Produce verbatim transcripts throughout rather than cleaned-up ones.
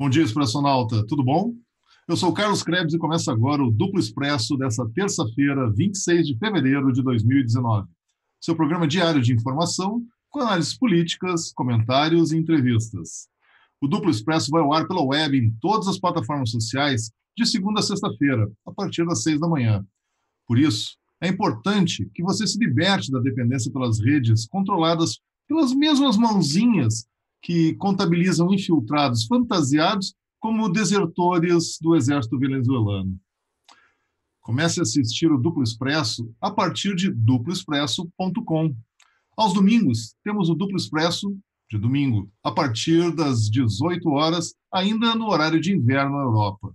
Bom dia, expressionauta. Tudo bom? Eu sou o Carlos Krebs e começa agora o Duplo Expresso dessa terça-feira, vinte e seis de fevereiro de dois mil e dezenove. Seu programa diário de informação com análises políticas, comentários e entrevistas. O Duplo Expresso vai ao ar pela web em todas as plataformas sociais de segunda a sexta-feira, a partir das seis da manhã. Por isso, é importante que você se liberte da dependência pelas redes controladas pelas mesmas mãozinhas que contabilizam infiltrados fantasiados como desertores do exército venezuelano. Comece a assistir o Duplo Expresso a partir de duplo expresso ponto com. Aos domingos, temos o Duplo Expresso de domingo, a partir das dezoito horas, ainda no horário de inverno na Europa.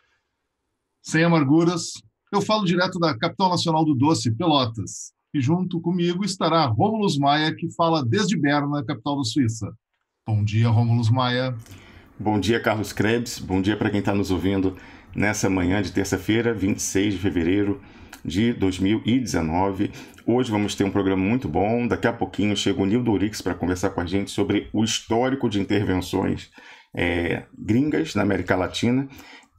Sem amarguras, eu falo direto da capital nacional do doce, Pelotas, e junto comigo estará Rômulus Maia, que fala desde Berna, capital da Suíça. Bom dia, Rômulus Maia. Bom dia, Carlos Krebs. Bom dia para quem está nos ouvindo nessa manhã de terça-feira, vinte e seis de fevereiro de dois mil e dezenove. Hoje vamos ter um programa muito bom. Daqui a pouquinho chega o Nildo Urix para conversar com a gente sobre o histórico de intervenções é, gringas na América Latina.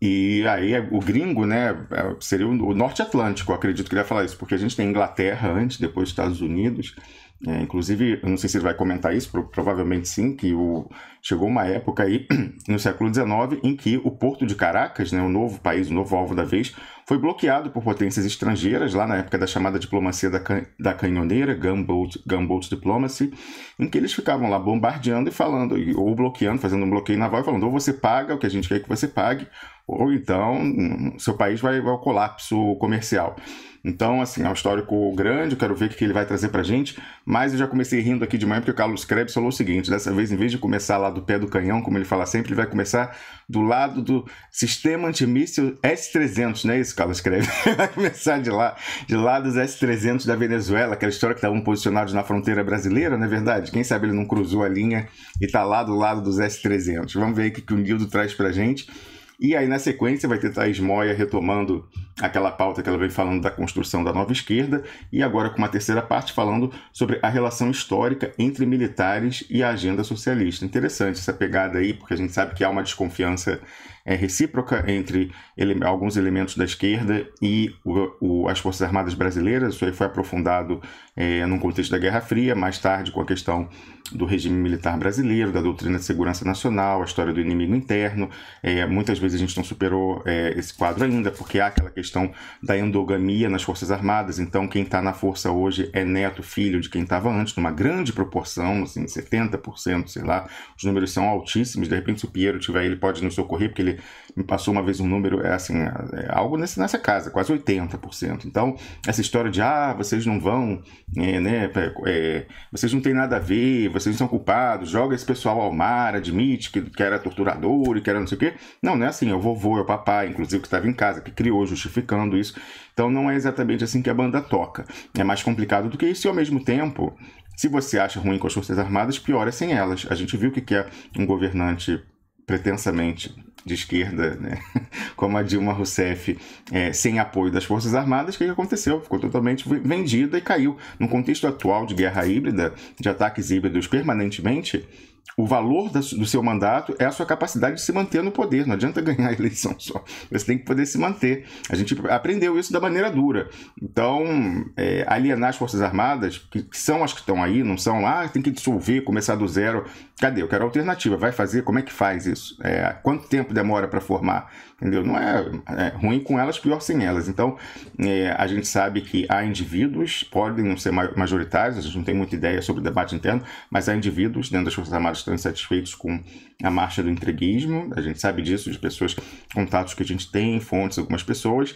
E aí o gringo, né, seria o Norte Atlântico, eu acredito que ele vai falar isso, porque a gente tem Inglaterra antes, depois Estados Unidos. É, inclusive, eu não sei se ele vai comentar isso, provavelmente sim, que o, chegou uma época aí, no século dezenove, em que o Porto de Caracas, né, o novo país, o novo alvo da vez, foi bloqueado por potências estrangeiras, lá na época da chamada diplomacia da, can, da canhoneira, gunboat, gunboat diplomacy, em que eles ficavam lá bombardeando e falando, ou bloqueando, fazendo um bloqueio naval e falando, ou você paga o que a gente quer que você pague, ou então seu país vai, vai ao colapso comercial. Então, assim, é um histórico grande, eu quero ver o que ele vai trazer pra gente, mas eu já comecei rindo aqui de manhã porque o Carlos Krebs falou o seguinte, dessa vez, em vez de começar lá do pé do canhão, como ele fala sempre, ele vai começar do lado do sistema antimíssil S trezentos, não é isso, Carlos Krebs? Vai começar de lá, de lá dos S trezentos da Venezuela, aquela história que estavam posicionados na fronteira brasileira, não é verdade? Quem sabe ele não cruzou a linha e tá lá do lado dos S trezentos. Vamos ver aí o que o Nildo traz pra gente. E aí, na sequência, vai ter Thaís Moia retomando aquela pauta que ela vem falando da construção da nova esquerda, e agora com uma terceira parte falando sobre a relação histórica entre militares e a agenda socialista. Interessante essa pegada aí, porque a gente sabe que há uma desconfiança é, recíproca entre ele, alguns elementos da esquerda e o, o, as Forças Armadas brasileiras. Isso aí foi aprofundado é, num contexto da Guerra Fria, mais tarde com a questão do regime militar brasileiro, da doutrina de segurança nacional, a história do inimigo interno. É, muitas vezes a gente não superou é, esse quadro ainda, porque há aquela questão da endogamia nas Forças Armadas. Então, quem está na força hoje é neto, filho de quem estava antes, numa grande proporção, assim, setenta por cento, sei lá. Os números são altíssimos. De repente, se o Piero tiver, ele pode nos socorrer, porque ele me passou uma vez um número, é assim, é algo nesse, nessa casa, quase oitenta por cento. Então, essa história de, ah, vocês não vão, é, né, é, vocês não têm nada a ver, vocês não são culpados, joga esse pessoal ao mar, admite que, que era torturador e que era não sei o quê. Não, não é assim, é o vovô, é o papai, inclusive, que estava em casa, que criou, justificando isso. Então, não é exatamente assim que a banda toca. É mais complicado do que isso e, ao mesmo tempo, se você acha ruim com as Forças Armadas, pior é sem elas. A gente viu o que é um governante pretensamente de esquerda, né? Como a Dilma Rousseff, é, sem apoio das Forças Armadas. O que aconteceu? Ficou totalmente vendida e caiu. No contexto atual de guerra híbrida, de ataques híbridos permanentemente, o valor do seu mandato é a sua capacidade de se manter no poder. Não adianta ganhar a eleição só. Você tem que poder se manter. A gente aprendeu isso da maneira dura. Então, é, alienar as Forças Armadas, que, que são as que estão aí, não são, ah, tem que dissolver, começar do zero. Cadê? Eu quero alternativa. Vai fazer? Como é que faz isso? É, quanto tempo demora para formar? Entendeu? Não é, é ruim com elas, pior sem elas. Então, é, a gente sabe que há indivíduos, podem não ser majoritários, a gente não tem muita ideia sobre o debate interno, mas há indivíduos dentro das Forças Armadas que estão insatisfeitos com a marcha do entreguismo. A gente sabe disso, de pessoas, contatos que a gente tem, fontes, algumas pessoas.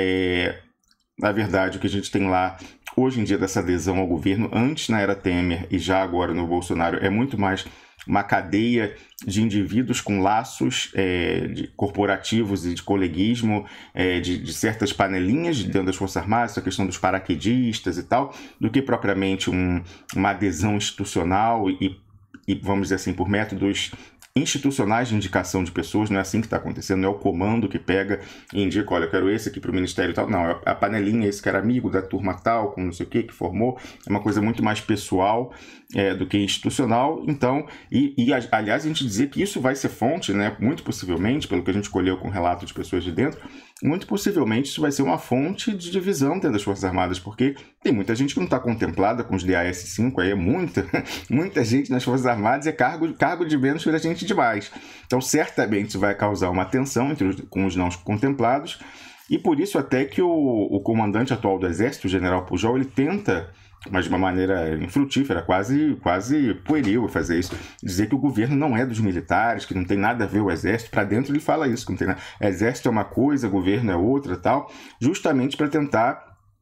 É, na verdade, o que a gente tem lá hoje em dia dessa adesão ao governo, antes na era Temer e já agora no Bolsonaro, é muito mais uma cadeia de indivíduos com laços é, de corporativos e de coleguismo, é, de, de certas panelinhas dentro das Forças Armadas, a questão dos paraquedistas e tal, do que propriamente um, uma adesão institucional e, e, vamos dizer assim, por métodos institucionais de indicação de pessoas, não é assim que está acontecendo, não é o comando que pega e indica, olha, eu quero esse aqui para o ministério e tal, não, é a panelinha, esse que era amigo da turma tal, com não sei o que, que formou, é uma coisa muito mais pessoal é, do que institucional, então, e, e aliás a gente dizia que isso vai ser fonte, né, muito possivelmente, pelo que a gente colheu com relato de pessoas de dentro, muito possivelmente isso vai ser uma fonte de divisão dentro das Forças Armadas, porque tem muita gente que não está contemplada com os D A S cinco, aí é muita, muita gente nas Forças Armadas, é cargo, cargo de menos para gente demais. Então, certamente isso vai causar uma tensão entre os, com os não contemplados, e por isso até que o, o comandante atual do Exército, o general Pujol, ele tenta, mas de uma maneira infrutífera, quase, quase pueril fazer isso, dizer que o governo não é dos militares, que não tem nada a ver o Exército. Para dentro ele fala isso, que não tem nada. Exército é uma coisa, governo é outra, tal, justamente para tentar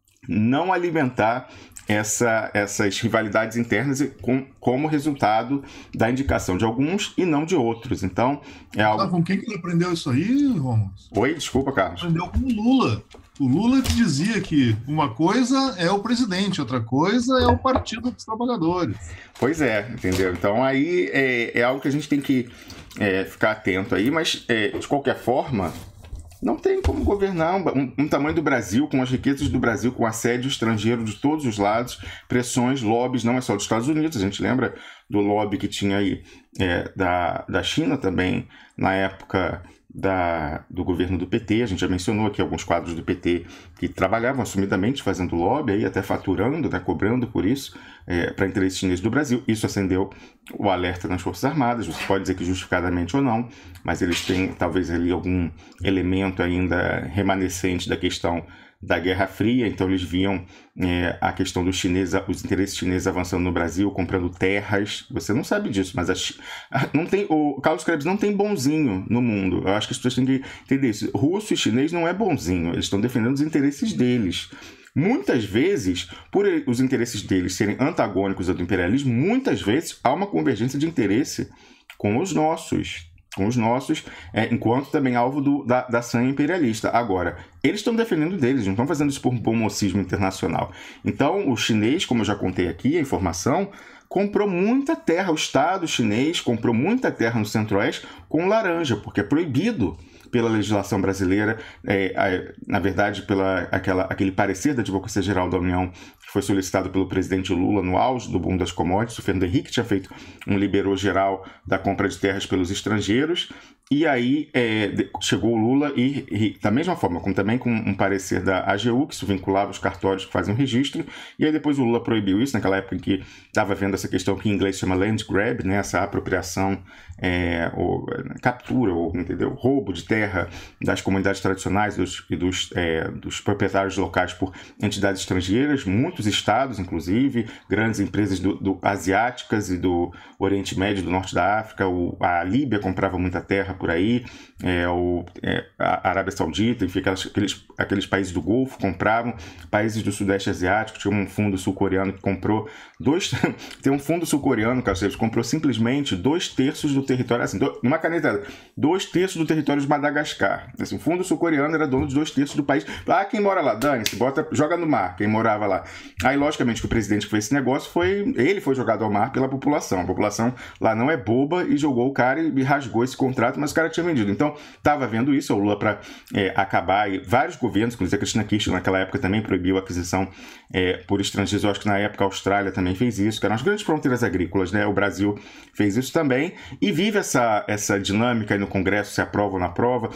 não alimentar essa, essas rivalidades internas com, como resultado da indicação de alguns e não de outros. Então, é algo... Ah, com quem que ele aprendeu isso aí, Romulo? Oi, desculpa, Carlos. Aprendeu com o Lula. O Lula que dizia que uma coisa é o presidente, outra coisa é o Partido dos Trabalhadores. Pois é, entendeu? Então aí é, é algo que a gente tem que é, ficar atento aí, mas é, de qualquer forma, não tem como governar um, um tamanho do Brasil, com as riquezas do Brasil, com assédio estrangeiro de todos os lados, pressões, lobbies, não é só dos Estados Unidos, a gente lembra do lobby que tinha aí é, da, da China também, na época da, do governo do P T, a gente já mencionou aqui alguns quadros do P T que trabalhavam assumidamente fazendo lobby, aí até faturando, né, cobrando por isso, é, para interesses chineses do Brasil. Isso acendeu o alerta nas Forças Armadas, você pode dizer que justificadamente ou não, mas eles têm talvez ali algum elemento ainda remanescente da questão da Guerra Fria, então eles viam é, a questão dos chineses, os interesses chineses avançando no Brasil, comprando terras. Você não sabe disso, mas a, não tem, o Carlos Krebs não tem bonzinho no mundo. Eu acho que as pessoas têm que entender isso. Russo e chinês não é bonzinho, eles estão defendendo os interesses deles. Muitas vezes, por os interesses deles serem antagônicos ao do imperialismo, muitas vezes há uma convergência de interesse com os nossos. com os nossos, é, enquanto também alvo do, da, da sanha imperialista. Agora, eles estão defendendo deles, não estão fazendo isso por bom mocismo internacional. Então, o chinês, como eu já contei aqui, a informação, comprou muita terra, o Estado chinês comprou muita terra no Centro-Oeste com laranja, porque é proibido pela legislação brasileira, é, é, na verdade, pela aquela, aquele parecer da Advocacia Geral da União que foi solicitado pelo presidente Lula no auge do boom das commodities. O Fernando Henrique tinha feito um liberou geral da compra de terras pelos estrangeiros, e aí é, chegou o Lula e, e, da mesma forma, como também com um parecer da A G U, que isso vinculava os cartórios que fazem o registro, e aí depois o Lula proibiu isso, naquela época em que estava vendo essa questão que em inglês chama land grab, né, essa apropriação, é, ou captura, ou entendeu, roubo de terra das comunidades tradicionais dos, e dos, é, dos proprietários locais por entidades estrangeiras, muitos estados, inclusive, grandes empresas do, do, asiáticas e do Oriente Médio, do Norte da África, o, a Líbia comprava muita terra por aí, é, o, é, a Arábia Saudita, enfim, aquelas, aqueles, aqueles países do Golfo compravam, países do Sudeste Asiático, tinha um fundo sul-coreano que comprou dois, tem um fundo sul-coreano, Carlos, ele comprou simplesmente dois terços do território, assim, do, numa canetada, dois terços do território de Madagascar. Assim, o fundo sul-coreano era dono de dois terços do país. Ah, quem mora lá? Dane-se, bota, joga no mar, quem morava lá. Aí, logicamente, que o presidente que fez esse negócio foi, ele foi jogado ao mar pela população. A população lá não é boba e jogou o cara e, e rasgou esse contrato, mas o cara tinha vendido. Então, estava vendo isso, o Lula para é, acabar, e vários governos, inclusive a Cristina Kirchner naquela época também proibiu a aquisição é, por estrangeiros. Eu acho que na época a Austrália também fez isso, que eram as grandes fronteiras agrícolas, né? O Brasil fez isso também, e vive essa, essa dinâmica aí no Congresso, se aprova ou não aprova.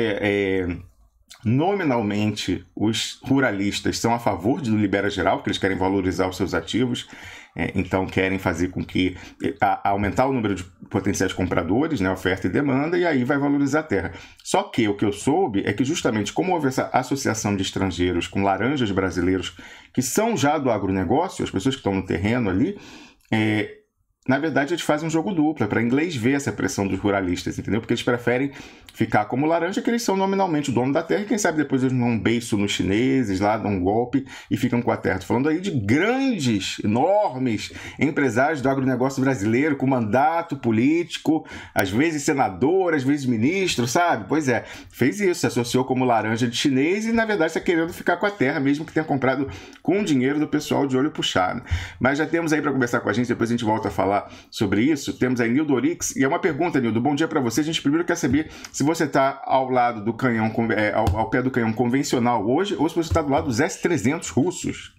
É, é, nominalmente, os ruralistas são a favor do Libera Geral, porque eles querem valorizar os seus ativos, é, então querem fazer com que a, aumentar o número de potenciais compradores, né, oferta e demanda, e aí vai valorizar a terra. Só que o que eu soube é que justamente como houve essa associação de estrangeiros com laranjas brasileiros que são já do agronegócio, as pessoas que estão no terreno ali, é, na verdade, eles fazem um jogo duplo, é para inglês ver essa pressão dos ruralistas, entendeu? Porque eles preferem ficar como laranja, que eles são nominalmente o dono da terra, e quem sabe depois eles dão um beiço nos chineses, lá dão um golpe e ficam com a terra. Tô falando aí de grandes, enormes empresários do agronegócio brasileiro, com mandato político, às vezes senador, às vezes ministro, sabe? Pois é, fez isso, se associou como laranja de chinês e, na verdade, está querendo ficar com a terra, mesmo que tenha comprado com o dinheiro do pessoal de olho puxado. Mas já temos aí para conversar com a gente, depois a gente volta a falar falar sobre isso. Temos aí Nildo Orix, e é uma pergunta, Nildo. Bom dia para você. A gente primeiro quer saber se você está ao lado do canhão, é, ao, ao pé do canhão convencional hoje, ou se você está do lado dos S trezentos russos.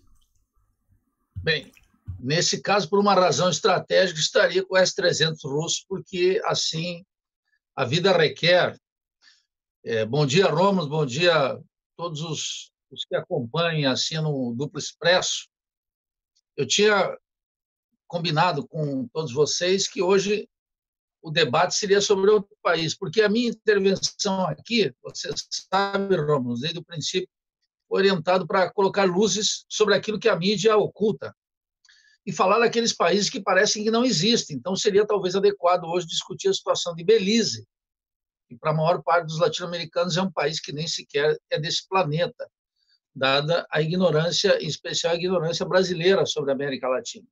Bem, nesse caso, por uma razão estratégica, estaria com o S trezentos russo, porque assim a vida requer. É, bom dia, Romulus, bom dia a todos os, os que acompanham assim no Duplo Expresso. Eu tinha combinado com todos vocês que hoje o debate seria sobre outro país, porque a minha intervenção aqui, você sabe, Romulus, desde o princípio, foi orientado para colocar luzes sobre aquilo que a mídia oculta e falar daqueles países que parecem que não existem. Então, seria talvez adequado hoje discutir a situação de Belize, que para a maior parte dos latino-americanos é um país que nem sequer é desse planeta, dada a ignorância, em especial a ignorância brasileira sobre a América Latina.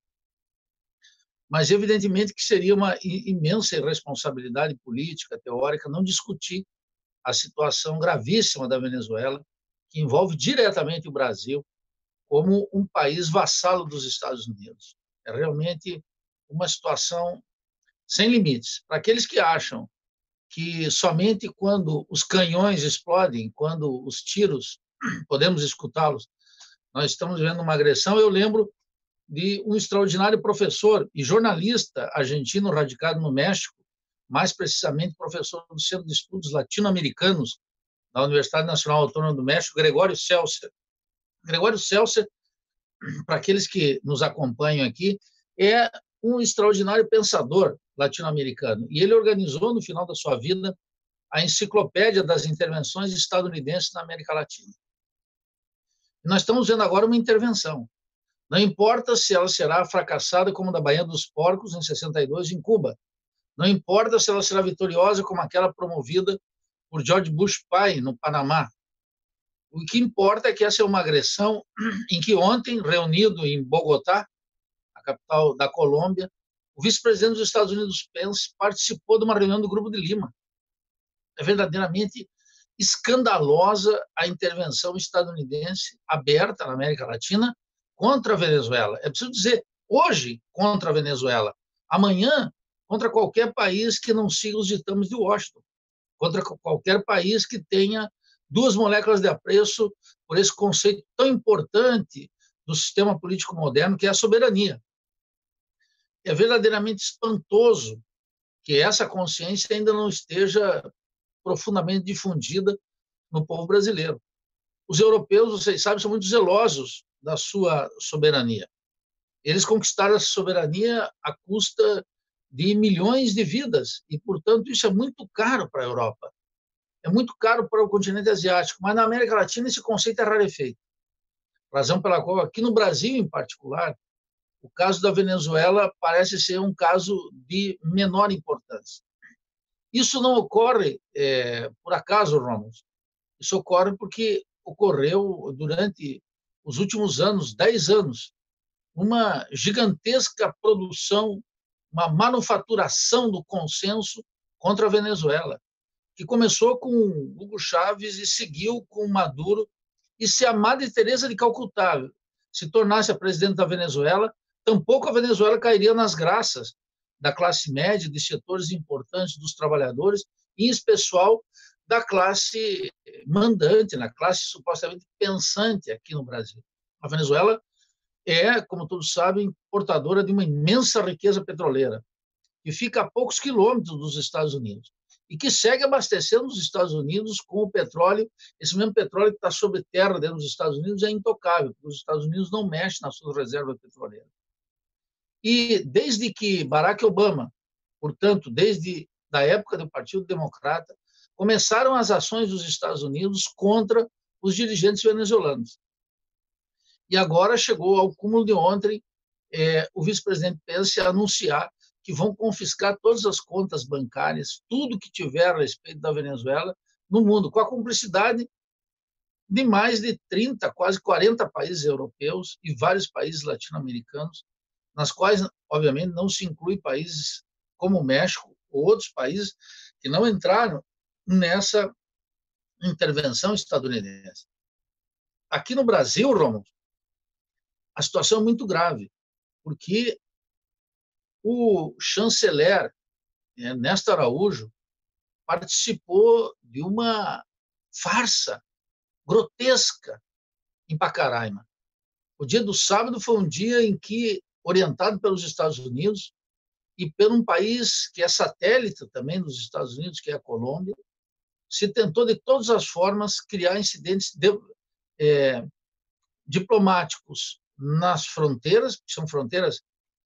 Mas, evidentemente, que seria uma imensa irresponsabilidade política, teórica, não discutir a situação gravíssima da Venezuela, que envolve diretamente o Brasil, como um país vassalo dos Estados Unidos. É realmente uma situação sem limites. Para aqueles que acham que somente quando os canhões explodem, quando os tiros, podemos escutá-los, nós estamos vendo uma agressão. Eu lembro de um extraordinário professor e jornalista argentino radicado no México, mais precisamente professor do Centro de Estudos Latino-Americanos da Universidade Nacional Autônoma do México, Gregório Seltzer. Gregório Seltzer, para aqueles que nos acompanham aqui, é um extraordinário pensador latino-americano. E ele organizou, no final da sua vida, a Enciclopédia das Intervenções Estadunidenses na América Latina. E nós estamos vendo agora uma intervenção. Não importa se ela será fracassada como a da Baía dos Porcos, em sessenta e dois, em Cuba. Não importa se ela será vitoriosa como aquela promovida por George Bush pai, no Panamá. O que importa é que essa é uma agressão em que ontem, reunido em Bogotá, a capital da Colômbia, o vice-presidente dos Estados Unidos, Pence, participou de uma reunião do Grupo de Lima. É verdadeiramente escandalosa a intervenção estadunidense aberta na América Latina contra a Venezuela. É preciso dizer, hoje, contra a Venezuela. Amanhã, contra qualquer país que não siga os ditames de Washington. Contra qualquer país que tenha duas moléculas de apreço por esse conceito tão importante do sistema político moderno, que é a soberania. É verdadeiramente espantoso que essa consciência ainda não esteja profundamente difundida no povo brasileiro. Os europeus, vocês sabem, são muito zelosos da sua soberania. Eles conquistaram essa soberania à custa de milhões de vidas e, portanto, isso é muito caro para a Europa. É muito caro para o continente asiático, mas na América Latina esse conceito é rarefeito. Razão pela qual, aqui no Brasil em particular, o caso da Venezuela parece ser um caso de menor importância. Isso não ocorre é, por acaso, Romulus. Isso ocorre porque ocorreu durante os últimos anos, dez anos, uma gigantesca produção, uma manufaturação do consenso contra a Venezuela, que começou com Hugo Chávez e seguiu com Maduro. E se a Madre Teresa de Calcutá se tornasse a presidente da Venezuela, tampouco a Venezuela cairia nas graças da classe média, de setores importantes dos trabalhadores, em especial da classe mandante, na classe supostamente pensante aqui no Brasil. A Venezuela é, como todos sabem, portadora de uma imensa riqueza petroleira, que fica a poucos quilômetros dos Estados Unidos, e que segue abastecendo os Estados Unidos com o petróleo. Esse mesmo petróleo que está sob terra dentro dos Estados Unidos é intocável, porque os Estados Unidos não mexem nas suas reservas petroleiras. E desde que Barack Obama, portanto, desde a época do Partido Democrata, começaram as ações dos Estados Unidos contra os dirigentes venezuelanos. E agora chegou ao cúmulo de ontem é, o vice-presidente Pence anunciar que vão confiscar todas as contas bancárias, tudo que tiver a respeito da Venezuela no mundo, com a cumplicidade de mais de trinta, quase quarenta países europeus e vários países latino-americanos, nas quais, obviamente, não se inclui países como o México ou outros países que não entraram nessa intervenção estadunidense. Aqui no Brasil, Romulo, a situação é muito grave, porque o chanceler Ernesto Araújo participou de uma farsa grotesca em Pacaraima. O dia do sábado foi um dia em que, orientado pelos Estados Unidos e por um país que é satélite também dos Estados Unidos, que é a Colômbia, se tentou de todas as formas criar incidentes de, é, diplomáticos nas fronteiras, que são fronteiras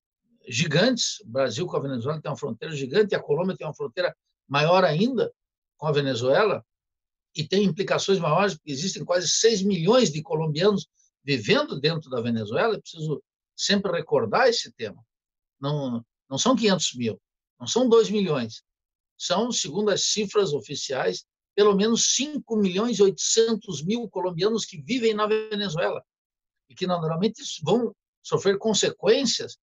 gigantes. O Brasil com a Venezuela tem uma fronteira gigante, e a Colômbia tem uma fronteira maior ainda com a Venezuela, e tem implicações maiores, porque existem quase seis milhões de colombianos vivendo dentro da Venezuela. Eu preciso sempre recordar esse tema. Não, não são quinhentos mil, não são dois milhões. São, segundo as cifras oficiais, pelo menos cinco milhões e oitocentos mil colombianos que vivem na Venezuela e que naturalmente vão sofrer consequências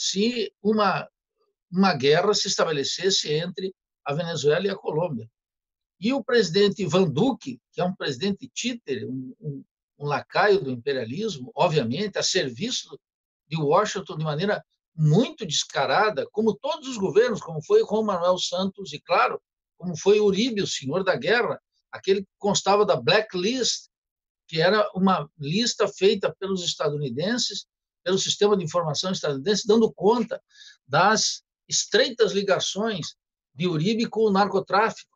se uma, uma guerra se estabelecesse entre a Venezuela e a Colômbia. E o presidente Ivan Duque, que é um presidente títere, um, um, um lacaio do imperialismo, obviamente, a serviço de Washington de maneira muito descarada, como todos os governos, como foi Juan Manuel Santos e, claro, como foi Uribe, o senhor da guerra, aquele que constava da blacklist, que era uma lista feita pelos estadunidenses, pelo sistema de informação estadunidense, dando conta das estreitas ligações de Uribe com o narcotráfico.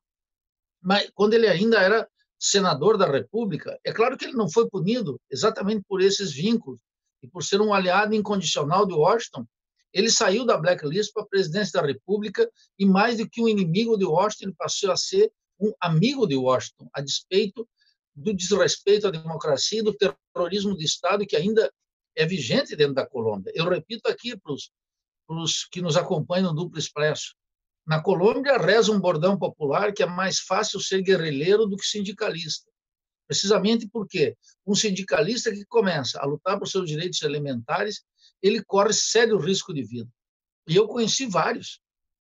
Mas quando ele ainda era senador da República, é claro que ele não foi punido exatamente por esses vínculos e por ser um aliado incondicional de Washington. Ele saiu da blacklist para a presidência da República e, mais do que um inimigo de Washington, ele passou a ser um amigo de Washington, a despeito do desrespeito à democracia e do terrorismo de Estado que ainda é vigente dentro da Colômbia. Eu repito aqui para os que nos acompanham no Duplo Expresso. Na Colômbia, reza um bordão popular que é mais fácil ser guerrilheiro do que sindicalista. Precisamente porque um sindicalista que começa a lutar por seus direitos elementares, ele corre sério risco de vida. E eu conheci vários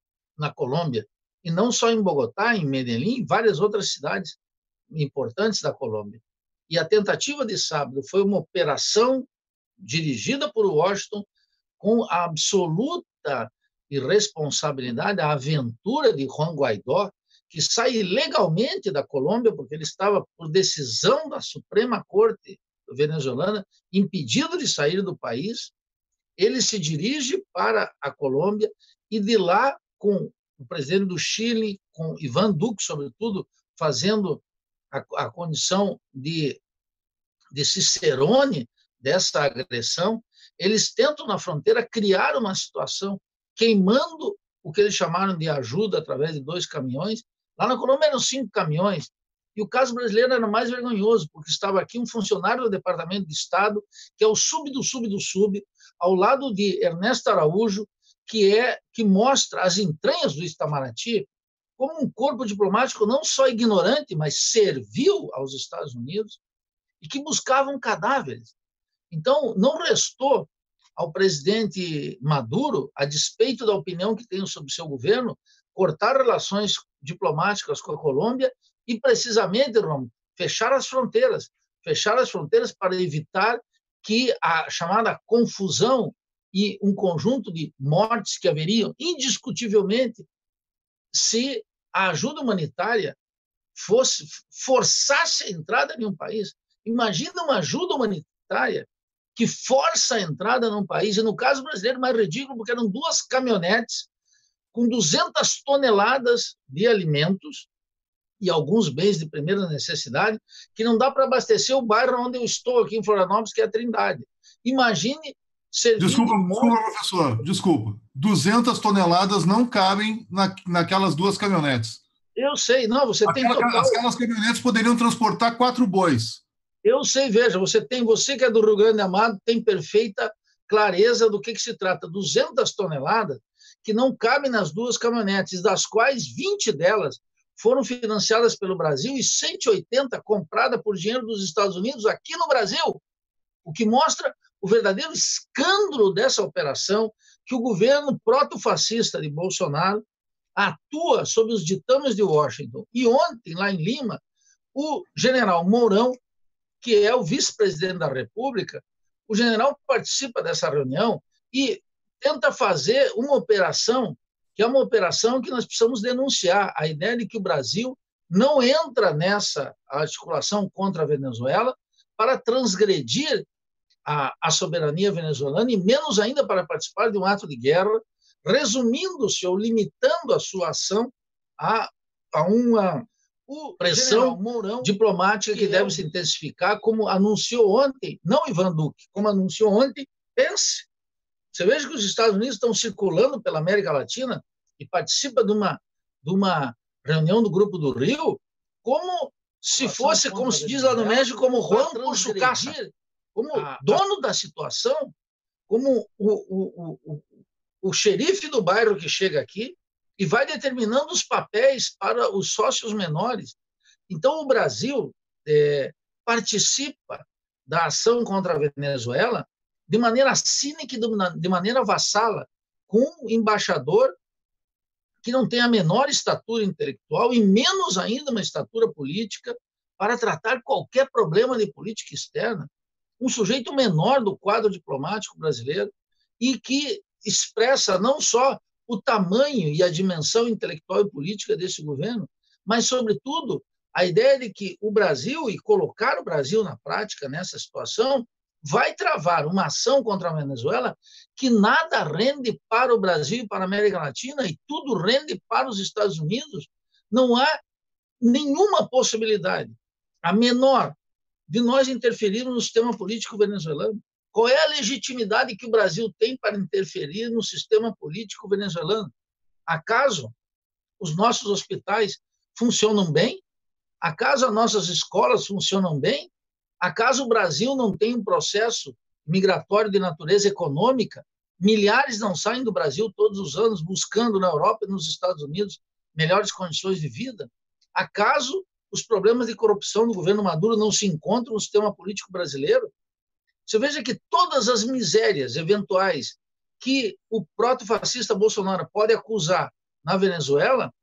na Colômbia, e não só em Bogotá, em Medellín, em várias outras cidades importantes da Colômbia. E a tentativa de sábado foi uma operação dirigida por Washington com a absoluta irresponsabilidade, a aventura de Juan Guaidó, que sai ilegalmente da Colômbia, porque ele estava, por decisão da Suprema Corte venezuelana, impedido de sair do país. Ele se dirige para a Colômbia e de lá, com o presidente do Chile, com Ivan Duque, sobretudo, fazendo a, a condição de, de cicerone dessa agressão, eles tentam, na fronteira, criar uma situação queimando o que eles chamaram de ajuda através de dois caminhões. Lá na Colômbia eram cinco caminhões. E o caso brasileiro era mais vergonhoso, porque estava aqui um funcionário do Departamento de Estado, que é o sub do sub do sub, ao lado de Ernesto Araújo, que, é, que mostra as entranhas do Itamaraty como um corpo diplomático não só ignorante, mas servil aos Estados Unidos e que buscavam cadáveres. Então, não restou ao presidente Maduro, a despeito da opinião que tem sobre seu governo, cortar relações diplomáticas com a Colômbia e, precisamente, Romulo, fechar as fronteiras, fechar as fronteiras para evitar que a chamada confusão e um conjunto de mortes que haveriam, indiscutivelmente, se a ajuda humanitária fosse forçasse a entrada em um país. Imagina uma ajuda humanitária que força a entrada num país, e no caso brasileiro mais ridículo, porque eram duas caminhonetes com duzentas toneladas de alimentos e alguns bens de primeira necessidade, que não dá para abastecer o bairro onde eu estou, aqui em Florianópolis, que é a Trindade. Imagine servir Desculpa, de desculpa, professor, desculpa. duzentas toneladas não cabem na, naquelas duas caminhonetes. Eu sei, não, você Aquela, tem total... Aquelas caminhonetes poderiam transportar quatro bois. Eu sei, veja, você tem, você que é do Rio Grande Amado, tem perfeita clareza do que, que se trata. duzentas toneladas que não cabem nas duas caminhonetes, das quais vinte delas foram financiadas pelo Brasil e cento e oitenta compradas por dinheiro dos Estados Unidos aqui no Brasil, o que mostra o verdadeiro escândalo dessa operação, que o governo proto-fascista de Bolsonaro atua sob os ditames de Washington. E ontem, lá em Lima, o general Mourão, que é o vice-presidente da República, o general participa dessa reunião e tenta fazer uma operação que é uma operação que nós precisamos denunciar, a ideia de que o Brasil não entra nessa articulação contra a Venezuela para transgredir a, a soberania venezuelana e menos ainda para participar de um ato de guerra, resumindo-se ou limitando a sua ação a, a uma pressão Mourão, diplomática que, que deve é... se intensificar, como anunciou ontem, não Ivan Duque, como anunciou ontem, Pence. Você veja que os Estados Unidos estão circulando pela América Latina e participa de uma, de uma reunião do Grupo do Rio, como se fosse, como se diz lá no México, como Juan por su casa, como a, dono a... da situação, como o, o, o, o xerife do bairro que chega aqui e vai determinando os papéis para os sócios menores. Então, o Brasil é, participa da ação contra a Venezuela de maneira cínica e de maneira vassala, com um embaixador que não tem a menor estatura intelectual e menos ainda uma estatura política para tratar qualquer problema de política externa. Um sujeito menor do quadro diplomático brasileiro e que expressa não só o tamanho e a dimensão intelectual e política desse governo, mas, sobretudo, a ideia de que o Brasil, e colocar o Brasil na prática nessa situação, vai travar uma ação contra a Venezuela que nada rende para o Brasil e para a América Latina e tudo rende para os Estados Unidos. Não há nenhuma possibilidade, a menor, de nós interferirmos no sistema político venezuelano. Qual é a legitimidade que o Brasil tem para interferir no sistema político venezuelano? Acaso os nossos hospitais funcionam bem? Acaso as nossas escolas funcionam bem? Acaso o Brasil não tem um processo migratório de natureza econômica? Milhares não saem do Brasil todos os anos buscando na Europa e nos Estados Unidos melhores condições de vida? Acaso os problemas de corrupção do governo Maduro não se encontram no sistema político brasileiro? Você veja que todas as misérias eventuais que o proto-fascista Bolsonaro pode acusar na Venezuela,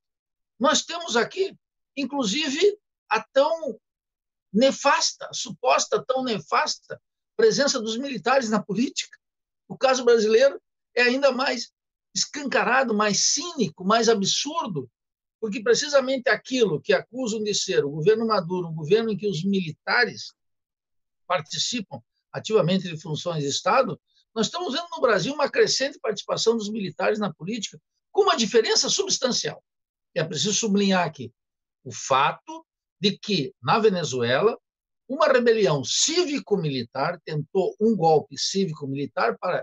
nós temos aqui, inclusive, a tão nefasta, suposta tão nefasta presença dos militares na política. O caso brasileiro é ainda mais escancarado, mais cínico, mais absurdo, porque precisamente aquilo que acusam de ser o governo Maduro, um governo em que os militares participam ativamente de funções de Estado, nós estamos vendo no Brasil uma crescente participação dos militares na política, com uma diferença substancial. É preciso sublinhar aqui o fato de que, na Venezuela, uma rebelião cívico-militar tentou um golpe cívico-militar para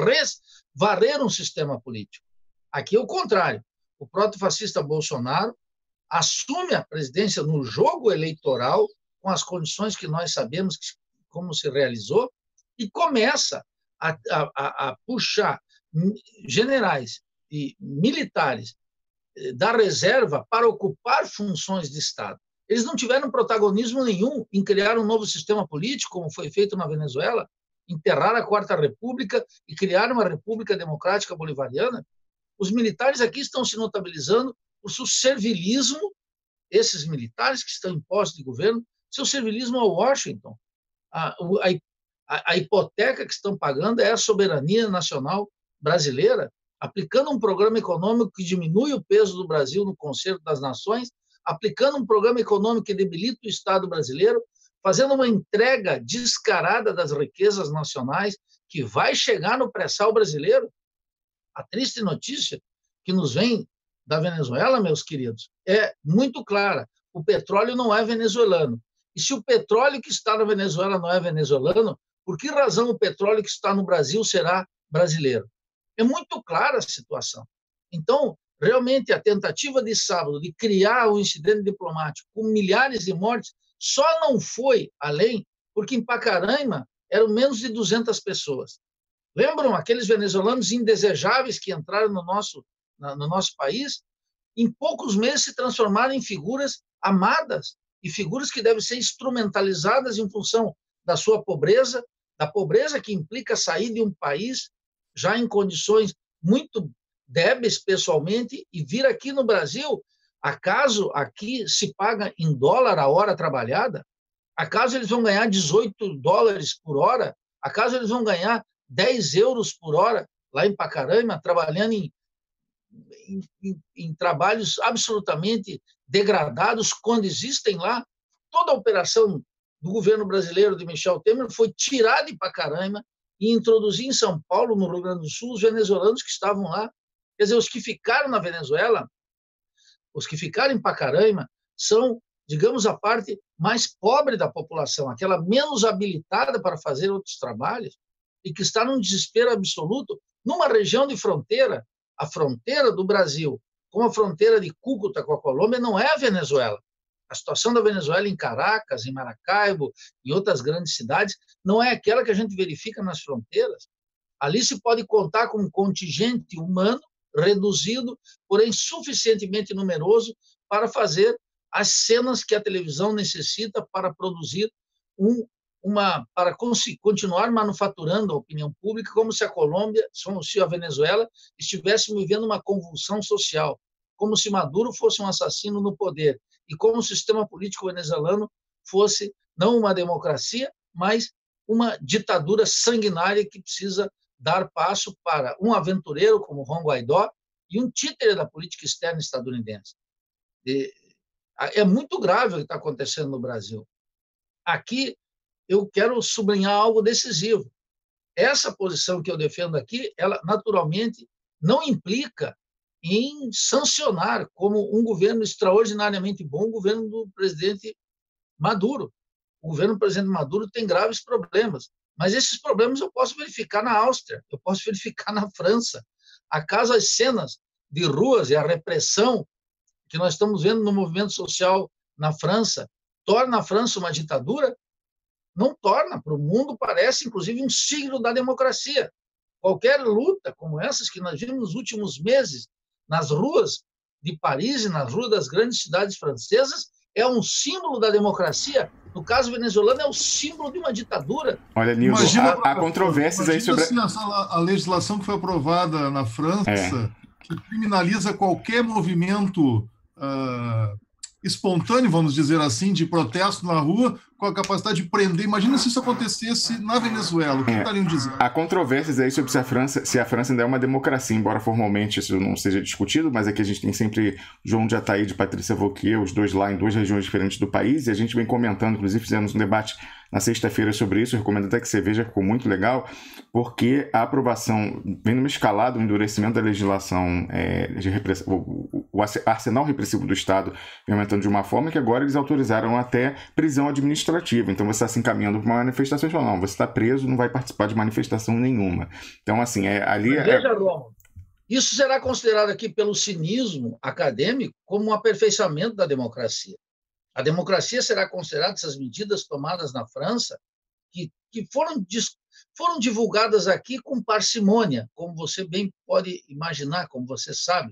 varrer um sistema político. Aqui é o contrário. O proto-fascista Bolsonaro assume a presidência no jogo eleitoral, com as condições que nós sabemos que, como se realizou, e começa a, a, a puxar generais e militares da reserva para ocupar funções de Estado. Eles não tiveram protagonismo nenhum em criar um novo sistema político, como foi feito na Venezuela, enterrar a Quarta República e criar uma República Democrática Bolivariana. Os militares aqui estão se notabilizando por seu servilismo, esses militares que estão em posse de governo, seu servilismo ao Washington. A, a, a hipoteca que estão pagando é a soberania nacional brasileira, aplicando um programa econômico que diminui o peso do Brasil no Concerto das Nações, aplicando um programa econômico que debilita o Estado brasileiro, fazendo uma entrega descarada das riquezas nacionais que vai chegar no pré-sal brasileiro. A triste notícia que nos vem da Venezuela, meus queridos, é muito clara. O petróleo não é venezuelano. E se o petróleo que está na Venezuela não é venezuelano, por que razão o petróleo que está no Brasil será brasileiro? É muito clara a situação. Então, realmente, a tentativa de sábado de criar um incidente diplomático com milhares de mortes só não foi além porque em Pacaraima eram menos de duzentas pessoas. Lembram aqueles venezuelanos indesejáveis que entraram no nosso, no nosso país? Em poucos meses se transformaram em figuras amadas e figuras que devem ser instrumentalizadas em função da sua pobreza, da pobreza que implica sair de um país já em condições muito débeis pessoalmente e vir aqui no Brasil. Acaso aqui se paga em dólar a hora trabalhada? Acaso eles vão ganhar dezoito dólares por hora? Acaso eles vão ganhar dez euros por hora lá em Pacaraima, trabalhando em, em, em, em trabalhos absolutamente degradados, quando existem lá. Toda a operação do governo brasileiro de Michel Temer foi tirar de Pacaraima e introduzir em São Paulo, no Rio Grande do Sul, os venezuelanos que estavam lá. Quer dizer, os que ficaram na Venezuela, os que ficaram em Pacaraima, são, digamos, a parte mais pobre da população, aquela menos habilitada para fazer outros trabalhos e que está num desespero absoluto numa região de fronteira. A fronteira do Brasil com a fronteira de Cúcuta com a Colômbia não é a Venezuela. A situação da Venezuela em Caracas, em Maracaibo, em outras grandes cidades, não é aquela que a gente verifica nas fronteiras. Ali se pode contar com um contingente humano reduzido, porém suficientemente numeroso para fazer as cenas que a televisão necessita para produzir um, uma, para continuar manufaturando a opinião pública, como se a Colômbia, como se a Venezuela estivesse vivendo uma convulsão social, como se Maduro fosse um assassino no poder e como o sistema político venezuelano fosse não uma democracia, mas uma ditadura sanguinária que precisa dar passo para um aventureiro como Juan Guaidó e um títere da política externa estadunidense. É muito grave o que está acontecendo no Brasil. Aqui eu quero sublinhar algo decisivo. Essa posição que eu defendo aqui, ela naturalmente não implica em sancionar como um governo extraordinariamente bom o governo do presidente Maduro. O governo do presidente Maduro tem graves problemas, mas esses problemas eu posso verificar na Áustria, eu posso verificar na França. Acaso as cenas de ruas e a repressão que nós estamos vendo no movimento social na França torna a França uma ditadura? Não torna. Para o mundo parece, inclusive, um signo da democracia. Qualquer luta como essas que nós vimos nos últimos meses nas ruas de Paris e nas ruas das grandes cidades francesas é um símbolo da democracia. No caso venezuelano, é o símbolo de uma ditadura. Olha, Nilson, há, há controvérsias aí sobre... Assim, a, a legislação que foi aprovada na França, é. que criminaliza qualquer movimento uh, espontâneo, vamos dizer assim, de protesto na rua, com a capacidade de prender. Imagina se isso acontecesse na Venezuela. O que é. estariam dizendo? Há controvérsias aí sobre se a França, se a França ainda é uma democracia, embora formalmente isso não seja discutido, mas aqui a gente tem sempre João de Ataíde e Patrícia Vauquier, os dois lá em duas regiões diferentes do país, e a gente vem comentando, inclusive fizemos um debate na sexta-feira sobre isso, eu recomendo até que você veja, ficou muito legal, porque a aprovação vem numa escalada, um endurecimento da legislação, é, de repress... o, o arsenal repressivo do Estado vem aumentando de uma forma que agora eles autorizaram até prisão administrativa. Então você está se encaminhando para uma manifestação e fala, não, você está preso, não vai participar de manifestação nenhuma. Então, assim, é, ali... Mas veja, é... Romulo, isso será considerado aqui pelo cinismo acadêmico como um aperfeiçoamento da democracia. A democracia será considerada, essas medidas tomadas na França, que, que foram, foram divulgadas aqui com parcimônia, como você bem pode imaginar, como você sabe.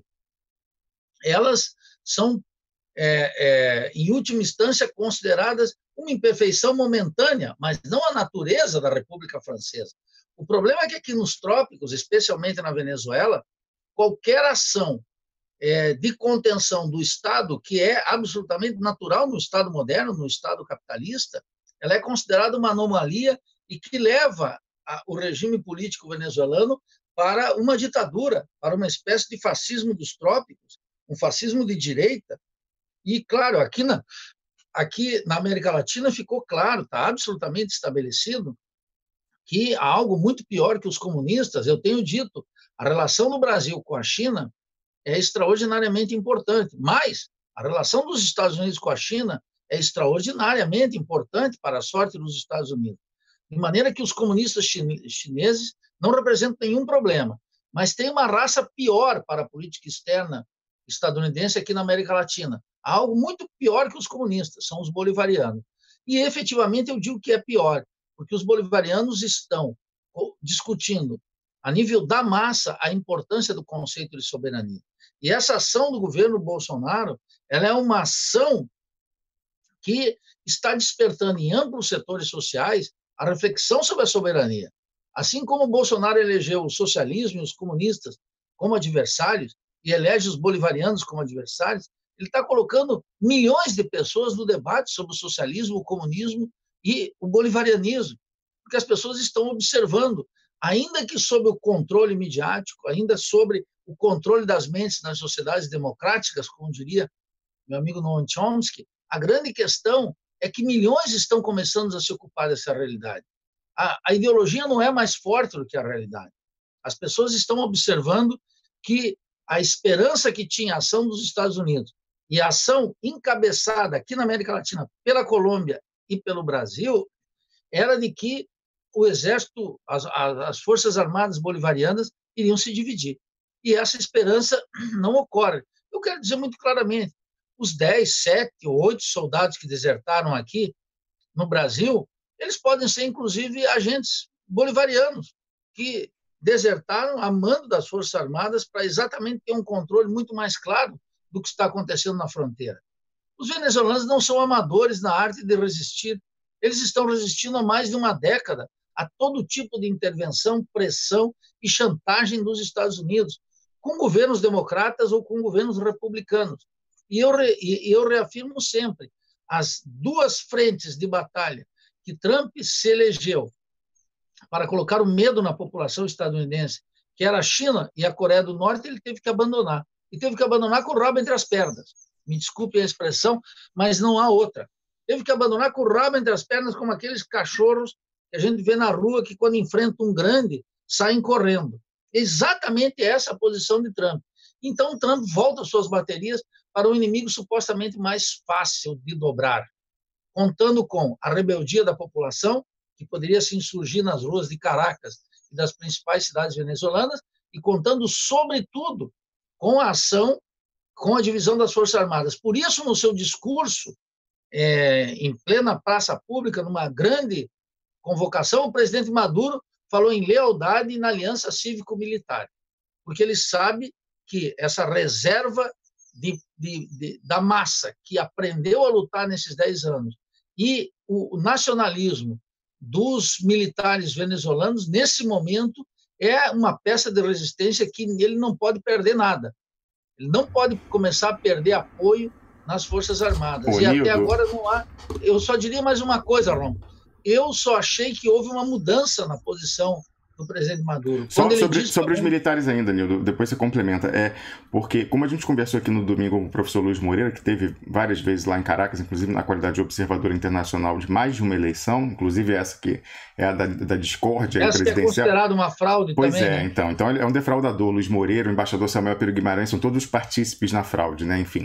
Elas são, é, é, em última instância, consideradas uma imperfeição momentânea, mas não a natureza da República Francesa. O problema é que aqui nos trópicos, especialmente na Venezuela, qualquer ação É, de contenção do Estado, que é absolutamente natural no Estado moderno, no Estado capitalista, ela é considerada uma anomalia e que leva a, o regime político venezuelano para uma ditadura, para uma espécie de fascismo dos trópicos, um fascismo de direita. E, claro, aqui na, aqui na América Latina ficou claro, está absolutamente estabelecido, que há algo muito pior que os comunistas. Eu tenho dito, a relação do Brasil com a China é extraordinariamente importante, mas a relação dos Estados Unidos com a China é extraordinariamente importante para a sorte dos Estados Unidos, de maneira que os comunistas chineses não representam nenhum problema, mas tem uma raça pior para a política externa estadunidense aqui na América Latina, há algo muito pior que os comunistas, são os bolivarianos, e efetivamente eu digo que é pior, porque os bolivarianos estão discutindo a nível da massa a importância do conceito de soberania. E essa ação do governo Bolsonaro, ela é uma ação que está despertando em amplos setores sociais a reflexão sobre a soberania. Assim como Bolsonaro elegeu o socialismo e os comunistas como adversários e elege os bolivarianos como adversários, ele está colocando milhões de pessoas no debate sobre o socialismo, o comunismo e o bolivarianismo, porque as pessoas estão observando ainda que sob o controle midiático, ainda sobre o controle das mentes nas sociedades democráticas, como diria meu amigo Noam Chomsky, a grande questão é que milhões estão começando a se ocupar dessa realidade. A, a ideologia não é mais forte do que a realidade. As pessoas estão observando que a esperança que tinha a ação dos Estados Unidos e a ação encabeçada aqui na América Latina pela Colômbia e pelo Brasil era de que o exército, as, as forças armadas bolivarianas iriam se dividir. E essa esperança não ocorre. Eu quero dizer muito claramente, os dez, sete ou oito soldados que desertaram aqui no Brasil, eles podem ser, inclusive, agentes bolivarianos que desertaram a mando das Forças Armadas para exatamente ter um controle muito mais claro do que está acontecendo na fronteira. Os venezuelanos não são amadores na arte de resistir. Eles estão resistindo há mais de uma década a todo tipo de intervenção, pressão e chantagem dos Estados Unidos, com governos democratas ou com governos republicanos. E eu, re, e eu reafirmo sempre, as duas frentes de batalha que Trump se elegeu para colocar o medo na população estadunidense, que era a China e a Coreia do Norte, ele teve que abandonar. E teve que abandonar com o rabo entre as pernas. Me desculpe a expressão, mas não há outra. Teve que abandonar com o rabo entre as pernas, como aqueles cachorros que a gente vê na rua, que quando enfrentam um grande, saem correndo. Exatamente essa a posição de Trump. Então, Trump volta suas baterias para um inimigo supostamente mais fácil de dobrar, contando com a rebeldia da população, que poderia se insurgir nas ruas de Caracas e das principais cidades venezuelanas, e contando, sobretudo, com a ação, com a divisão das Forças Armadas. Por isso, no seu discurso, é, em plena praça pública, numa grande convocação, o presidente Maduro falou em lealdade e na aliança cívico-militar, porque ele sabe que essa reserva de, de, de, da massa que aprendeu a lutar nesses dez anos e o, o nacionalismo dos militares venezuelanos, nesse momento, é uma peça de resistência que ele não pode perder nada. Ele não pode começar a perder apoio nas Forças Armadas. Ô, e Nildo, até agora não há... Eu só diria mais uma coisa, Rom. Eu só achei que houve uma mudança na posição do presidente Maduro. Só Quando sobre, ele diz sobre que... os militares ainda, Nildo, depois você complementa. É, porque, como a gente conversou aqui no domingo com o professor Luiz Moreira, que teve várias vezes lá em Caracas, inclusive na qualidade de observador internacional de mais de uma eleição, inclusive essa que é a da, da discórdia essa presidencial. Essa é considerada uma fraude pois também, é, né? então. Então ele é um defraudador. Luiz Moreira, o embaixador Samuel Pedro Guimarães, são todos partícipes na fraude, né? Enfim.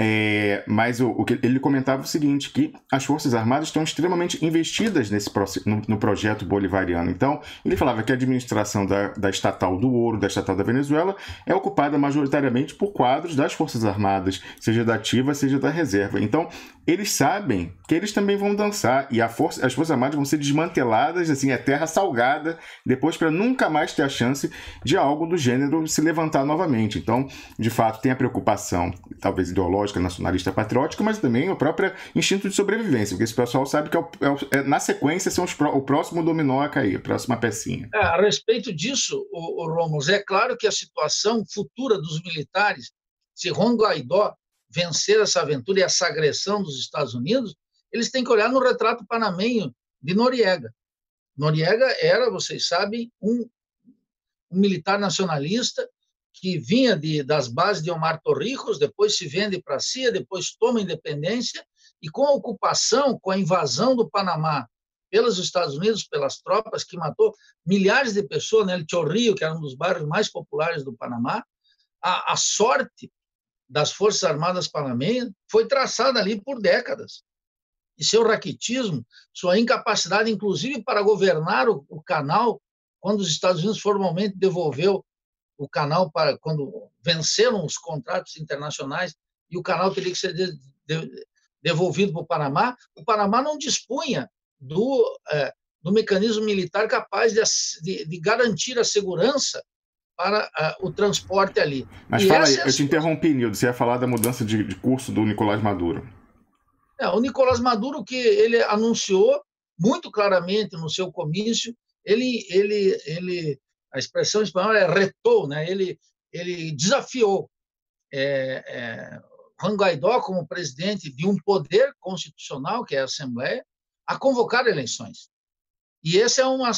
É, mas o, o que ele comentava o seguinte, que as Forças Armadas estão extremamente investidas nesse, no, no projeto bolivariano. Então, ele falava que a administração da, da estatal do ouro, da estatal da Venezuela, é ocupada majoritariamente por quadros das Forças Armadas, seja da ativa, seja da reserva. Então, eles sabem que eles também vão dançar e a força, as Forças Armadas vão ser desmanteladas, assim, é terra salgada, depois para nunca mais ter a chance de algo do gênero se levantar novamente. Então, de fato, tem a preocupação, talvez ideológica, nacionalista, patriótica, mas também o próprio instinto de sobrevivência, porque esse pessoal sabe que é, o, é, é na sequência são os, o próximo dominó a cair, a próxima pecinha. É, a respeito disso, o, o Ramos, é claro que a situação futura dos militares, se Juan Guaidó vencer essa aventura e essa agressão dos Estados Unidos, eles têm que olhar no retrato panamenho de Noriega. Noriega era, vocês sabem, um, um militar nacionalista que vinha de, das bases de Omar Torrijos, depois se vende para a C I A, depois toma independência, e com a ocupação, com a invasão do Panamá pelos Estados Unidos, pelas tropas, que matou milhares de pessoas, né? El Chorrillo, que era um dos bairros mais populares do Panamá, a, a sorte das Forças Armadas panamenhas foi traçada ali por décadas. E seu raquitismo, sua incapacidade, inclusive, para governar o, o canal, quando os Estados Unidos formalmente devolveu o canal, para quando venceram os contratos internacionais e o canal teria que ser de, de, devolvido para o Panamá, o Panamá não dispunha do, é, do mecanismo militar capaz de, de, de garantir a segurança para uh, o transporte ali. Mas e fala aí, é eu te interrompi, Nildo, você ia falar da mudança de, de curso do Nicolás Maduro. É, o Nicolás Maduro, que ele anunciou muito claramente no seu comício, ele, ele, ele, a expressão espanhola é retou, né? ele, ele desafiou é, é, Juan Guaidó como presidente de um poder constitucional, que é a Assembleia, a convocar eleições. E esse é, umas,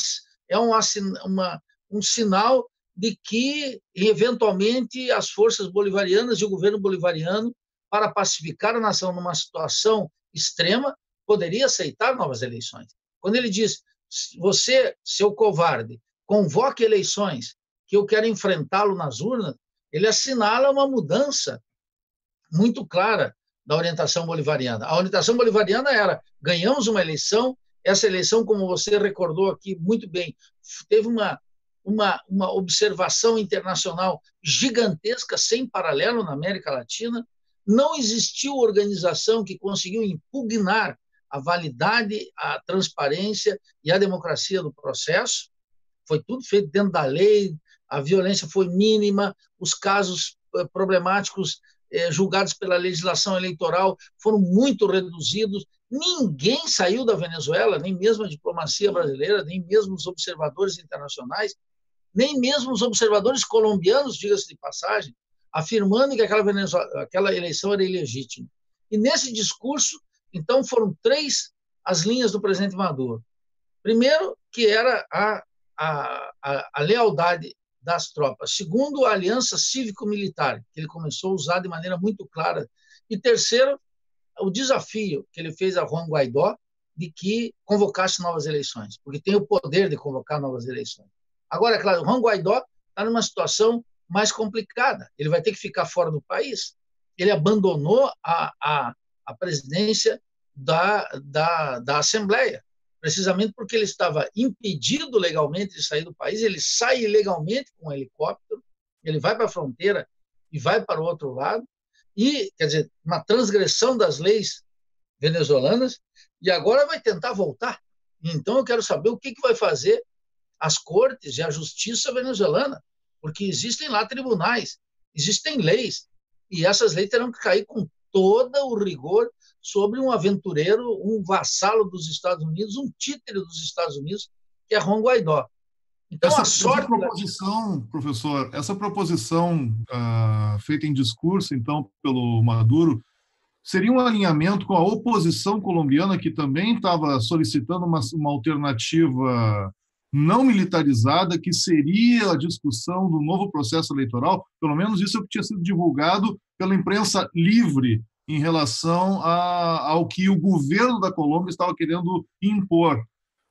é um, uma, um sinal de que, eventualmente, as forças bolivarianas e o governo bolivariano, para pacificar a nação numa situação extrema, poderia aceitar novas eleições. Quando ele diz, você, seu covarde, convoque eleições, que eu quero enfrentá-lo nas urnas, ele assinala uma mudança muito clara da orientação bolivariana. A orientação bolivariana era, ganhamos uma eleição, essa eleição, como você recordou aqui muito bem, teve uma, uma, uma observação internacional gigantesca, sem paralelo na América Latina, não existiu organização que conseguiu impugnar a validade, a transparência e a democracia do processo. Foi tudo feito dentro da lei, a violência foi mínima, os casos problemáticos eh, julgados pela legislação eleitoral foram muito reduzidos. Ninguém saiu da Venezuela, nem mesmo a diplomacia brasileira, nem mesmo os observadores internacionais, nem mesmo os observadores colombianos, diga-se de passagem, afirmando que aquela, Venezuela, aquela eleição era ilegítima. E nesse discurso, então, foram três as linhas do presidente Maduro. Primeiro, que era a, a, a, a lealdade das tropas. Segundo, a aliança cívico-militar, que ele começou a usar de maneira muito clara. E terceiro, o desafio que ele fez a Juan Guaidó de que convocasse novas eleições, porque tem o poder de convocar novas eleições. Agora, é claro, o Juan Guaidó está numa situação mais complicada. Ele vai ter que ficar fora do país. Ele abandonou a, a, a presidência da, da, da Assembleia, precisamente porque ele estava impedido legalmente de sair do país. Ele sai ilegalmente com um helicóptero, ele vai para a fronteira e vai para o outro lado, e, quer dizer, uma transgressão das leis venezuelanas, e agora vai tentar voltar. Então, eu quero saber o que, que vai fazer as cortes e a justiça venezuelana, porque existem lá tribunais, existem leis, e essas leis terão que cair com todo o rigor sobre um aventureiro, um vassalo dos Estados Unidos, um títere dos Estados Unidos, que é Juan Guaidó. Então, essa, a sorte... essa proposição, professor, essa proposição uh, feita em discurso, então, pelo Maduro, seria um alinhamento com a oposição colombiana, que também estava solicitando uma, uma alternativa não militarizada, que seria a discussão do novo processo eleitoral? Pelo menos isso é o que tinha sido divulgado pela imprensa livre em relação a, ao que o governo da Colômbia estava querendo impor.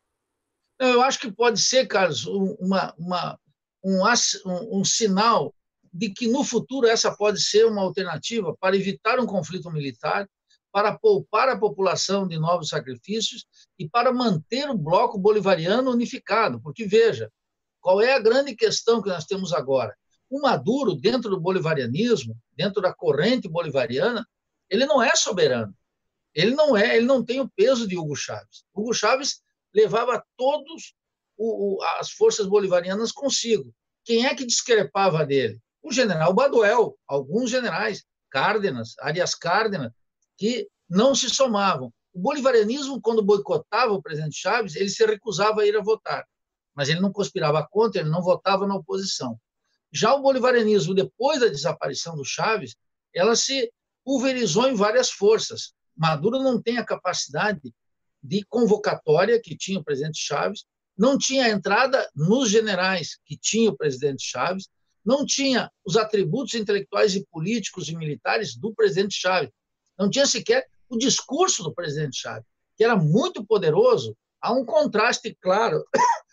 Eu acho que pode ser, Carlos, uma, uma, um, um, um sinal de que no futuro essa pode ser uma alternativa para evitar um conflito militar, para poupar a população de novos sacrifícios e para manter o bloco bolivariano unificado. Porque, veja, qual é a grande questão que nós temos agora? O Maduro, dentro do bolivarianismo, dentro da corrente bolivariana, ele não é soberano. Ele não é, ele não tem o peso de Hugo Chávez. Hugo Chávez levava todas as forças bolivarianas consigo. Quem é que discrepava dele? O general Baduel, alguns generais, Cárdenas, Arias Cárdenas, que não se somavam. O bolivarianismo, quando boicotava o presidente Chávez, ele se recusava a ir a votar, mas ele não conspirava contra, ele não votava na oposição. Já o bolivarianismo, depois da desaparição do Chávez, ela se pulverizou em várias forças. Maduro não tem a capacidade de convocatória que tinha o presidente Chávez, não tinha a entrada nos generais que tinha o presidente Chávez, não tinha os atributos intelectuais e políticos e militares do presidente Chávez, não tinha sequer o discurso do presidente Chávez, que era muito poderoso. Há um contraste claro,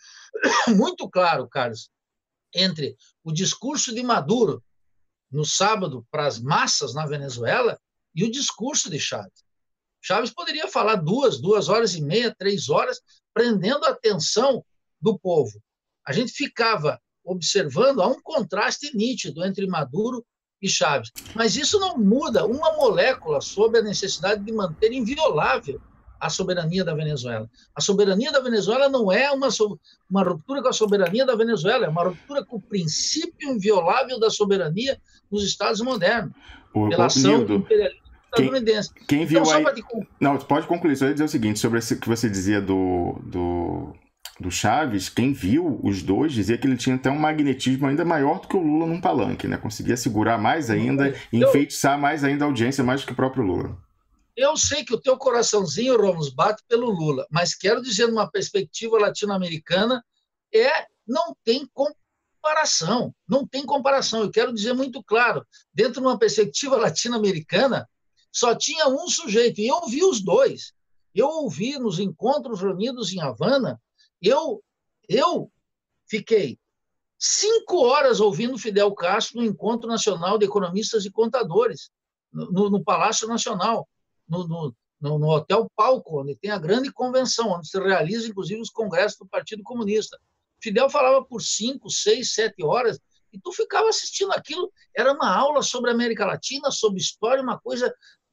muito claro, Carlos, entre o discurso de Maduro no sábado para as massas na Venezuela e o discurso de Chávez. Chávez poderia falar duas, duas horas e meia, três horas, prendendo a atenção do povo. A gente ficava observando, há um contraste nítido entre Maduro e Chávez. Mas isso não muda uma molécula sobre a necessidade de manter inviolável a soberania da Venezuela. A soberania da Venezuela não é uma, uma ruptura com a soberania da Venezuela, é uma ruptura com o princípio inviolável da soberania dos Estados modernos, o, pela ação Nildo, imperialista estadunidense. Quem, quem viu então, aí... de... Não, pode concluir. Só ia dizer o seguinte, sobre o que você dizia do... do... do Chávez, quem viu os dois dizia que ele tinha até um magnetismo ainda maior do que o Lula num palanque, né? Conseguia segurar mais ainda, e eu, enfeitiçar mais ainda a audiência, mais do que o próprio Lula. Eu sei que o teu coraçãozinho, Ramos, bate pelo Lula, mas quero dizer, numa perspectiva latino-americana, é, não tem comparação, não tem comparação. Eu quero dizer muito claro, dentro de uma perspectiva latino-americana, só tinha um sujeito, e eu vi os dois. Eu ouvi nos encontros reunidos em Havana, eu, eu fiquei cinco horas ouvindo Fidel Castro no Encontro Nacional de Economistas e Contadores, no, no Palácio Nacional, no, no, no Hotel Palco, onde tem a grande convenção, onde se realiza, inclusive, os congressos do Partido Comunista. Fidel falava por cinco, seis, sete horas, e tu ficava assistindo aquilo. Era uma aula sobre a América Latina, sobre história, uma coisa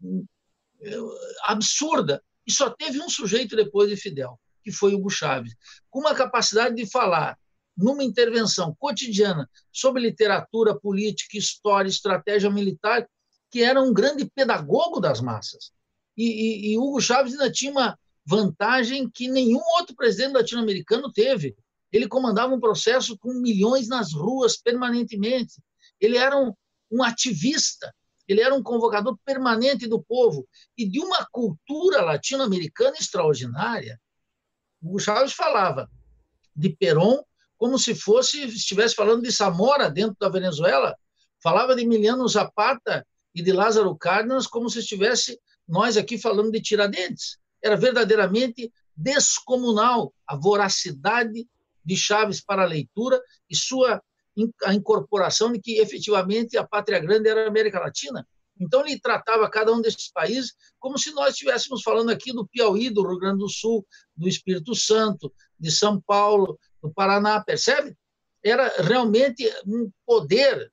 absurda. E só teve um sujeito depois de Fidel, que foi Hugo Chávez, com uma capacidade de falar numa intervenção cotidiana sobre literatura, política, história, estratégia militar, que era um grande pedagogo das massas. E, e, e Hugo Chávez ainda tinha uma vantagem que nenhum outro presidente latino-americano teve. Ele comandava um processo com milhões nas ruas permanentemente. Ele era um, um ativista, ele era um convocador permanente do povo e de uma cultura latino-americana extraordinária. Hugo Chávez falava de Perón como se fosse, estivesse falando de Zamora dentro da Venezuela, falava de Emiliano Zapata e de Lázaro Cárdenas como se estivesse nós aqui falando de Tiradentes. Era verdadeiramente descomunal a voracidade de Chávez para a leitura e sua a incorporação de que efetivamente a pátria grande era a América Latina. Então ele tratava cada um desses países como se nós estivéssemos falando aqui do Piauí, do Rio Grande do Sul, do Espírito Santo, de São Paulo, do Paraná, percebe? Era realmente um poder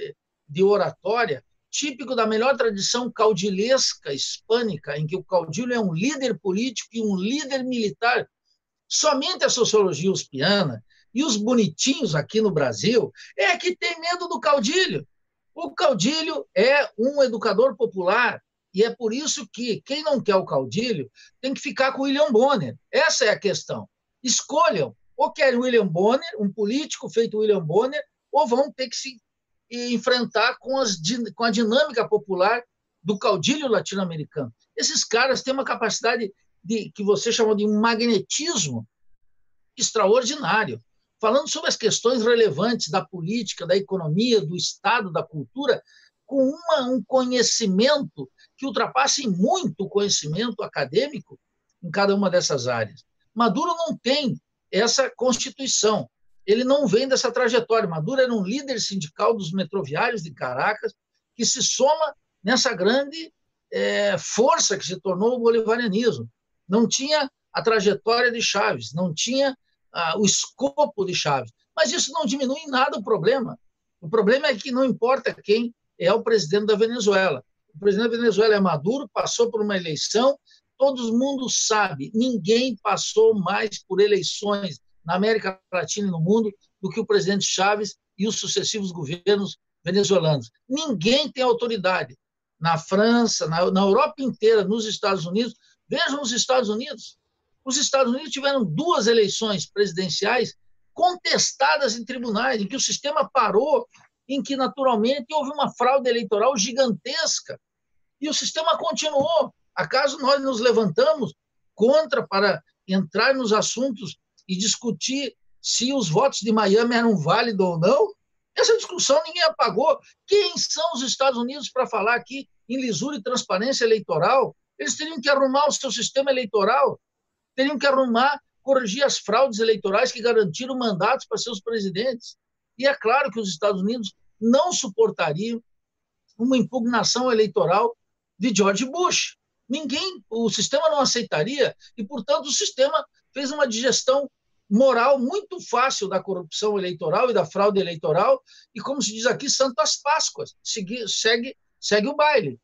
de oratória típico da melhor tradição caudilesca hispânica, em que o caudilho é um líder político e um líder militar. Somente a sociologia uspiana e os bonitinhos aqui no Brasil é que tem medo do caudilho. O caudilho é um educador popular e é por isso que quem não quer o caudilho tem que ficar com William Bonner. Essa é a questão. Escolham, ou querem William Bonner, um político feito William Bonner, ou vão ter que se enfrentar com, as, com a dinâmica popular do caudilho latino-americano. Esses caras têm uma capacidade de, que você chamou de um magnetismo extraordinário, falando sobre as questões relevantes da política, da economia, do Estado, da cultura, com uma, um conhecimento que ultrapasse muito o conhecimento acadêmico em cada uma dessas áreas. Maduro não tem essa constituição, ele não vem dessa trajetória. Maduro era um líder sindical dos metroviários de Caracas que se soma nessa grande é, força que se tornou o bolivarianismo. Não tinha a trajetória de Chávez, não tinha ah, o escopo de Chávez. Mas isso não diminui em nada o problema. O problema é que não importa quem é o presidente da Venezuela. O presidente da Venezuela é Maduro, passou por uma eleição, todo mundo sabe, ninguém passou mais por eleições na América Latina e no mundo do que o presidente Chávez e os sucessivos governos venezuelanos. Ninguém tem autoridade. Na França, na, na Europa inteira, nos Estados Unidos, vejam os Estados Unidos. Os Estados Unidos tiveram duas eleições presidenciais contestadas em tribunais, em que o sistema parou, em que, naturalmente, houve uma fraude eleitoral gigantesca. E o sistema continuou. Acaso nós nos levantamos contra para entrar nos assuntos e discutir se os votos de Miami eram válidos ou não? Essa discussão ninguém apagou. Quem são os Estados Unidos para falar aqui em lisura e transparência eleitoral? Eles teriam que arrumar o seu sistema eleitoral, teriam que arrumar, corrigir as fraudes eleitorais que garantiram mandatos para seus presidentes. E é claro que os Estados Unidos não suportariam uma impugnação eleitoral de George Bush. Ninguém, o sistema não aceitaria e, portanto, o sistema fez uma digestão moral muito fácil da corrupção eleitoral e da fraude eleitoral e, como se diz aqui, santas páscoas, segue, segue, segue o baile.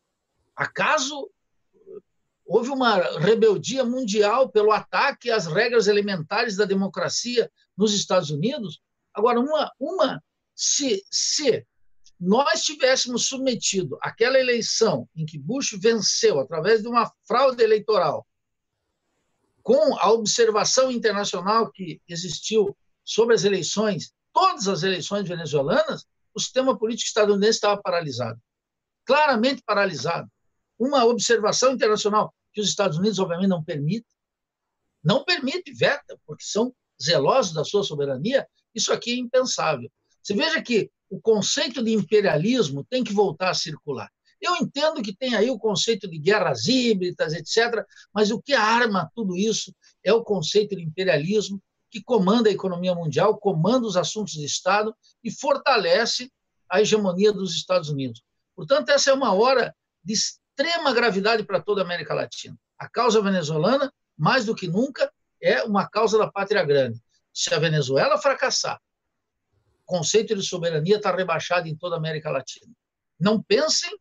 Acaso houve uma rebeldia mundial pelo ataque às regras elementares da democracia nos Estados Unidos? Agora, uma, uma se, se nós tivéssemos submetido aquela eleição em que Bush venceu através de uma fraude eleitoral com a observação internacional que existiu sobre as eleições, todas as eleições venezuelanas, o sistema político estadunidense estava paralisado, claramente paralisado. Uma observação internacional que os Estados Unidos, obviamente, não permite, não permite, veta, porque são zelosos da sua soberania, isso aqui é impensável. Você veja que o conceito de imperialismo tem que voltar a circular. Eu entendo que tem aí o conceito de guerras híbridas, etcétera, mas o que arma tudo isso é o conceito de imperialismo que comanda a economia mundial, comanda os assuntos de Estado e fortalece a hegemonia dos Estados Unidos. Portanto, essa é uma hora de extrema gravidade para toda a América Latina. A causa venezuelana, mais do que nunca, é uma causa da pátria grande. Se a Venezuela fracassar, o conceito de soberania está rebaixado em toda a América Latina. Não pensem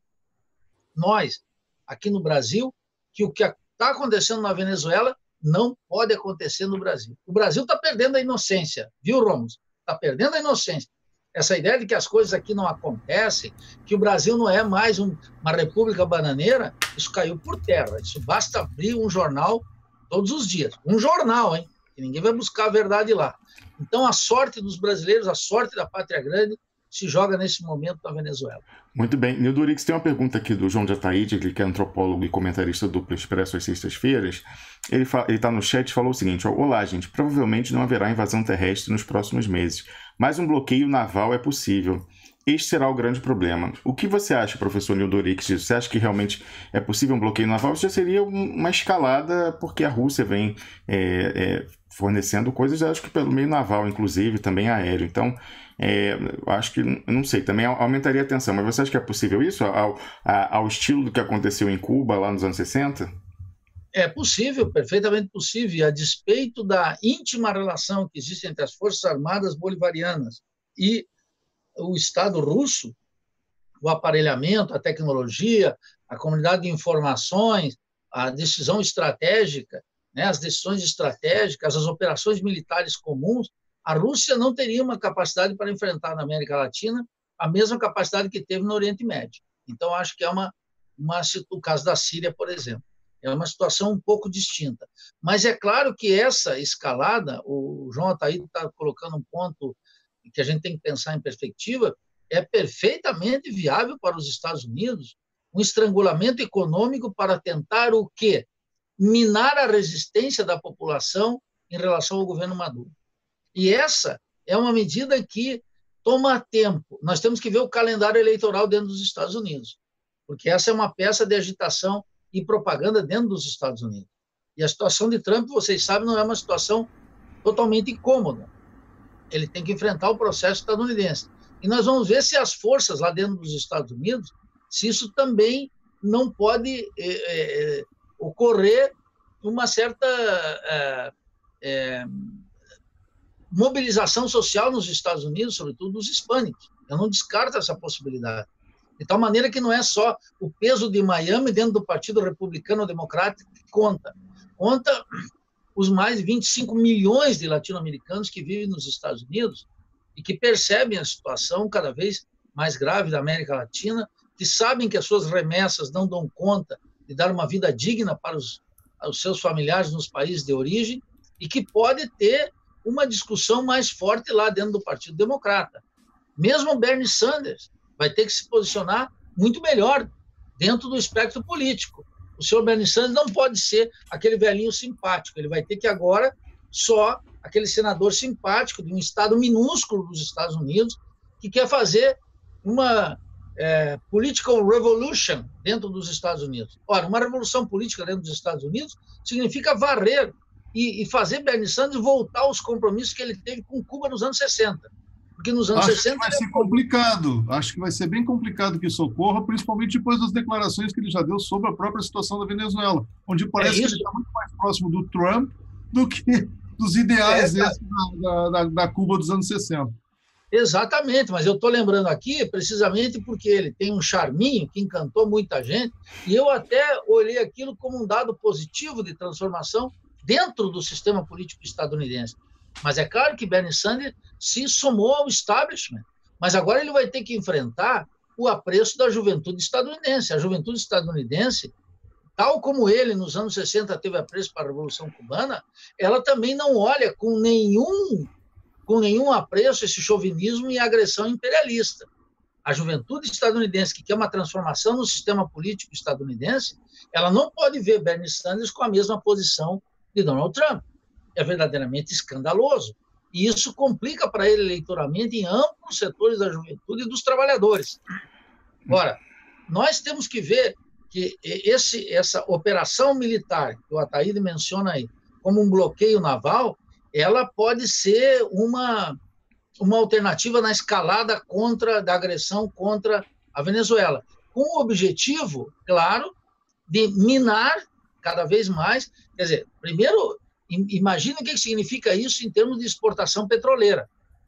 nós, aqui no Brasil, que o que está acontecendo na Venezuela não pode acontecer no Brasil. O Brasil está perdendo a inocência, viu, Ramos? Está perdendo a inocência. Essa ideia de que as coisas aqui não acontecem, que o Brasil não é mais um, uma república bananeira, isso caiu por terra. Isso basta abrir um jornal todos os dias. Um jornal, hein? Que ninguém vai buscar a verdade lá. Então, a sorte dos brasileiros, a sorte da pátria grande, se joga nesse momento na Venezuela. Muito bem. Nildo Urix, tem uma pergunta aqui do João de Ataíde, ele que é antropólogo e comentarista do Duplo Expresso às sextas-feiras. Ele está no chat e falou o seguinte: ó, olá, gente, provavelmente não haverá invasão terrestre nos próximos meses, mas um bloqueio naval é possível. Este será o grande problema. O que você acha, professor Nildo Urix, disso? Você acha que realmente é possível um bloqueio naval? Isso já seria uma escalada, porque a Rússia vem é, é, fornecendo coisas, acho que pelo meio naval, inclusive, também aéreo. Então, é, acho que, não sei, também aumentaria a tensão. Mas você acha que é possível isso, ao, ao estilo do que aconteceu em Cuba lá nos anos sessenta? É possível, perfeitamente possível. E a despeito da íntima relação que existe entre as Forças Armadas Bolivarianas e o Estado russo, o aparelhamento, a tecnologia, a comunidade de informações, a decisão estratégica, né, as decisões estratégicas, as operações militares comuns, a Rússia não teria uma capacidade para enfrentar na América Latina a mesma capacidade que teve no Oriente Médio. Então, acho que é uma, uma o caso da Síria, por exemplo, é uma situação um pouco distinta. Mas é claro que essa escalada, o João Ataíde está colocando um ponto que a gente tem que pensar em perspectiva, é perfeitamente viável para os Estados Unidos um estrangulamento econômico para tentar o quê? Minar a resistência da população em relação ao governo Maduro. E essa é uma medida que toma tempo. Nós temos que ver o calendário eleitoral dentro dos Estados Unidos, porque essa é uma peça de agitação e propaganda dentro dos Estados Unidos. E a situação de Trump, vocês sabem, não é uma situação totalmente incômoda. Ele tem que enfrentar o processo estadunidense. E nós vamos ver se as forças lá dentro dos Estados Unidos, se isso também não pode é, é, ocorrer uma certa é, é, mobilização social nos Estados Unidos, sobretudo dos hispânicos. Eu não descarto essa possibilidade. De tal maneira que não é só o peso de Miami dentro do Partido Republicano Democrático que conta. Conta os mais de vinte e cinco milhões de latino-americanos que vivem nos Estados Unidos e que percebem a situação cada vez mais grave da América Latina, que sabem que as suas remessas não dão conta de dar uma vida digna para os, os seus familiares nos países de origem e que pode ter uma discussão mais forte lá dentro do Partido Democrata. Mesmo o Bernie Sanders vai ter que se posicionar muito melhor dentro do espectro político. O senhor Bernie Sanders não pode ser aquele velhinho simpático, ele vai ter que agora só aquele senador simpático de um estado minúsculo dos Estados Unidos que quer fazer uma é, political revolution dentro dos Estados Unidos. Ora, uma revolução política dentro dos Estados Unidos significa varrer e, e fazer Bernie Sanders voltar aos compromissos que ele teve com Cuba nos anos sessenta. Porque nos anos Acho sessenta... que vai ser complicado. Acho que vai ser bem complicado que isso ocorra, principalmente depois das declarações que ele já deu sobre a própria situação da Venezuela, onde parece é que ele está muito mais próximo do Trump do que dos ideais é, esses da, da, da Cuba dos anos sessenta. Exatamente, mas eu estou lembrando aqui precisamente porque ele tem um charminho que encantou muita gente, e eu até olhei aquilo como um dado positivo de transformação dentro do sistema político estadunidense. Mas é claro que Bernie Sanders se somou ao establishment, mas agora ele vai ter que enfrentar o apreço da juventude estadunidense. A juventude estadunidense, tal como ele nos anos sessenta teve apreço para a Revolução Cubana, ela também não olha com nenhum, com nenhum apreço esse chauvinismo e agressão imperialista. A juventude estadunidense que quer uma transformação no sistema político estadunidense, ela não pode ver Bernie Sanders com a mesma posição de Donald Trump. é verdadeiramente escandaloso. E isso complica para ele eleitoralmente em amplos setores da juventude e dos trabalhadores. Ora, nós temos que ver que esse, essa operação militar que o Ataíde menciona aí, como um bloqueio naval, ela pode ser uma, uma alternativa na escalada contra, da agressão contra a Venezuela, com o objetivo, claro, de minar cada vez mais. Quer dizer, primeiro, imagina o que significa isso em termos de exportação petroleira.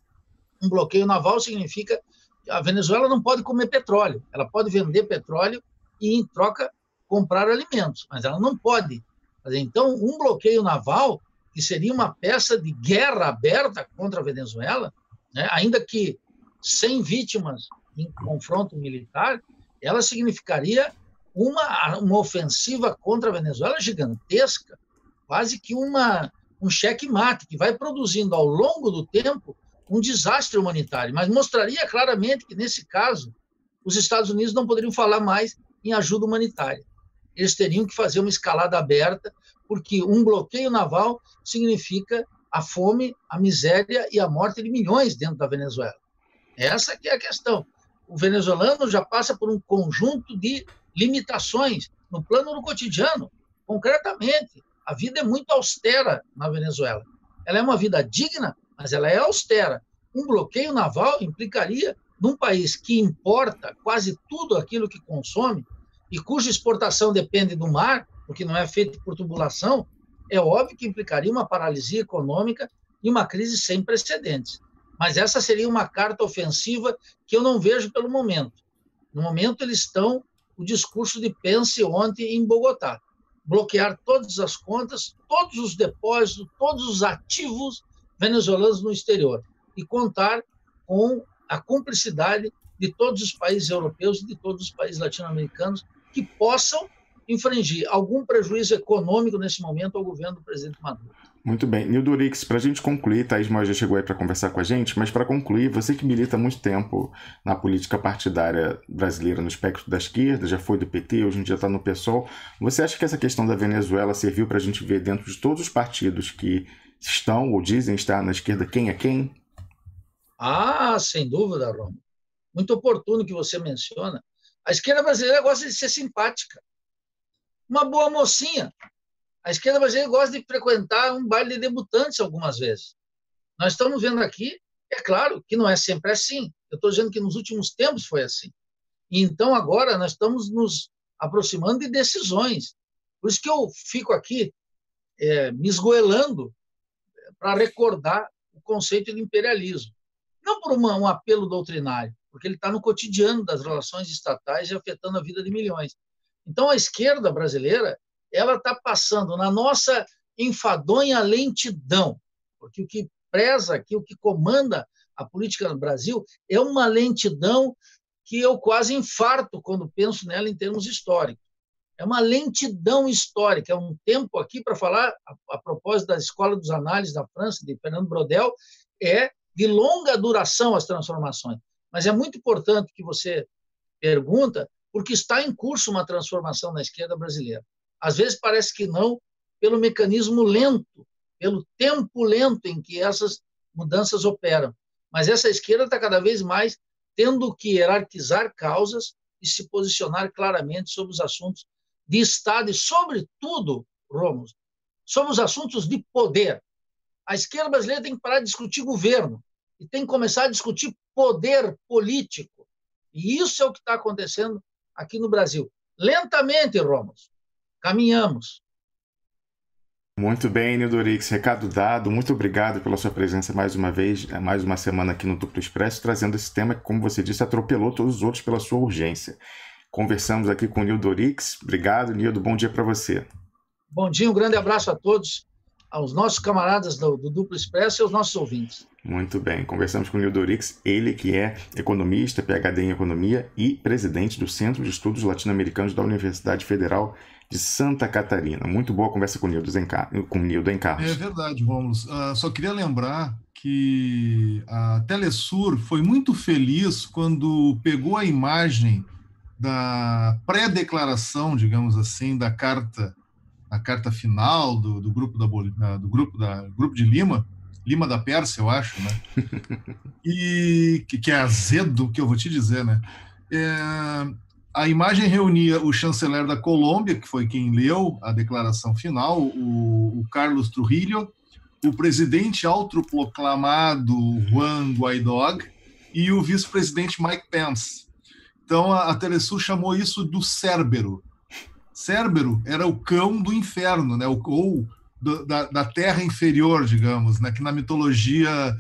Um bloqueio naval significa que a Venezuela não pode comer petróleo, ela pode vender petróleo e, em troca, comprar alimentos, mas ela não pode. Então, um bloqueio naval, que seria uma peça de guerra aberta contra a Venezuela, né, ainda que sem vítimas em confronto militar, ela significaria uma, uma ofensiva contra a Venezuela gigantesca, quase que uma, um cheque-mate, que vai produzindo ao longo do tempo um desastre humanitário, mas mostraria claramente que, nesse caso, os Estados Unidos não poderiam falar mais em ajuda humanitária. Eles teriam que fazer uma escalada aberta, porque um bloqueio naval significa a fome, a miséria e a morte de milhões dentro da Venezuela. Essa que é a questão. O venezuelano já passa por um conjunto de limitações no plano do cotidiano. Concretamente, a vida é muito austera na Venezuela. Ela é uma vida digna, mas ela é austera. Um bloqueio naval implicaria, num país que importa quase tudo aquilo que consome e cuja exportação depende do mar, porque não é feito por tubulação, é óbvio que implicaria uma paralisia econômica e uma crise sem precedentes. Mas essa seria uma carta ofensiva que eu não vejo pelo momento. No momento, eles estão o discurso de Pence ontem em Bogotá. Bloquear todas as contas, todos os depósitos, todos os ativos venezuelanos no exterior e contar com a cumplicidade de todos os países europeus e de todos os países latino-americanos que possam infringir algum prejuízo econômico nesse momento ao governo do presidente Maduro. Muito bem. Nildo Rix, para a gente concluir, Thaís Moy já chegou aí para conversar com a gente, mas para concluir, você que milita há muito tempo na política partidária brasileira no espectro da esquerda, já foi do P T, hoje em dia está no PSOL, você acha que essa questão da Venezuela serviu para a gente ver dentro de todos os partidos que estão ou dizem estar na esquerda quem é quem? Ah, sem dúvida, Roma. Muito oportuno que você menciona. A esquerda brasileira gosta de ser simpática. Uma boa mocinha. A esquerda brasileira gosta de frequentar um baile de debutantes algumas vezes. Nós estamos vendo aqui, é claro que não é sempre assim. Eu estou dizendo que nos últimos tempos foi assim. E então agora nós estamos nos aproximando de decisões. Por isso que eu fico aqui é, me esgoelando para recordar o conceito de imperialismo. Não por uma, um apelo doutrinário, porque ele está no cotidiano das relações estatais e afetando a vida de milhões. Então, a esquerda brasileira ela está passando na nossa enfadonha lentidão, porque o que preza aqui, o que comanda a política no Brasil é uma lentidão que eu quase infarto quando penso nela em termos históricos. É uma lentidão histórica, é um tempo aqui para falar, a, a propósito da Escola dos Análises da França, de Fernando Braudel, é de longa duração as transformações. Mas é muito importante que você pergunta, porque está em curso uma transformação na esquerda brasileira. Às vezes parece que não, pelo mecanismo lento, pelo tempo lento em que essas mudanças operam. Mas essa esquerda está cada vez mais tendo que hierarquizar causas e se posicionar claramente sobre os assuntos de Estado e, sobretudo, Rômulo, sobre os assuntos de poder. A esquerda brasileira tem que parar de discutir governo e tem que começar a discutir poder político. E isso é o que está acontecendo aqui no Brasil. Lentamente, Rômulo, caminhamos. Muito bem, Nildo Rix, recado dado. Muito obrigado pela sua presença mais uma vez, mais uma semana aqui no Duplo Expresso, trazendo esse tema que, como você disse, atropelou todos os outros pela sua urgência. Conversamos aqui com o Nildo Rix. Obrigado, Nildo. Bom dia para você. Bom dia, um grande abraço a todos, aos nossos camaradas do, do Duplo Expresso e aos nossos ouvintes. Muito bem, conversamos com o Nildo Rix, ele que é economista, P H D em Economia e presidente do Centro de Estudos Latino-Americanos da Universidade Federal de Santa Catarina. Muito boa conversa com o Nildo em, com o Nildo em Carlos. É verdade, Rômulo. Uh, só queria lembrar que a Telesur foi muito feliz quando pegou a imagem da pré-declaração, digamos assim, da Carta a carta final do, do grupo da do grupo da grupo de Lima, Lima da Pérsia, eu acho, né? E que, que é azedo, que eu vou te dizer, né? É, a imagem reunia o chanceler da Colômbia, que foi quem leu a declaração final, o, o Carlos Trujillo, o presidente autoproclamado Juan Guaidó e o vice-presidente Mike Pence. Então a, a Telesul chamou isso do Cérbero. Cérbero era o cão do inferno, né? O, ou do, da, da terra inferior, digamos, né? Que na mitologia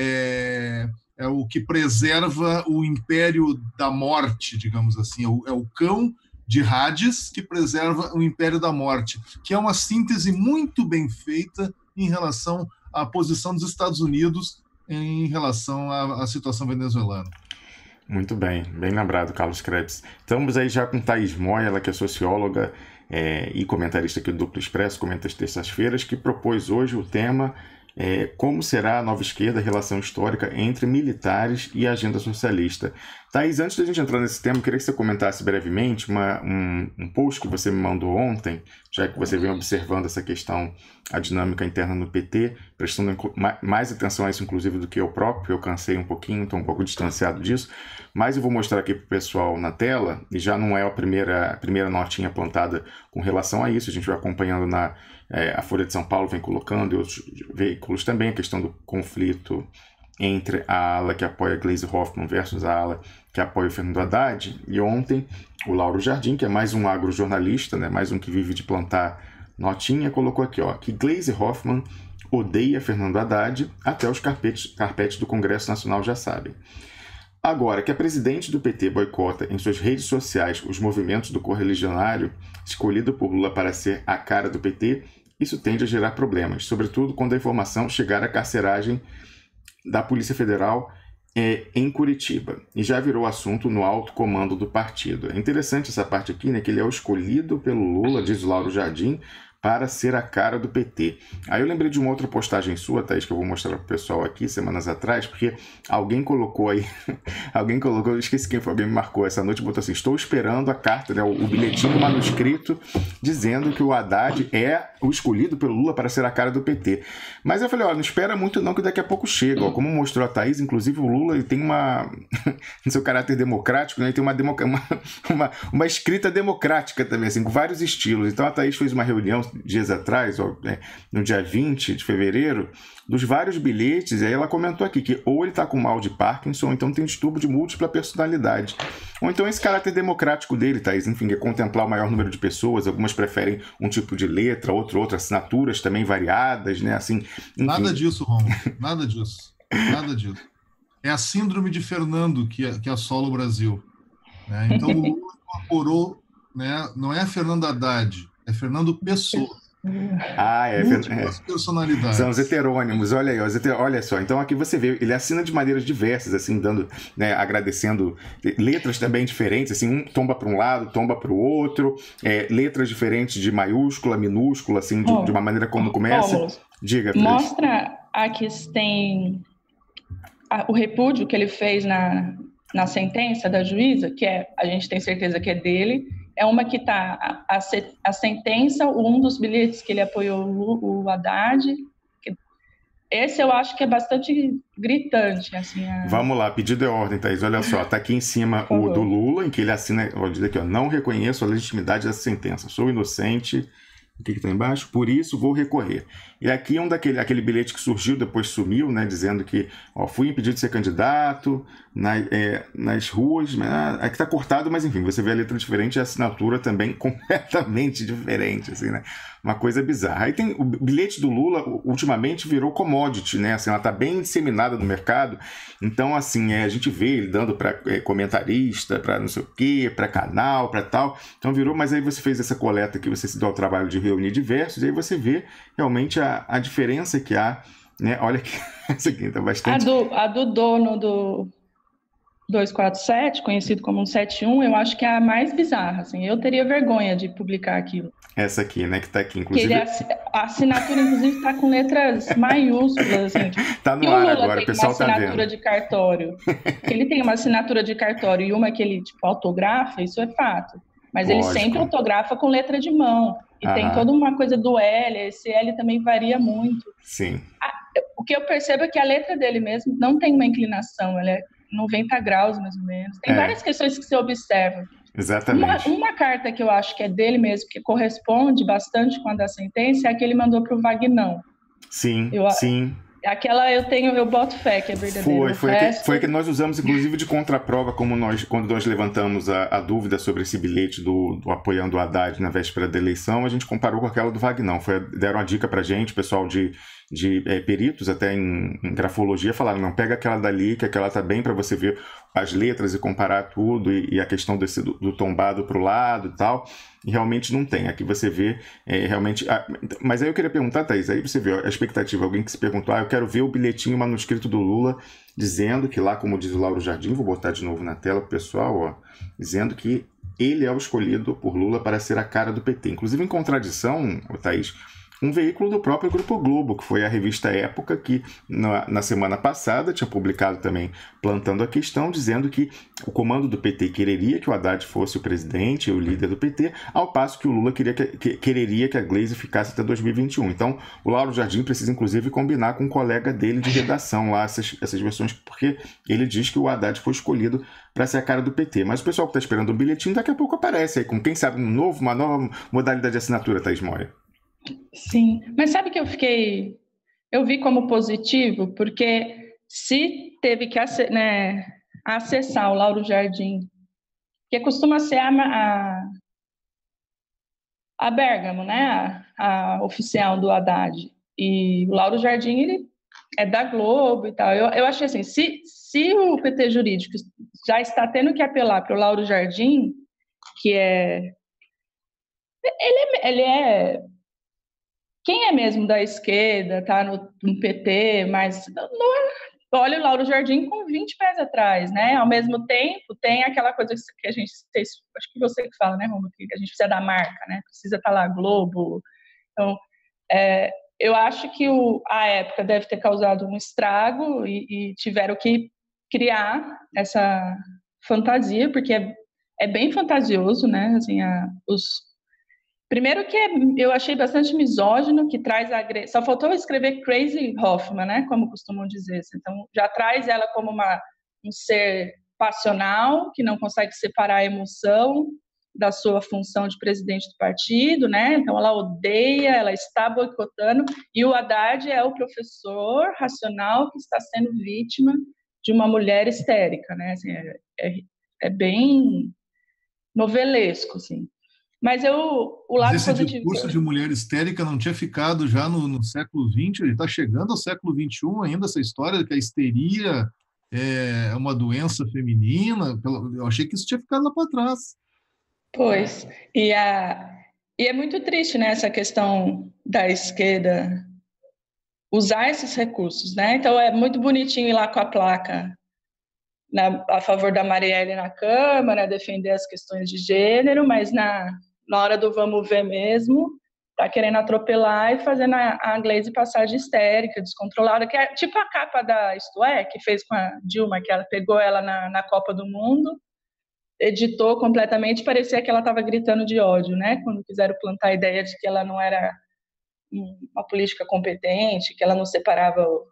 é, é o que preserva o império da morte, digamos assim. É o, é o cão de Hades que preserva o império da morte, que é uma síntese muito bem feita em relação à posição dos Estados Unidos em relação à, à situação venezuelana. Muito bem, bem lembrado, Carlos Krebs. Estamos aí já com Thaís Moya, ela que é socióloga é, e comentarista aqui do Duplo Expresso, comenta às terças-feiras, que propôs hoje o tema é, como será a nova esquerda, a relação histórica entre militares e a agenda socialista. Thaís, antes da gente entrar nesse tema, eu queria que você comentasse brevemente uma, um, um post que você me mandou ontem, já que você vem observando essa questão, a dinâmica interna no P T, prestando mais atenção a isso, inclusive, do que eu próprio. Eu cansei um pouquinho, estou um pouco distanciado disso, mas eu vou mostrar aqui para o pessoal na tela, e já não é a primeira, a primeira notinha plantada com relação a isso, a gente vai acompanhando na é, a Folha de São Paulo, vem colocando, e outros veículos também, a questão do conflito entre a ala que apoia Gleisi Hoffmann versus a ala que apoia o Fernando Haddad. E ontem o Lauro Jardim, que é mais um agrojornalista, né, mais um que vive de plantar notinha, colocou aqui, ó, que Gleisi Hoffmann odeia Fernando Haddad, até os carpetes, carpetes do Congresso Nacional já sabem. Agora, que a presidente do P T boicota em suas redes sociais os movimentos do correligionário escolhido por Lula para ser a cara do P T, isso tende a gerar problemas, sobretudo quando a informação chegar à carceragem da Polícia Federal é, em Curitiba, e já virou assunto no alto comando do partido. É interessante essa parte aqui, né, que ele é o escolhido pelo Lula, diz o Lauro Jardim, para ser a cara do P T. Aí eu lembrei de uma outra postagem sua, Thaís, que eu vou mostrar para o pessoal aqui, semanas atrás, porque alguém colocou aí, alguém colocou, eu esqueci quem foi, alguém me marcou essa noite, botou assim, estou esperando a carta, né, o, o bilhetinho manuscrito, dizendo que o Haddad é o escolhido pelo Lula para ser a cara do P T. Mas eu falei, ó, não espera muito não, que daqui a pouco chega. Ó, como mostrou a Thaís, inclusive o Lula ele tem uma, no seu caráter democrático, né, ele tem uma, democ... uma, uma, uma escrita democrática também, assim, com vários estilos. Então a Thaís fez uma reunião dias atrás, ó, é, no dia vinte de fevereiro, dos vários bilhetes, e aí ela comentou aqui que ou ele está com mal de Parkinson, ou então tem distúrbio de múltipla personalidade. Ou então esse caráter democrático dele, Thaís, enfim, é contemplar o maior número de pessoas, algumas preferem um tipo de letra, outro, outras assinaturas também variadas, né, assim... Enfim. Nada disso, Romulo, nada disso, nada disso. É a síndrome de Fernando que, que assola o Brasil. Né? Então o Lula incorporou, né, não é Fernando Haddad, é Fernando Pessoa. Ah, é. Múltiplas é. personalidades. São os heterônimos, olha aí, os heter... olha só. Então aqui você vê, ele assina de maneiras diversas, assim, dando, né, agradecendo letras também diferentes, assim, um tomba para um lado, tomba para o outro, é, letras diferentes de maiúscula, minúscula, assim, de, oh, de uma maneira como começa. Oh, Diga, Cris. Mostra aqui tem a, o repúdio que ele fez na, na sentença da juíza, que é, a gente tem certeza que é dele. É uma que está a, a, a sentença, um dos bilhetes que ele apoiou o, o Haddad. Que, esse eu acho que é bastante gritante. Assim, a... Vamos lá, pedido é ordem, Thaís. Olha só, está aqui em cima o do Lula, em que ele assina, ó, diz aqui, ó, não reconheço a legitimidade dessa sentença, sou inocente. O que está embaixo? Por isso vou recorrer. E aqui é um daquele aquele bilhete que surgiu, depois sumiu, né, dizendo que ó, fui impedido de ser candidato na, é, nas ruas. Né, aqui está cortado, mas enfim, você vê a letra diferente e a assinatura também completamente diferente, assim, né? Uma coisa bizarra. Aí tem o bilhete do Lula, ultimamente virou commodity, né? Assim, ela está bem disseminada no mercado. Então, assim, é, a gente vê ele dando para é, comentarista, para não sei o quê, para canal, para tal. Então virou, mas aí você fez essa coleta que você se dá o trabalho de reunir diversos, e aí você vê realmente a, a diferença que há, né? Olha aqui, essa aqui está bastante... A do, a do dono do duzentos e quarenta e sete, conhecido como cento e setenta e um, eu acho que é a mais bizarra, assim. Eu teria vergonha de publicar aquilo. Essa aqui, né, que está aqui, inclusive... Ele, a assinatura, inclusive, está com letras maiúsculas, assim. Está no ar agora, o pessoal está vendo. Ele tem uma assinatura de cartório. Ele tem uma assinatura de cartório e uma que ele, tipo, autografa, isso é fato. Mas Lógico. Ele sempre autografa com letra de mão. E Aham. tem toda uma coisa do L, esse L também varia muito. Sim. A, o que eu percebo é que a letra dele mesmo não tem uma inclinação, ela é noventa graus, mais ou menos. Tem É. várias questões que se observa. Exatamente. Uma, uma carta que eu acho que é dele mesmo, que corresponde bastante com a da sentença, é a que ele mandou para o Vagnão. Sim, Eu, sim. Aquela eu tenho, eu boto fé que é verdadeira. Foi, foi, resto... que, foi que nós usamos, inclusive, de contraprova, como nós, quando nós levantamos a, a dúvida sobre esse bilhete do, do apoiando o Haddad na véspera da eleição, a gente comparou com aquela do Vagnão. Foi, deram a dica pra gente, pessoal de, de é, peritos, até em, em grafologia, falaram, não, pega aquela dali, que aquela tá bem para você ver as letras e comparar tudo, e, e a questão desse, do, do tombado pro lado e tal. E realmente não tem. Aqui você vê é, realmente... Ah, mas aí eu queria perguntar, Thaís, aí você vê a expectativa, alguém que se perguntou, ah, eu quero ver o bilhetinho manuscrito do Lula dizendo que lá, como diz o Lauro Jardim, vou botar de novo na tela pro pessoal, ó, dizendo que ele é o escolhido por Lula para ser a cara do P T. Inclusive em contradição, Thaís, um veículo do próprio Grupo Globo, que foi a revista Época, que na, na semana passada tinha publicado também, plantando a questão, dizendo que o comando do P T quereria que o Haddad fosse o presidente, o líder do P T, ao passo que o Lula queria que, que, quereria que a Gleisi ficasse até dois mil e vinte e um. Então, o Lauro Jardim precisa, inclusive, combinar com um colega dele de redação lá, essas, essas versões, porque ele diz que o Haddad foi escolhido para ser a cara do P T. Mas o pessoal que está esperando um bilhetinho, daqui a pouco aparece aí, com quem sabe um novo, uma nova modalidade de assinatura, Thaís Moia. Sim, mas sabe que eu fiquei, eu vi como positivo, porque se teve que né, acessar o Lauro Jardim, que costuma ser a, a, a Bergamo, né, a, a oficial do Haddad, e o Lauro Jardim, ele é da Globo e tal, eu, eu achei assim, se, se o P T Jurídico já está tendo que apelar para o Lauro Jardim, que é, ele é, ele é quem é mesmo da esquerda, tá no, no P T, mas não, olha o Lauro Jardim com vinte pés atrás, né? Ao mesmo tempo, tem aquela coisa que a gente, acho que você que fala, né, Romulo, que a gente precisa da marca, né? Precisa estar lá, Globo. Então, é, eu acho que o, a época deve ter causado um estrago e, e tiveram que criar essa fantasia, porque é, é bem fantasioso, né? Assim, a, os Primeiro que eu achei bastante misógino, que traz a... Só faltou escrever Crazy Hoffman, né? Como costumam dizer. Então, já traz ela como uma, um ser passional, que não consegue separar a emoção da sua função de presidente do partido, né? Então, ela odeia, ela está boicotando. E o Haddad é o professor racional que está sendo vítima de uma mulher histérica, né? Assim, é, é, é bem novelesco, assim. Mas eu, o lado Mas esse positivo... discurso de mulher histérica não tinha ficado já no, no século vinte, ele está chegando ao século vinte e um ainda, essa história de que a histeria é uma doença feminina, eu achei que isso tinha ficado lá para trás. Pois, e, a, e é muito triste, né, essa questão da esquerda usar esses recursos, né? Então é muito bonitinho ir lá com a placa na, a favor da Marielle na Câmara, defender as questões de gênero, mas na... na hora do vamos ver mesmo, tá querendo atropelar e fazendo a, a Gleisi passar de histérica, descontrolada, que é tipo a capa da Isto É, que fez com a Dilma, que ela pegou ela na, na Copa do Mundo, editou completamente, parecia que ela estava gritando de ódio, né? Quando quiseram plantar a ideia de que ela não era uma política competente, que ela não separava o,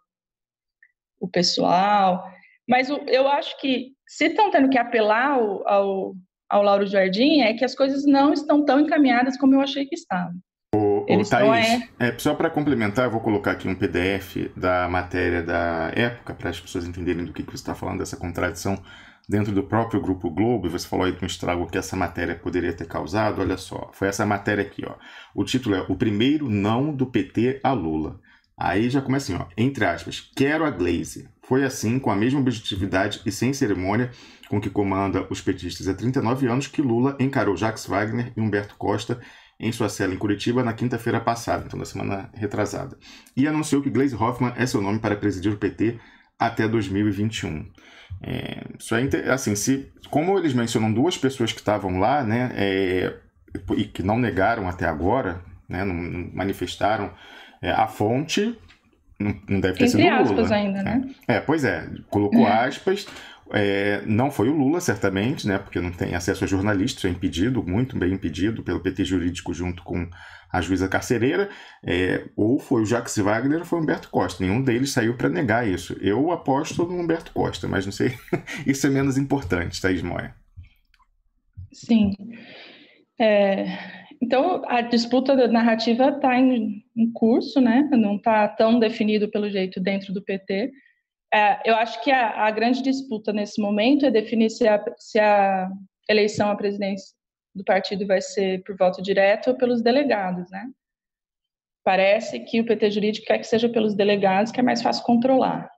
o pessoal. Mas o, eu acho que, se estão tendo que apelar ao, ao ao Lauro Jardim, é que as coisas não estão tão encaminhadas como eu achei que estavam. Ô, ô, Thaís, é... É, só para complementar, eu vou colocar aqui um P D F da matéria da Época, para as pessoas entenderem do que, que você está falando, dessa contradição dentro do próprio Grupo Globo, e você falou aí do estrago que essa matéria poderia ter causado. Olha só, foi essa matéria aqui, ó. O título é O Primeiro Não do P T a Lula. Aí já começa assim, ó, entre aspas, quero a Gleisi. Foi assim, com a mesma objetividade e sem cerimônia com que comanda os petistas há trinta e nove anos, que Lula encarou Jacques Wagner e Humberto Costa em sua cela em Curitiba na quinta-feira passada, então na semana retrasada, e anunciou que Gleisi Hoffmann é seu nome para presidir o P T até dois mil e vinte e um. É, isso é assim, se, como eles mencionam duas pessoas que estavam lá, né, é, e que não negaram até agora, né, não, não manifestaram, é, a fonte não, não deve ter Entre sido aspas Lula. ainda, né? É, é, pois é, colocou aspas. É, não foi o Lula, certamente, né, porque não tem acesso a jornalistas, é impedido, muito bem impedido pelo P T Jurídico junto com a juíza carcereira, é, ou foi o Jacques Wagner ou foi o Humberto Costa. Nenhum deles saiu para negar isso. Eu aposto no Humberto Costa, mas não sei, isso é menos importante, Thaís Moia. Sim. É, então, a disputa da narrativa está em, em curso, né? Não está tão definido, pelo jeito, dentro do P T. É, eu acho que a, a grande disputa nesse momento é definir se a, se a eleição à presidência do partido vai ser por voto direto ou pelos delegados, né? Parece que o P T Jurídico quer que seja pelos delegados, que é mais fácil controlar.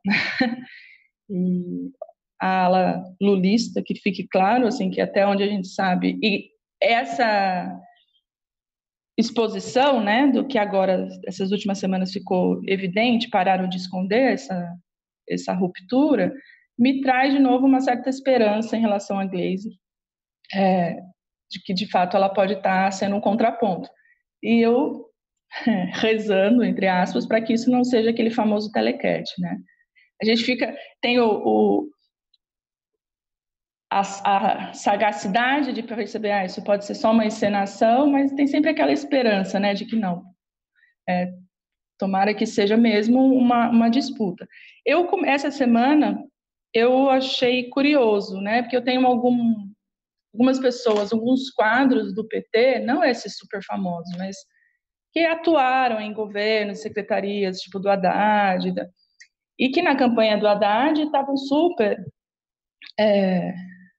E a ala lulista, que fique claro, assim, que até onde a gente sabe, e essa exposição, né, do que agora, essas últimas semanas ficou evidente, pararam de esconder essa essa ruptura, me traz de novo uma certa esperança em relação à Gleisi, é, de que de fato ela pode estar sendo um contraponto. E eu é, rezando, entre aspas, para que isso não seja aquele famoso telequete, né? A gente fica, tem o, o a, a sagacidade de perceber, ah, isso pode ser só uma encenação, mas tem sempre aquela esperança, né, de que não. É, tomara que seja mesmo uma, uma disputa. Eu, essa semana, eu achei curioso, né? Porque eu tenho algum, algumas pessoas, alguns quadros do P T, não esses super famosos, mas que atuaram em governos, secretarias, tipo do Haddad, e que na campanha do Haddad estavam super é,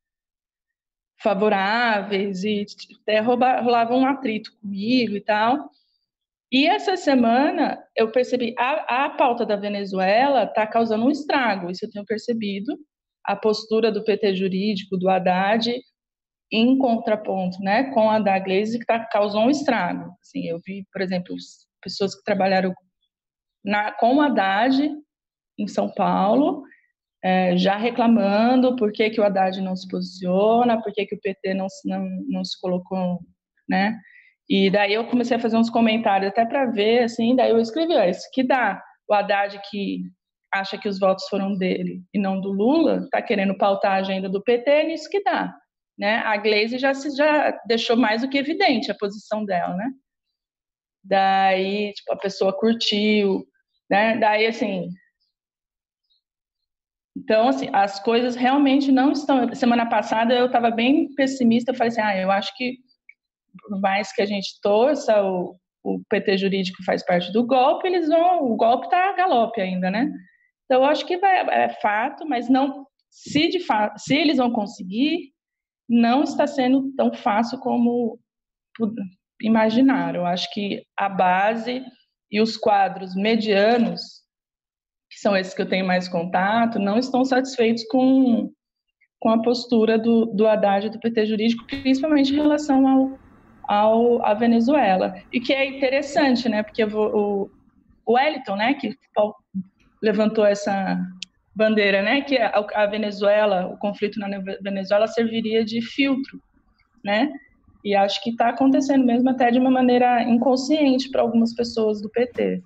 favoráveis e até rolavam um atrito comigo e tal. E essa semana eu percebi, a, a pauta da Venezuela está causando um estrago, isso eu tenho percebido, a postura do P T Jurídico, do Haddad, em contraponto, né, com a da Gleisi, que tá, causou um estrago. Assim, eu vi, por exemplo, pessoas que trabalharam na, com o Haddad em São Paulo, é, já reclamando por que, que o Haddad não se posiciona, por que, que o P T não, não, não se colocou, né? E daí eu comecei a fazer uns comentários até para ver, assim, daí eu escrevi, ó, isso que dá. O Haddad, que acha que os votos foram dele e não do Lula, está querendo pautar a agenda do P T, é nisso que dá. Né? A Gleisi já, se, já deixou mais do que evidente a posição dela, né? Daí, tipo, a pessoa curtiu, né? Daí, assim... Então, assim, as coisas realmente não estão... Semana passada eu estava bem pessimista, eu falei assim, ah, eu acho que por mais que a gente torça, o, o P T Jurídico faz parte do golpe, eles vão, o golpe está a galope ainda, né? Então, eu acho que vai, é fato, mas não, se, de fato, se eles vão conseguir, não está sendo tão fácil como imaginaram. Eu acho que a base e os quadros medianos, que são esses que eu tenho mais contato, não estão satisfeitos com, com a postura do, do Haddad e do P T Jurídico, principalmente em relação ao Ao, à Venezuela. E que é interessante, né? Porque o, o Wellington, né, que levantou essa bandeira, né, que a, a Venezuela, o conflito na Venezuela serviria de filtro, né? E acho que está acontecendo mesmo até de uma maneira inconsciente para algumas pessoas do P T.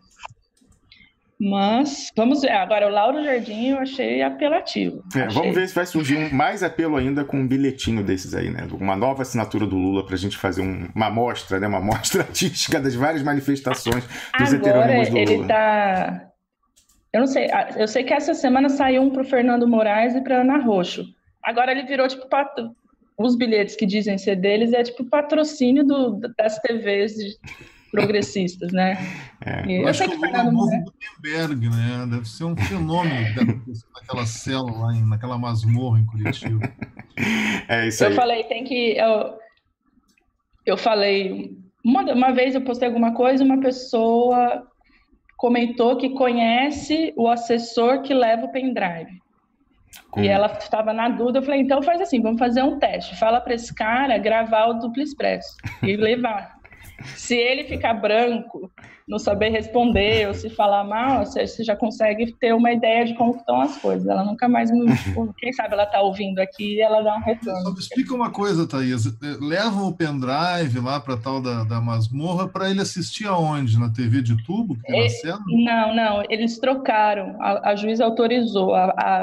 Mas, vamos ver. Agora, o Lauro Jardim eu achei apelativo. É, achei. Vamos ver se vai surgir um mais apelo ainda com um bilhetinho desses aí, né? Uma nova assinatura do Lula para a gente fazer um, uma amostra, né? Uma amostra artística das várias manifestações dos heterônimos do Lula. Agora ele tá... Eu não sei, eu sei que essa semana saiu um para o Fernando Moraes e para Ana Roxo. Agora ele virou, tipo, pat... os bilhetes que dizem ser deles é tipo patrocínio do, das T Vs de... progressistas, né? É. Eu, eu acho que o Lula é o novo Gutenberg, né? Deve ser um fenômeno naquela cela lá, em, naquela masmorra em Curitiba. É isso aí. Eu falei, tem que... Eu, eu falei... Uma, uma vez eu postei alguma coisa, uma pessoa comentou que conhece o assessor que leva o pendrive. Com... E ela estava na dúvida, eu falei, então faz assim, vamos fazer um teste. Fala para esse cara gravar o Duplo Expresso e levar. Se ele ficar branco, não saber responder, ou se falar mal, você já consegue ter uma ideia de como estão as coisas. Ela nunca mais... Quem sabe ela está ouvindo aqui e ela dá um retorno. Só me explica uma coisa, Thaís. Levam o pendrive lá para tal da, da masmorra para ele assistir aonde? Na T V de tubo? Que tem na cena? Não, não. Eles trocaram. A, a juíza autorizou. A, a,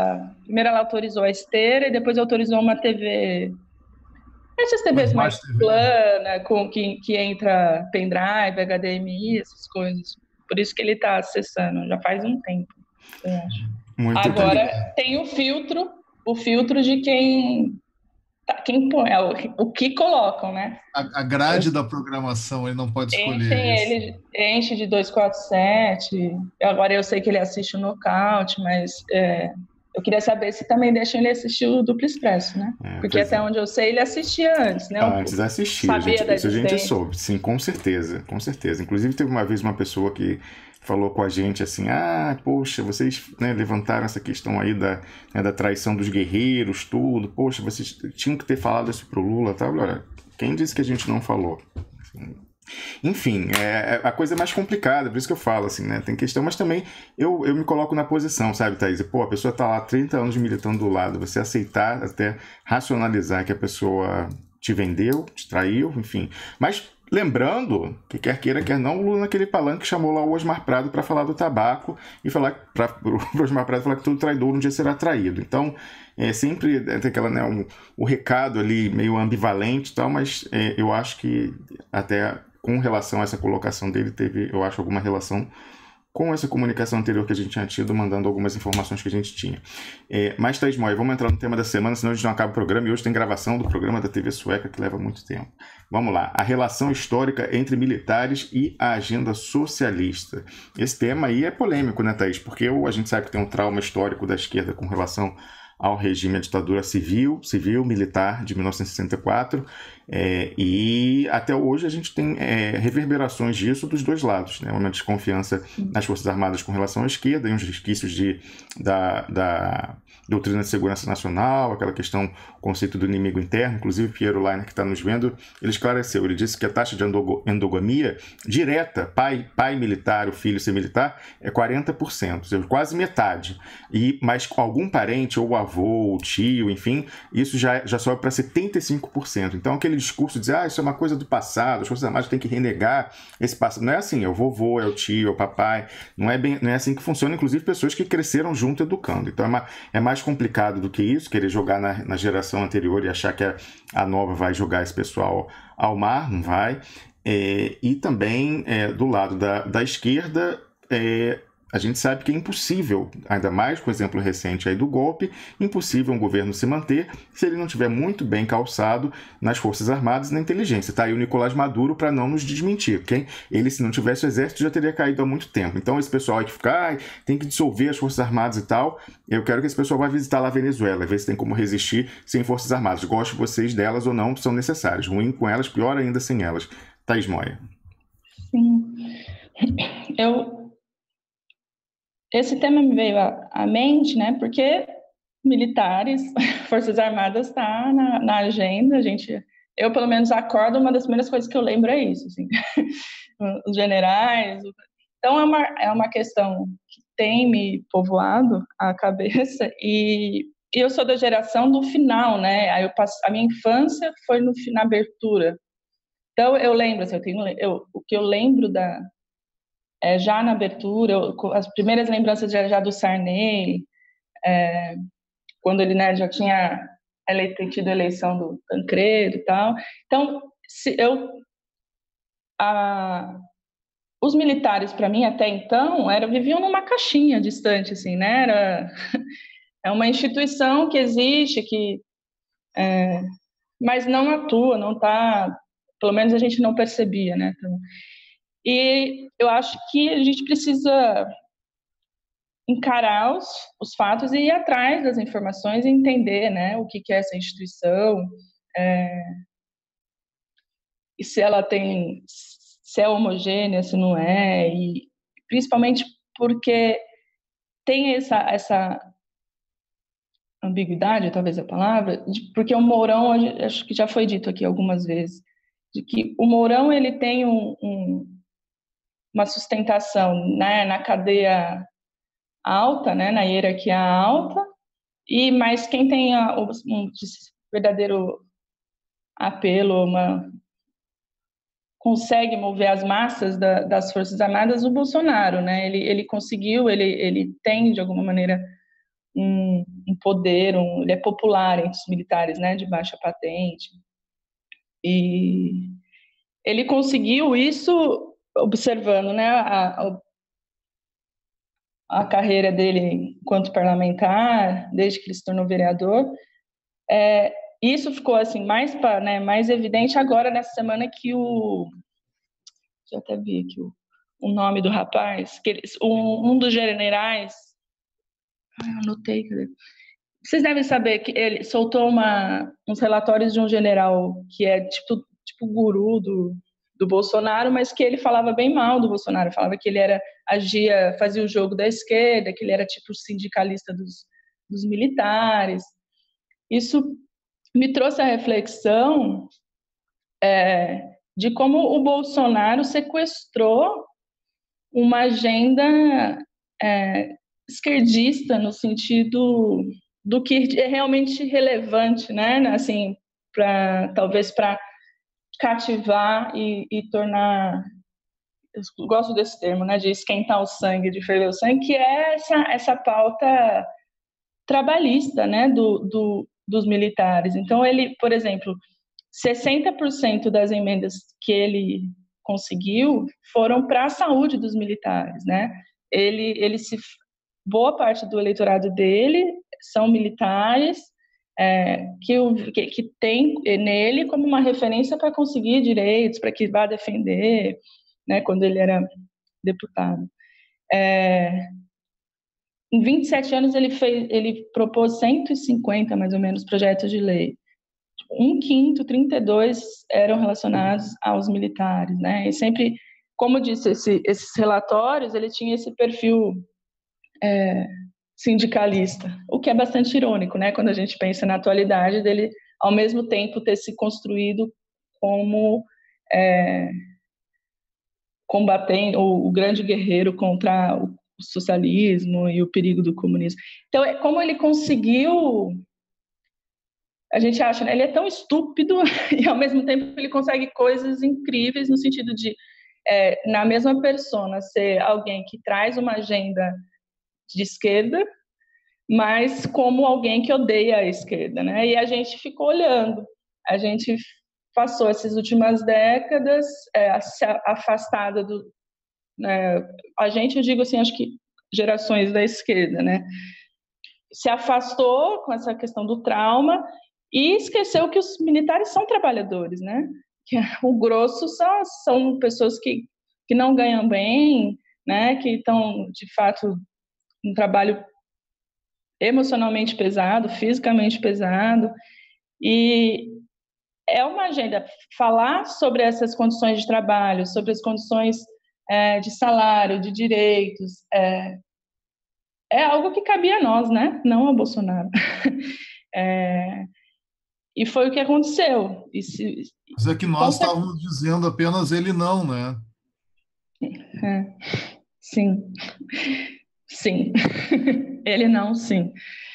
Primeiro ela autorizou a esteira e depois autorizou uma T V... Essas T Vs mais plana, com, que, que entra pendrive, H D M I, essas coisas. Por isso que ele está acessando, já faz um tempo, eu acho. Muito Agora, bem. tem o filtro, o filtro de quem... Quem põe, é o, o que colocam, né? A, a grade da programação, ele não pode escolher. Enche, ele enche de duzentos e quarenta e sete. Agora eu sei que ele assiste o Nocaute, mas é, eu queria saber se também deixam ele assistir o Duplo Expresso, né? É, Porque até é. onde eu sei, ele assistia antes, né? Antes assistia, sabia gente, da isso a gente soube, sim, com certeza, com certeza. Inclusive teve uma vez uma pessoa que falou com a gente assim, ah, poxa, vocês, né, levantaram essa questão aí da, né, da traição dos guerreiros, tudo, poxa, vocês tinham que ter falado isso pro Lula, tá? Olha, quem disse que a gente não falou? Enfim, é, a coisa é mais complicada, por isso que eu falo, assim, né, tem questão, mas também eu, eu me coloco na posição, sabe, Thaís? Pô, a pessoa tá lá trinta anos militando do lado, você aceitar, até racionalizar que a pessoa te vendeu, te traiu, enfim, mas... Lembrando que quer queira, quer não, o Lula naquele palanque chamou lá o Osmar Prado para falar do tabaco e falar para o Osmar Prado falar que todo traidor um dia será traído. Então, é sempre tem aquela, né, um, o recado ali meio ambivalente e tal, mas é, eu acho que até com relação a essa colocação dele, teve, eu acho, alguma relação com essa comunicação anterior que a gente tinha tido, mandando algumas informações que a gente tinha. É, mas, Thaís Moia, vamos entrar no tema da semana, senão a gente não acaba o programa, e hoje tem gravação do programa da T V Sueca, que leva muito tempo. Vamos lá, a relação histórica entre militares e a agenda socialista. Esse tema aí é polêmico, né, Thaís? Porque a gente sabe que tem um trauma histórico da esquerda com relação ao regime, à ditadura civil, civil, militar de mil novecentos e sessenta e quatro, é, e até hoje a gente tem é, reverberações disso dos dois lados, né? Uma desconfiança nas Forças Armadas com relação à esquerda e uns resquícios de, da, da doutrina de segurança nacional, aquela questão, o conceito do inimigo interno. Inclusive Piero Leiner, que está nos vendo, ele esclareceu, ele disse que a taxa de endogamia direta, pai, pai militar, o filho ser militar, é quarenta por cento, quase metade, e, mas com algum parente, ou avô, ou tio, enfim, isso já, já sobe para setenta e cinco por cento. Então aquele discurso de dizer, ah, isso é uma coisa do passado, as Forças Armadas têm que renegar esse passado. Não é assim, é o vovô, é o tio, é o papai, não é, bem, não é assim que funciona, inclusive pessoas que cresceram junto educando. Então é, uma, é mais complicado do que isso, querer jogar na, na geração anterior e achar que a, a nova vai jogar esse pessoal ao mar, não vai. É, e também, é, do lado da, da esquerda, é, a gente sabe que é impossível, ainda mais com o exemplo recente aí do golpe, impossível um governo se manter se ele não estiver muito bem calçado nas Forças Armadas e na inteligência. Está aí o Nicolás Maduro para não nos desmentir, ok? Ele, se não tivesse o exército, já teria caído há muito tempo. Então esse pessoal aí que fica, ah, tem que dissolver as Forças Armadas e tal, eu quero que esse pessoal vá visitar lá a Venezuela, ver se tem como resistir sem Forças Armadas. Gosto vocês delas ou não, são necessárias. Ruim com elas, pior ainda sem elas. Thaís Moia. Sim. Eu... Esse tema me veio à, à mente, né? Porque militares, Forças Armadas está na, na agenda. A gente, eu pelo menos acordo, uma das primeiras coisas que eu lembro é isso, assim. Os generais. Então é uma é uma questão que tem me povoado a cabeça e, e eu sou da geração do final, né? Aí eu passo, a minha infância foi no, na abertura. Então eu lembro, assim, eu tenho eu, o que eu lembro da É, já na abertura, eu, as primeiras lembranças já, já do Sarney, é, quando ele, né, já tinha eleito, tido a eleição do Tancredo e tal. Então, se eu, a, os militares, para mim, até então, era, viviam numa caixinha distante, assim, né? Era, é uma instituição que existe, que, é, mas não atua, não está, pelo menos a gente não percebia, né? Então, e eu acho que a gente precisa encarar os, os fatos e ir atrás das informações e entender, né, o que, que é essa instituição, é, e se ela tem, se é homogênea, se não é, e principalmente porque tem essa, essa ambiguidade, talvez a palavra, de, porque o Mourão, acho que já foi dito aqui algumas vezes, de que o Mourão ele tem um, um uma sustentação, né, na cadeia alta, né, na hierarquia alta, e mas quem tem a, um verdadeiro apelo, uma, consegue mover as massas da, das Forças Armadas, o Bolsonaro, né, ele, ele conseguiu, ele, ele tem, de alguma maneira, um, um poder, um, ele é popular entre os militares, né, de baixa patente. E ele conseguiu isso observando, né, a, a carreira dele enquanto parlamentar, desde que ele se tornou vereador. É, isso ficou assim mais, pra, né, mais evidente agora nessa semana que o... Já até vi aqui o, o nome do rapaz, que ele, um, um dos generais... Ai, eu anotei, cadê? Vocês devem saber que ele soltou uma, uns relatórios de um general que é tipo, tipo guru do, do Bolsonaro, mas que ele falava bem mal do Bolsonaro, falava que ele era, agia, fazia o jogo da esquerda, que ele era tipo sindicalista dos, dos militares. Isso me trouxe a reflexão é, de como o Bolsonaro sequestrou uma agenda é, esquerdista no sentido do que é realmente relevante, né? Assim, para talvez para cativar e, e tornar, eu gosto desse termo, né? De esquentar o sangue, de ferver o sangue, que é essa essa pauta trabalhista, né? Do, do dos militares. Então ele, por exemplo, sessenta por cento das emendas que ele conseguiu foram para a saúde dos militares, né? Ele ele se boa parte do eleitorado dele são militares é, que, o, que, que tem nele como uma referência para conseguir direitos, para que vá defender, né, quando ele era deputado. É, em vinte e sete anos ele, fez, ele propôs cento e cinquenta, mais ou menos, projetos de lei. Um quinto, trinta e dois, eram relacionados aos militares, né? E sempre, como disse, esse, esses relatórios, ele tinha esse perfil É, sindicalista, o que é bastante irônico, né, quando a gente pensa na atualidade dele, ao mesmo tempo ter se construído como é, combatendo o, o grande guerreiro contra o socialismo e o perigo do comunismo. Então, é como ele conseguiu, a gente acha, né, ele é tão estúpido e ao mesmo tempo ele consegue coisas incríveis no sentido de, é, na mesma persona, ser alguém que traz uma agenda de esquerda, mas como alguém que odeia a esquerda, né? E a gente ficou olhando, a gente passou essas últimas décadas é, afastada do, né? A gente, eu digo assim, acho que gerações da esquerda, né? Se afastou com essa questão do trauma e esqueceu que os militares são trabalhadores, né? Que o grosso são, são pessoas que, que não ganham bem, né? Que estão, de fato, um trabalho emocionalmente pesado, fisicamente pesado, e é uma agenda, falar sobre essas condições de trabalho, sobre as condições é, de salário, de direitos, é, é algo que cabia a nós, né? Não ao Bolsonaro. É, e foi o que aconteceu. E se, Mas é que nós estávamos dizendo apenas ele não, né? É, sim. Sim. Ele não, sim.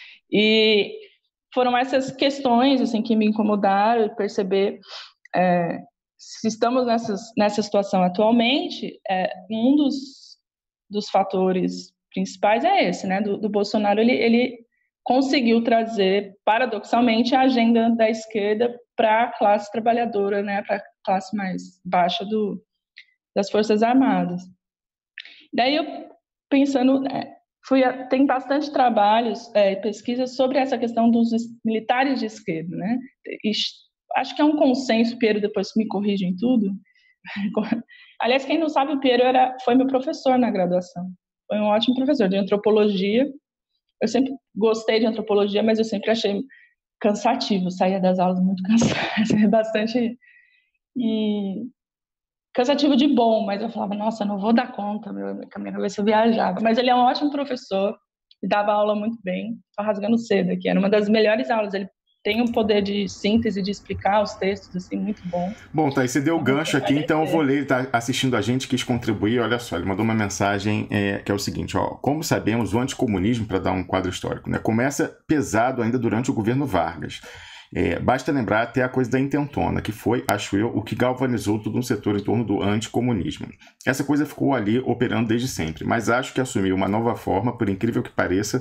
E foram essas questões assim, que me incomodaram e perceber é, se estamos nessas, nessa situação atualmente, é, um dos, dos fatores principais é esse, né? Do, do Bolsonaro, ele, ele conseguiu trazer, paradoxalmente, a agenda da esquerda para a classe trabalhadora, né? Para a classe mais baixa do, das Forças Armadas. Daí eu, pensando... É, Fui a, tem bastante trabalhos, é, pesquisas sobre essa questão dos militares de esquerda, né? E acho que é um consenso, Piero, depois me corrige em tudo. Aliás, quem não sabe, o Piero era, foi meu professor na graduação. Foi um ótimo professor de antropologia. Eu sempre gostei de antropologia, mas eu sempre achei cansativo, saía das aulas muito cansado, bastante... E... cansativo de bom, mas eu falava, nossa, não vou dar conta, meu, a minha cabeça viajava. Mas ele é um ótimo professor, e dava aula muito bem, tô rasgando cedo aqui, era uma das melhores aulas, ele tem um poder de síntese, de explicar os textos, assim, muito bom. Bom, Thaís, você deu o gancho aqui, então eu vou ler, ele tá assistindo a gente, quis contribuir, olha só, ele mandou uma mensagem é, que é o seguinte, ó, como sabemos, o anticomunismo, para dar um quadro histórico, né, começa pesado ainda durante o governo Vargas. É, basta lembrar até a coisa da intentona, que foi, acho eu, o que galvanizou todo um setor em torno do anticomunismo. Essa coisa ficou ali operando desde sempre, mas acho que assumiu uma nova forma, por incrível que pareça,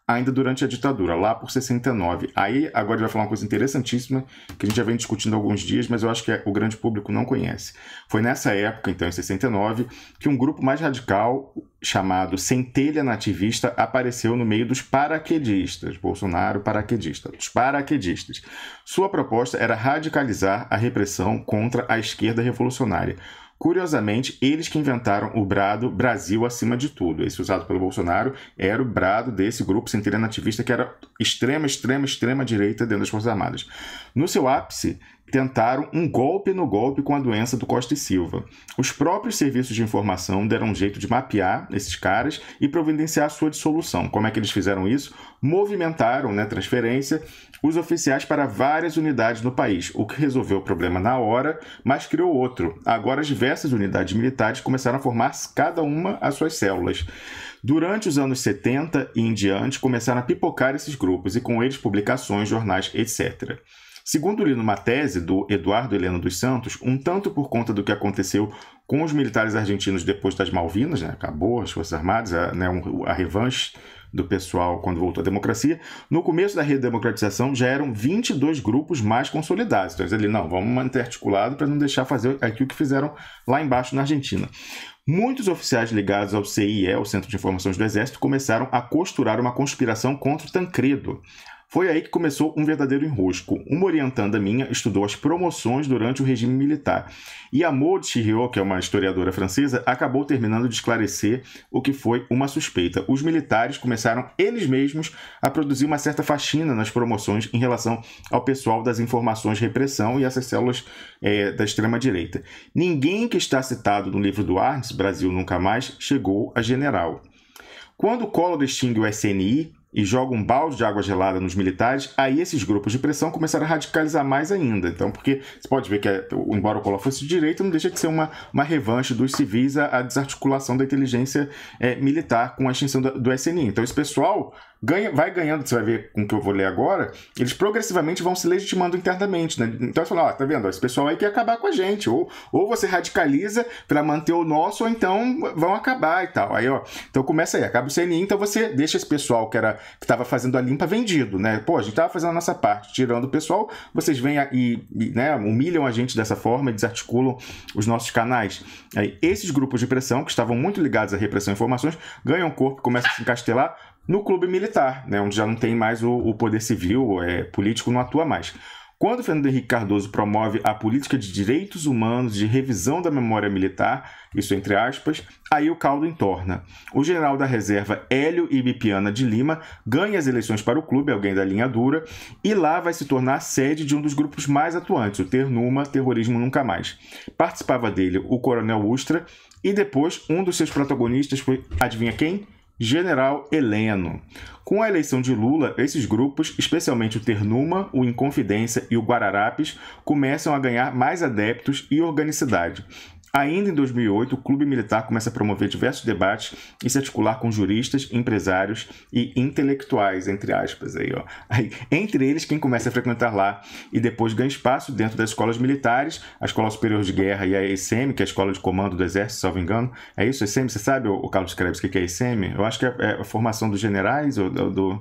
ainda durante a ditadura, lá por sessenta e nove. Aí, agora ele vai falar uma coisa interessantíssima, que a gente já vem discutindo há alguns dias, mas eu acho que o grande público não conhece. Foi nessa época, então, em sessenta e nove, que um grupo mais radical, chamado Centelha Nativista, apareceu no meio dos paraquedistas. Bolsonaro paraquedista. Dos paraquedistas. Sua proposta era radicalizar a repressão contra a esquerda revolucionária. Curiosamente, eles que inventaram o brado Brasil acima de tudo. Esse usado pelo Bolsonaro era o brado desse grupo Centelha Nativista, que era extrema, extrema, extrema direita dentro das Forças Armadas. No seu ápice, tentaram um golpe no golpe com a doença do Costa e Silva. Os próprios serviços de informação deram um jeito de mapear esses caras e providenciar sua dissolução. Como é que eles fizeram isso? Movimentaram, né, transferência, os oficiais para várias unidades no país, o que resolveu o problema na hora, mas criou outro. Agora as diversas unidades militares começaram a formar cada uma as suas células. Durante os anos setenta e em diante, começaram a pipocar esses grupos e com eles publicações, jornais, etcétera. Segundo li numa tese do Eduardo Heleno dos Santos, um tanto por conta do que aconteceu com os militares argentinos depois das Malvinas, né, acabou as Forças Armadas, a, né, a revanche do pessoal quando voltou à democracia, no começo da redemocratização já eram vinte e dois grupos mais consolidados. Então, eles ali, não, vamos manter articulado para não deixar fazer aquilo que fizeram lá embaixo na Argentina. Muitos oficiais ligados ao C I E, o Centro de Informações do Exército, começaram a costurar uma conspiração contra o Tancredo. Foi aí que começou um verdadeiro enrosco. Uma orientanda minha estudou as promoções durante o regime militar. E a Maud Chiriot, que é uma historiadora francesa, acabou terminando de esclarecer o que foi uma suspeita. Os militares começaram eles mesmos a produzir uma certa faxina nas promoções em relação ao pessoal das informações de repressão e essas células é, da extrema-direita. Ninguém que está citado no livro do Arns, Brasil Nunca Mais, chegou a general. Quando Collor extingue o S N I, e joga um balde de água gelada nos militares, aí esses grupos de pressão começaram a radicalizar mais ainda. Então, porque você pode ver que, embora o Collor fosse de direita, não deixa de ser uma, uma revanche dos civis à, à desarticulação da inteligência é, militar com a extinção do, do S N I. Então, esse pessoal ganha, vai ganhando, você vai ver com o que eu vou ler agora, eles progressivamente vão se legitimando internamente, né? Então, você fala, ó, tá vendo? Esse pessoal aí quer acabar com a gente. Ou, ou você radicaliza para manter o nosso, ou então vão acabar e tal. Aí, ó, então começa aí, acaba o C N I, então você deixa esse pessoal que era que estava fazendo a limpa vendido, né? Pô, a gente estava fazendo a nossa parte, tirando o pessoal, vocês vêm e, e né, humilham a gente dessa forma e desarticulam os nossos canais. Aí, esses grupos de pressão, que estavam muito ligados à repressão e informações, ganham corpo e começam a se encastelar no clube militar, né? Onde já não tem mais o, o poder civil, é, político não atua mais. Quando Fernando Henrique Cardoso promove a política de direitos humanos de revisão da memória militar, isso entre aspas, aí o caldo entorna. O general da reserva Hélio Ibipiana de Lima ganha as eleições para o clube, alguém da linha dura, e lá vai se tornar sede de um dos grupos mais atuantes, o Ternuma, Terrorismo Nunca Mais. Participava dele o coronel Ustra, e depois um dos seus protagonistas foi, adivinha quem? General Heleno. Com a eleição de Lula, esses grupos, especialmente o Ternuma, o Inconfidência e o Guararapes, começam a ganhar mais adeptos e organicidade. Ainda em dois mil e oito, o Clube Militar começa a promover diversos debates e se articular com juristas, empresários e intelectuais, entre aspas. Aí, ó. Aí, entre eles, quem começa a frequentar lá e depois ganha espaço dentro das escolas militares, a Escola Superior de Guerra e a E S M, que é a Escola de Comando do Exército, salvo engano. É isso, E S M? Você sabe, o Carlos Krebs, o que é E S M? Eu acho que é a formação dos generais ou do... do...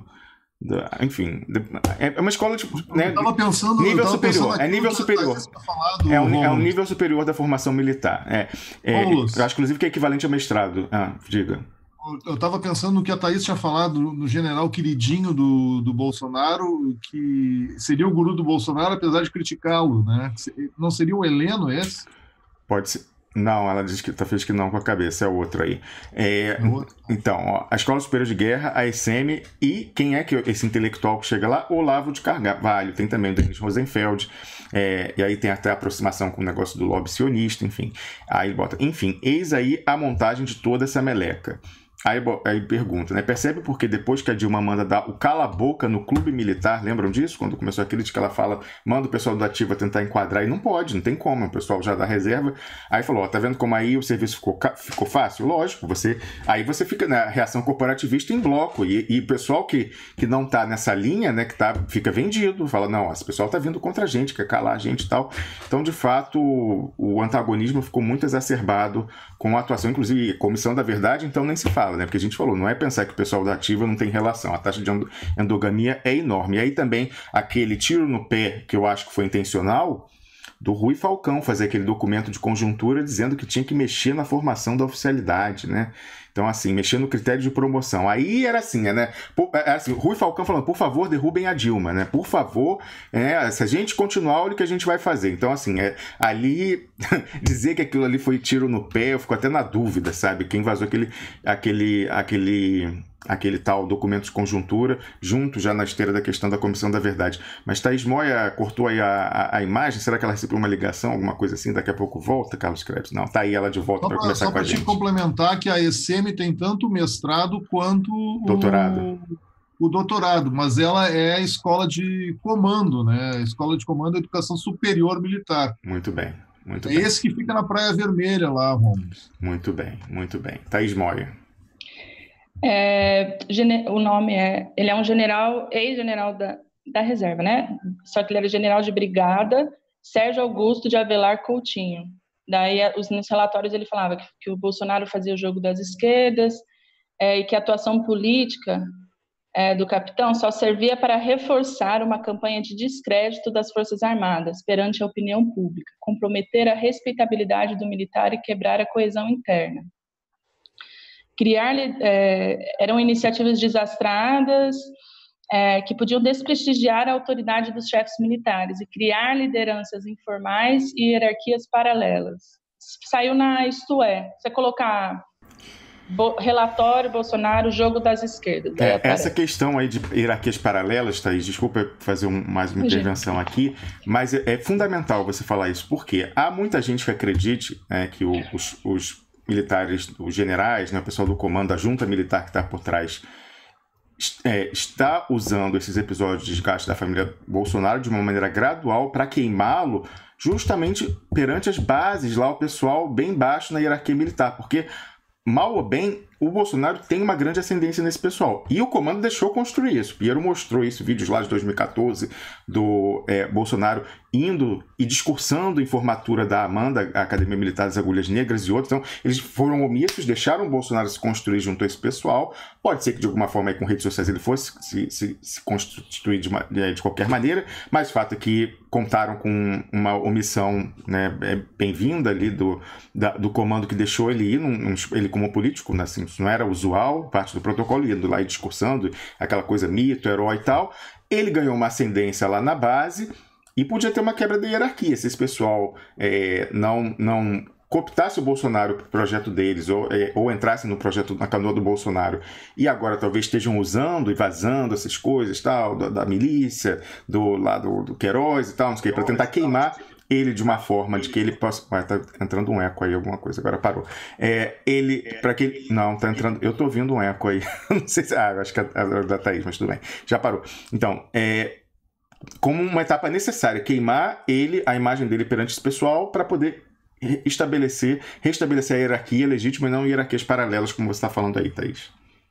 enfim, é uma escola de né, eu pensando, nível eu superior, é nível superior, falado, é, um, é um nível superior da formação militar. É, é, Ô, eu acho, inclusive, que é equivalente a mestrado. Ah, diga. Eu estava pensando no que a Thaís tinha falado no general queridinho do, do Bolsonaro, que seria o guru do Bolsonaro, apesar de criticá-lo, né? Não seria o Heleno esse? Pode ser. Não, ela diz que tá, fez que não com a cabeça, é outro aí. É, então, ó, a Escola Superior de Guerra, a E S M, e quem é que esse intelectual que chega lá? Olavo de Carvalho, tem também o Denis Rosenfeld, é, e aí tem até a aproximação com o negócio do lobby sionista, enfim. Aí bota, enfim, eis aí a montagem de toda essa meleca. Aí, aí pergunta, né? Percebe porque depois que a Dilma manda dar o cala-boca no clube militar, lembram disso? Quando começou a crítica, ela fala, manda o pessoal do Ativa tentar enquadrar, e não pode, não tem como, o pessoal já da reserva. Aí falou, ó, tá vendo como aí o serviço ficou, ficou fácil? Lógico, você, aí você fica na reação corporativista em bloco, e, e o pessoal que, que não tá nessa linha, né, que tá, fica vendido, fala, não, esse pessoal tá vindo contra a gente, quer calar a gente e tal. Então, de fato, o, o antagonismo ficou muito exacerbado com a atuação, inclusive, Comissão da Verdade, então nem se fala. fala, né? Porque a gente falou, não é pensar que o pessoal da ativa não tem relação, a taxa de endogamia é enorme. E aí também aquele tiro no pé, que eu acho que foi intencional, do Rui Falcão fazer aquele documento de conjuntura dizendo que tinha que mexer na formação da oficialidade, né? Então, assim, mexer no critério de promoção. Aí era assim, né? Por, assim, Rui Falcão falando, por favor, derrubem a Dilma, né? Por favor, é, se a gente continuar, olha o que a gente vai fazer. Então, assim, é, ali, dizer que aquilo ali foi tiro no pé, eu fico até na dúvida, sabe? Quem vazou aquele, aquele, aquele, aquele tal documento de conjuntura, junto já na esteira da questão da Comissão da Verdade. Mas Thaís Moia cortou aí a, a, a imagem, será que ela recebeu uma ligação, alguma coisa assim? Daqui a pouco volta, Carlos Krebs? Não, tá aí ela de volta para começar só com a gente. Só para te complementar que a E C M tem tanto o mestrado quanto doutorado. O, o doutorado, mas ela é a escola de comando, né? Escola de Comando e Educação Superior Militar. Muito bem, muito é bem. Esse que fica na Praia Vermelha lá, Romulus. Muito bem, muito bem. Thaís Moia. É, o nome é... Ele é um general, ex-general da, da reserva, né? Só que ele era general de brigada, Sérgio Augusto de Avelar Coutinho. Daí, os, nos relatórios, ele falava que, que o Bolsonaro fazia o jogo das esquerdas é, e que a atuação política é, do capitão só servia para reforçar uma campanha de descrédito das Forças Armadas perante a opinião pública, comprometer a respeitabilidade do militar e quebrar a coesão interna. Criar, é, eram iniciativas desastradas é, que podiam desprestigiar a autoridade dos chefes militares e criar lideranças informais e hierarquias paralelas. Saiu na Isto É. Você colocar bo, relatório Bolsonaro, jogo das esquerdas. É, essa questão aí de hierarquias paralelas, Thaís, desculpa fazer um, mais uma intervenção aqui, mas é, é fundamental você falar isso, porque há muita gente que acredite é, que o, os, os militares, os generais, né, o pessoal do comando, a junta militar que está por trás, É, está usando esses episódios de desgaste da família Bolsonaro de uma maneira gradual para queimá-lo justamente perante as bases lá, o pessoal bem baixo na hierarquia militar, porque mal ou bem o Bolsonaro tem uma grande ascendência nesse pessoal. E o comando deixou construir isso. Piero mostrou isso, vídeos lá de dois mil e catorze, do é, Bolsonaro indo e discursando em formatura da Amanda, a Academia Militar das Agulhas Negras e outros. Então, eles foram omissos, deixaram o Bolsonaro se construir junto a esse pessoal. Pode ser que, de alguma forma, aí, com redes sociais ele fosse se, se, se constituir de, uma, de qualquer maneira, mas o fato é que contaram com uma omissão, né, bem-vinda ali do, da, do comando que deixou ele ir, num, ele como político, né, assim, isso não era usual, parte do protocolo, indo lá e discursando, aquela coisa mito, herói e tal. Ele ganhou uma ascendência lá na base e podia ter uma quebra da hierarquia. Se esse pessoal é, não, não cooptasse o Bolsonaro para o projeto deles, ou, é, ou entrasse no projeto, na canoa do Bolsonaro, e agora talvez estejam usando e vazando essas coisas, tal, da, da milícia, do lado do, do Queiroz e tal, não sei o que, para tentar queimar ele de uma forma de que ele possa... Ah, tá entrando um eco aí, alguma coisa, agora parou. É, ele, para que ele... Não, tá entrando... Eu tô ouvindo um eco aí. Não sei se... Ah, acho que é a da Thaís, mas tudo bem. Já parou. Então, é... como uma etapa necessária, queimar ele, a imagem dele perante esse pessoal, para poder estabelecer, restabelecer a hierarquia legítima e não hierarquias paralelas, como você está falando aí, Thaís.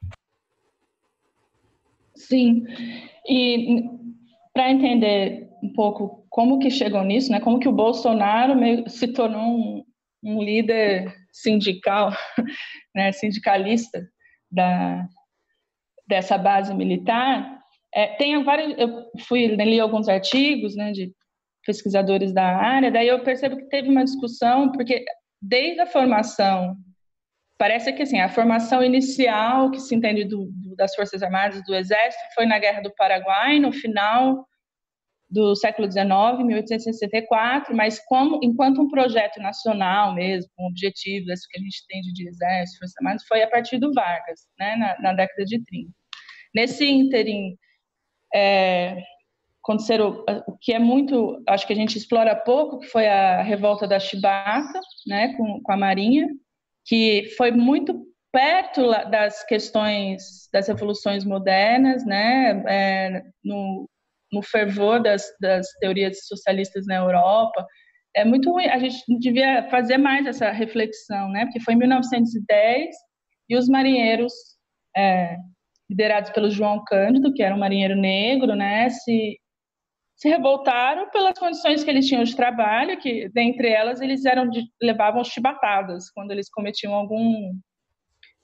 Sim. E para entender um pouco como que chegou nisso, né? Como que o Bolsonaro meio, se tornou um, um líder sindical, né? Sindicalista da, dessa base militar. É, tem vários, eu fui li alguns artigos, né, de pesquisadores da área, daí eu percebo que teve uma discussão, porque desde a formação, parece que assim, a formação inicial que se entende do, do, das Forças Armadas, do Exército, foi na Guerra do Paraguai, no final do século dezenove, mil oitocentos e sessenta e quatro, mas como, enquanto um projeto nacional mesmo, com objetivos, isso que a gente tem de Exército, Forças Armadas, foi a partir do Vargas, né, na, na década de trinta. Nesse ínterim, é, aconteceram o que é muito, acho que a gente explora pouco, que foi a revolta da Chibata, né, com, com a Marinha, que foi muito perto das questões das revoluções modernas, né, é, no, no fervor das, das teorias socialistas na Europa. É muito ruim, a gente devia fazer mais essa reflexão, né, porque foi em mil novecentos e dez e os marinheiros, é, liderados pelo João Cândido, que era um marinheiro negro, né, se, se revoltaram pelas condições que eles tinham de trabalho, que, dentre elas, eles eram de, levavam chibatadas quando eles cometiam algum,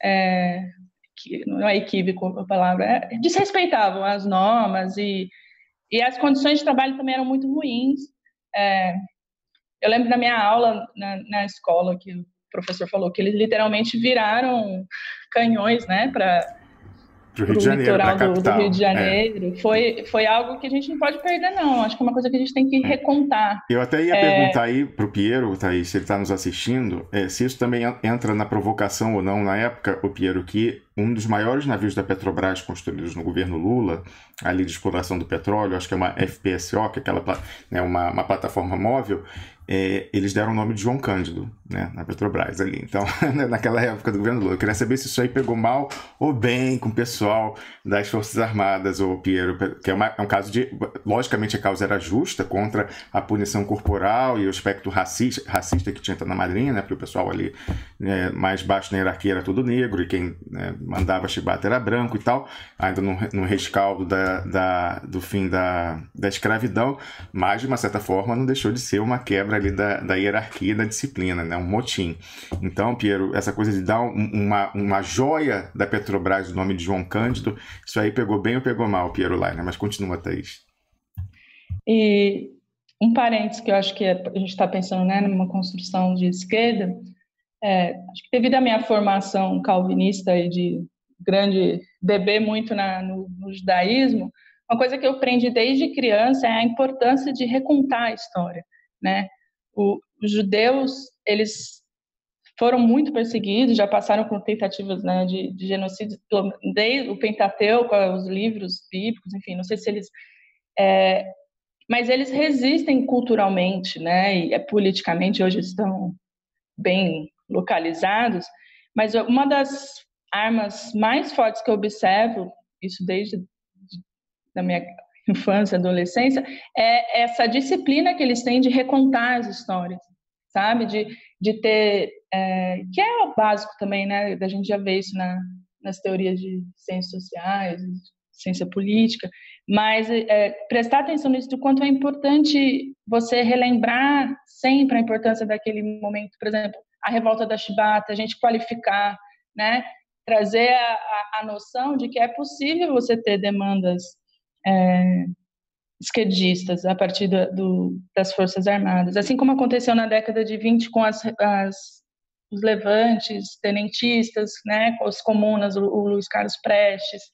é, que não é equívoco a palavra, é, desrespeitavam as normas e, e as condições de trabalho também eram muito ruins. É, eu lembro da minha aula na, na escola que o professor falou que eles literalmente viraram canhões, né, para Para o Rio de Janeiro, para a do, capital. do Rio de Janeiro. É. Foi, foi algo que a gente não pode perder, não. Acho que é uma coisa que a gente tem que recontar. Eu até ia é... perguntar aí para o Piero, Thaís, se ele está nos assistindo, é, se isso também entra na provocação ou não na época, o Piero, que um dos maiores navios da Petrobras construídos no governo Lula, ali de exploração do petróleo, acho que é uma F P S O, que é aquela, né, uma, uma plataforma móvel, é, eles deram o nome de João Cândido, né, na Petrobras ali. Então, naquela época do governo Lula. Eu queria saber se isso aí pegou mal ou bem com o pessoal das Forças Armadas, ou Piero, que é, uma, é um caso de... Logicamente, a causa era justa contra a punição corporal e o aspecto racista, racista que tinha na Marinha, né, porque o pessoal ali, né, mais baixo na hierarquia era tudo negro e quem, né, mandava chibata era branco e tal, ainda no, no rescaldo da, da, do fim da, da escravidão, mas de uma certa forma não deixou de ser uma quebra ali da, da hierarquia e da disciplina, né? Um motim. Então, Piero, essa coisa de dar um, uma, uma joia da Petrobras do nome de João Cândido, isso aí pegou bem ou pegou mal, Piero Leiner? Mas continua, Thaís. E um parênteses que eu acho que a gente está pensando, né, numa construção de esquerda, é, acho que devido à minha formação calvinista e de grande beber muito na, no, no judaísmo, uma coisa que eu aprendi desde criança é a importância de recontar a história, né? O, os judeus, eles foram muito perseguidos, já passaram por tentativas, né, de, de genocídio, desde o Pentateuco, os livros bíblicos, enfim, não sei se eles... É, mas eles resistem culturalmente, né, e politicamente hoje estão bem localizados, mas uma das armas mais fortes que eu observo, isso desde da minha infância, adolescência, é essa disciplina que eles têm de recontar as histórias, sabe? De, de ter... É, que é o básico também, né? A gente já vê isso na, nas teorias de ciências sociais, ciência política, mas é, prestar atenção nisso, do quanto é importante você relembrar sempre a importância daquele momento, por exemplo, a revolta da chibata, a gente qualificar, né? Trazer a, a, a noção de que é possível você ter demandas é, esquerdistas a partir do, do, das Forças Armadas, assim como aconteceu na década de vinte com as, as, os levantes tenentistas, né, com as comunas, o, o Luiz Carlos Prestes,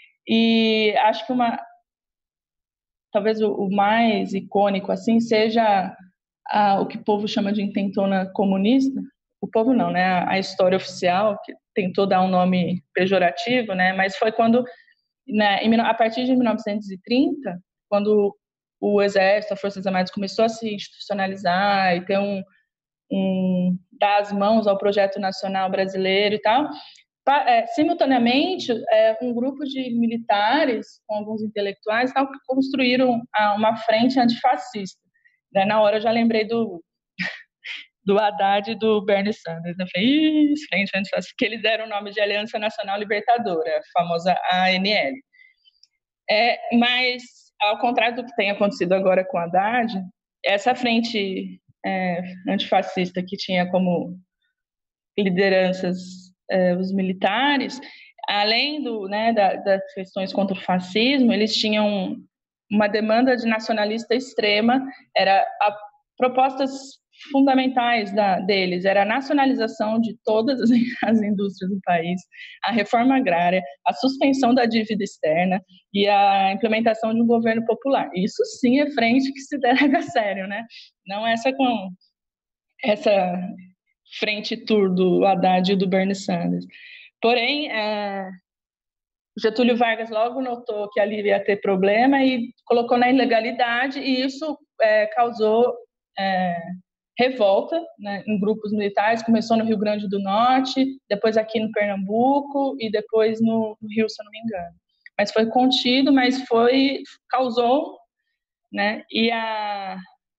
e acho que uma, talvez o, o mais icônico assim seja a, o que o povo chama de intentona comunista, o povo não, né, a, a história oficial, que tentou dar um nome pejorativo, né, mas foi quando, né, em, a partir de mil novecentos e trinta, quando o Exército, as Forças Armadas começou a se institucionalizar e ter um, um dar as mãos ao projeto nacional brasileiro e tal, pa, é, simultaneamente, é, um grupo de militares, com alguns intelectuais, tal, que construíram uma frente antifascista. Daí, na hora, eu já lembrei do do Haddad e do Bernie Sanders. Eu falei, frente antifascista, que eles deram o nome de Aliança Nacional Libertadora, a famosa A N L. É, mas, ao contrário do que tem acontecido agora com o Haddad, essa frente é, antifascista que tinha como lideranças é, os militares, além do, né, da, das questões contra o fascismo, eles tinham uma demanda de nacionalista extrema, era a, propostas fundamentais da, deles era a nacionalização de todas as, as indústrias do país, a reforma agrária, a suspensão da dívida externa e a implementação de um governo popular. Isso sim é frente que se leva a sério, né? Não essa com essa frente tour do Haddad e do Bernie Sanders. Porém, é, Getúlio Vargas logo notou que ali ia ter problema e colocou na ilegalidade, e isso é, causou é, revolta, né, em grupos militares. Começou no Rio Grande do Norte, depois aqui no Pernambuco e depois no, no Rio, se eu não me engano. Mas foi contido, mas foi, causou, né, e a...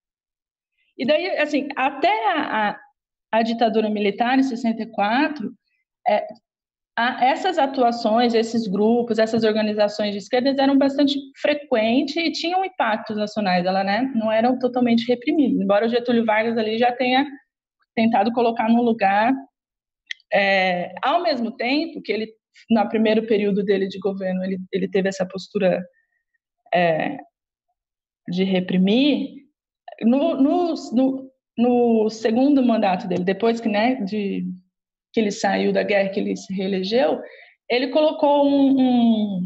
E daí, assim, até a, a, a ditadura militar, em sessenta e quatro, é, a, essas atuações, esses grupos, essas organizações de esquerda eram bastante frequentes e tinham impactos nacionais, ela, né, não eram totalmente reprimidas, embora o Getúlio Vargas ali já tenha tentado colocar num lugar é, ao mesmo tempo que ele, no primeiro período dele de governo, ele, ele teve essa postura é, de reprimir, no, no, no, no segundo mandato dele, depois que, né, de, que ele saiu da guerra, que ele se reelegeu, ele colocou um, um,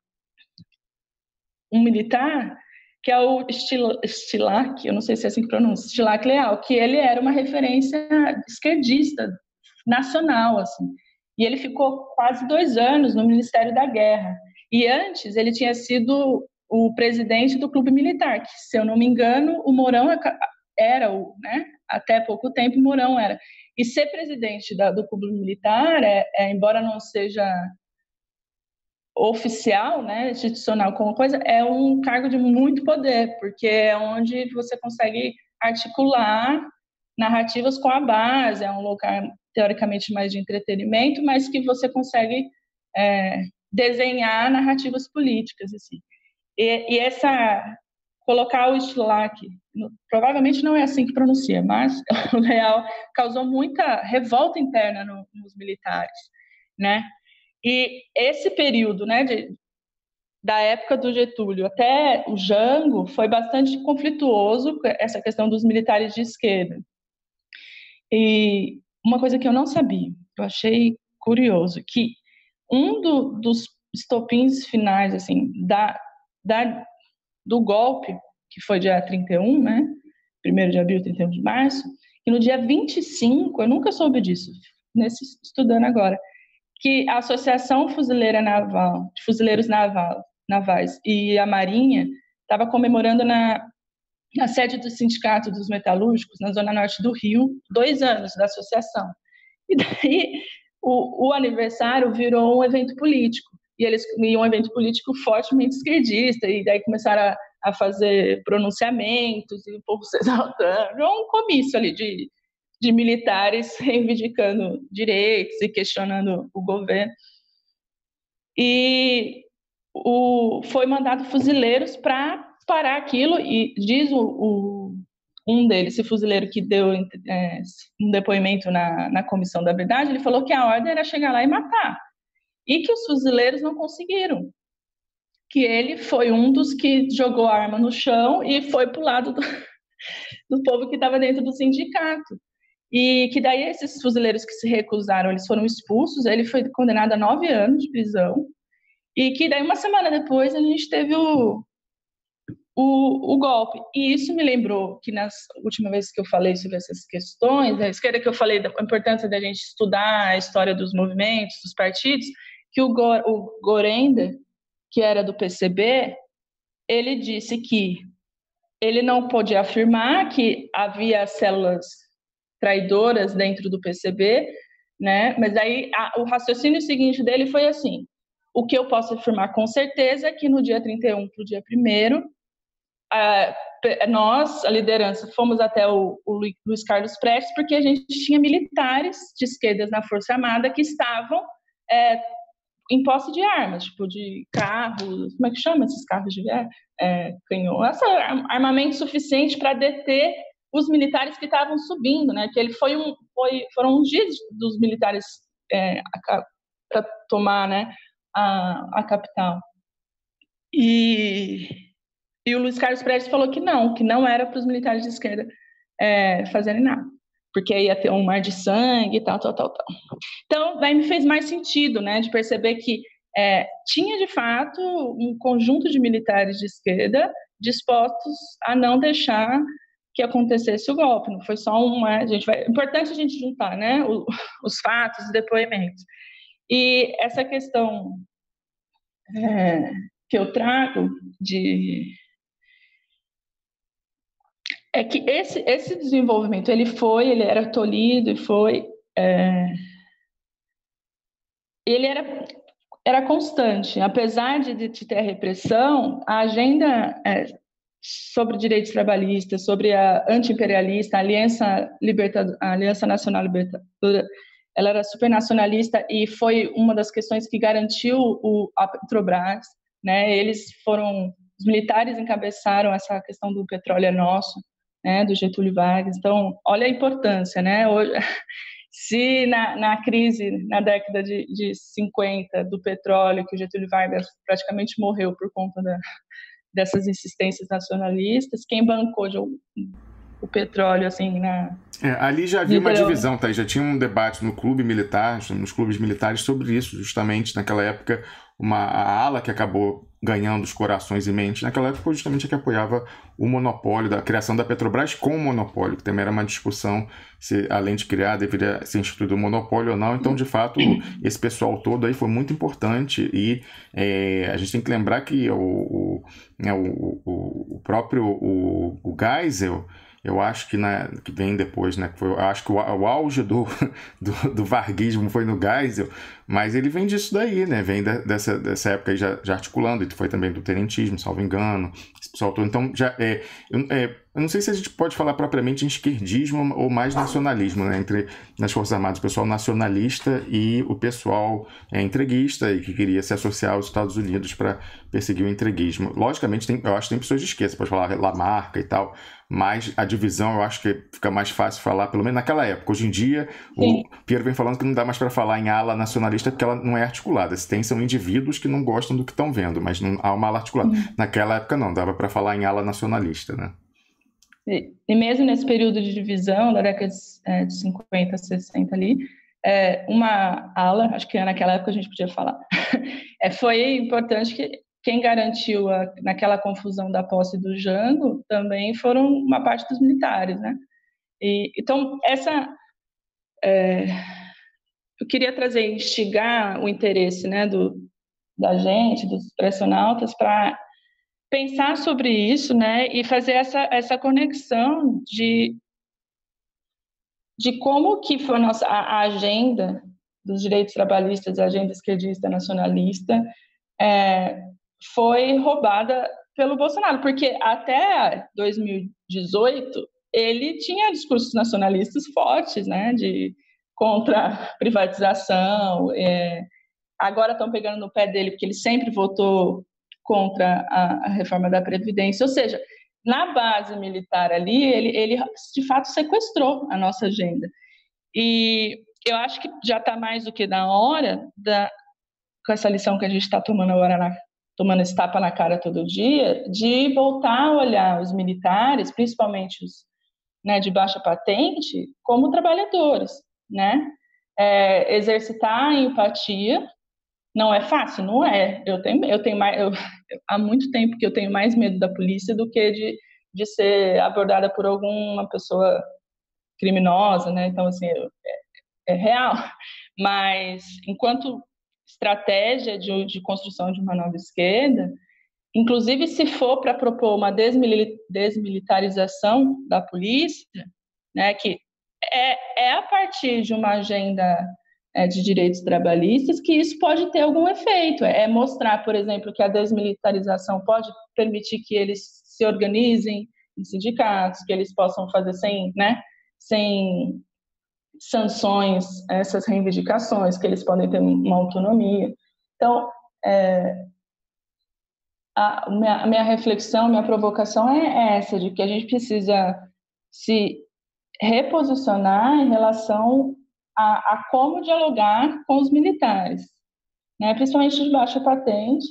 um militar, que é o Stilac, eu não sei se é assim que pronuncia, Stilac Leal, que ele era uma referência esquerdista nacional, assim. E ele ficou quase dois anos no Ministério da Guerra. E antes ele tinha sido o presidente do Clube Militar, que, se eu não me engano, o Mourão era, o, né? Até pouco tempo o Mourão era. E ser presidente da, do Clube Militar, é, é, embora não seja oficial, né, institucional como coisa, é um cargo de muito poder, porque é onde você consegue articular narrativas com a base, é um lugar teoricamente mais de entretenimento, mas que você consegue é, desenhar narrativas políticas, assim. E, e essa, colocar o Stilac, provavelmente não é assim que pronuncia, mas o Leal causou muita revolta interna no, nos militares, né? E esse período, né, de, da época do Getúlio até o Jango foi bastante conflituoso, essa questão dos militares de esquerda. E uma coisa que eu não sabia, eu achei curioso, que um do, dos estopins finais, assim, da, da, do golpe, que foi dia trinta e um, né, primeiro de abril, trinta e um de março, e no dia vinte e cinco, eu nunca soube disso, nesse, estudando agora, que a Associação Fuzileira Naval, de Fuzileiros Naval, Navais e a Marinha estava comemorando na, na sede do Sindicato dos Metalúrgicos, na Zona Norte do Rio, dois anos da associação. E daí o, o aniversário virou um evento político, e eles e um evento político fortemente esquerdista, e daí começaram a, a fazer pronunciamentos, e o povo se exaltando, um comício ali de de militares reivindicando direitos e questionando o governo. E o, foi mandado fuzileiros para parar aquilo, e diz o, o, um deles, esse fuzileiro que deu é, um depoimento na, na Comissão da Verdade, ele falou que a ordem era chegar lá e matar, e que os fuzileiros não conseguiram, que ele foi um dos que jogou a arma no chão e foi para o lado do, do povo que estava dentro do sindicato. E que daí esses fuzileiros que se recusaram, eles foram expulsos, ele foi condenado a nove anos de prisão, e que daí uma semana depois a gente teve o, o, o golpe. E isso me lembrou que nas última vez que eu falei sobre essas questões, a esquerda que eu falei da importância da gente estudar a história dos movimentos, dos partidos, que o, Go, o Gorenda, que era do P C B, ele disse que ele não podia afirmar que havia células traidoras dentro do P C B, né? Mas aí a, o raciocínio seguinte dele foi assim: o que eu posso afirmar com certeza é que no dia trinta e um para o dia primeiro, a, nós, a liderança, fomos até o, o Luiz Carlos Prestes, porque a gente tinha militares de esquerdas na Força Armada que estavam é, em posse de armas, tipo de carros, como é que chama esses carros de guerra? É, canhões, armamento suficiente para deter os militares que estavam subindo, né? Que ele foi um, foi, foram uns dias dos militares é, para tomar, né, a, a capital. E, e o Luiz Carlos Prestes falou que não, que não era para os militares de esquerda é, fazerem nada, porque ia ter um mar de sangue e tal, tal, tal, tal. Então, daí me fez mais sentido, né, de perceber que é, tinha, de fato, um conjunto de militares de esquerda dispostos a não deixar que acontecesse o golpe, não foi só uma... A gente vai, é importante a gente juntar, né, o, os fatos, os depoimentos. E essa questão é, que eu trago de... é que esse, esse desenvolvimento, ele foi, ele era tolhido e foi... É, ele era, era constante. Apesar de, de ter a repressão, a agenda... É, sobre direitos trabalhistas, sobre a anti-imperialista, a Aliança, Libertador, a Aliança Nacional Libertadora, ela era super nacionalista e foi uma das questões que garantiu o, a Petrobras, né? Eles foram, os militares encabeçaram essa questão do petróleo é nosso, né? Do Getúlio Vargas. Então, olha a importância, né? Hoje, Se na, na crise, na década de, de cinquenta, do petróleo, que o Getúlio Vargas praticamente morreu por conta da, dessas insistências nacionalistas, quem bancou de, o petróleo, assim, na... É, ali já havia uma divisão, tá? Já tinha um debate no clube militar, nos clubes militares sobre isso, justamente naquela época, uma, a ala que acabou ganhando os corações e mentes, naquela época justamente a que apoiava o monopólio, da criação da Petrobras com o monopólio, que também era uma discussão se, além de criar, deveria ser instituído o monopólio ou não. Então, de fato, esse pessoal todo aí foi muito importante e é, a gente tem que lembrar que o, o, né, o, o, o próprio o, o Geisel, eu acho que, na, que vem depois, né? Foi, eu acho que o, o auge do, do, do varguismo foi no Geisel, mas ele vem disso daí, né? Vem da, dessa, dessa época aí já, já articulando, e foi também do tenentismo, salvo engano, esse pessoal todo. Então, já é, eu, é, eu não sei se a gente pode falar propriamente em esquerdismo ou mais nacionalismo, né? Entre nas Forças Armadas, o pessoal nacionalista e o pessoal é, entreguista, e que queria se associar aos Estados Unidos para perseguir o entreguismo. Logicamente, tem, eu acho que tem pessoas de esquerda, você pode falar Lamarca e tal, mas a divisão eu acho que fica mais fácil falar, pelo menos naquela época. Hoje em dia, Sim. o Piero vem falando que não dá mais para falar em ala nacionalista porque ela não é articulada. Se tem, são indivíduos que não gostam do que estão vendo, mas não há uma ala articulada. Uhum. Naquela época não, dava para falar em ala nacionalista, né? E, e mesmo nesse período de divisão, da década de, de cinquenta, sessenta ali, é, uma ala, acho que naquela época a gente podia falar, é, foi importante que quem garantiu a, naquela confusão da posse do Jango também foram uma parte dos militares, né? E, então, essa... É, eu queria trazer, instigar o interesse, né, do, da gente, dos pressionautas, para pensar sobre isso, né, e fazer essa, essa conexão de, de como que foi a, nossa, a, a agenda dos direitos trabalhistas, a agenda esquerdista nacionalista, é, foi roubada pelo Bolsonaro, porque até dois mil e dezoito ele tinha discursos nacionalistas fortes, né, de contra a privatização. É, agora estão pegando no pé dele porque ele sempre votou contra a, a reforma da Previdência. Ou seja, na base militar ali, ele, ele de fato sequestrou a nossa agenda. E eu acho que já está mais do que na hora, da, com essa lição que a gente está tomando agora, na, tomando esse tapa na cara todo dia, de voltar a olhar os militares, principalmente os, né, de baixa patente, como trabalhadores, né? É, exercitar a empatia não é fácil, não é. Eu tenho, eu tenho mais, eu, há muito tempo que eu tenho mais medo da polícia do que de, de ser abordada por alguma pessoa criminosa, né? Então, assim, é, é real. Mas, enquanto estratégia de, de construção de uma nova esquerda, inclusive se for para propor uma desmilitarização da polícia, né, que é, é a partir de uma agenda é, de direitos trabalhistas que isso pode ter algum efeito. É mostrar, por exemplo, que a desmilitarização pode permitir que eles se organizem em sindicatos, que eles possam fazer sem, né, sem sanções essas reivindicações, que eles podem ter uma autonomia. Então, é, a, minha, a minha reflexão, minha provocação é essa, de que a gente precisa se reposicionar em relação a, a como dialogar com os militares, né? Principalmente de baixa patente,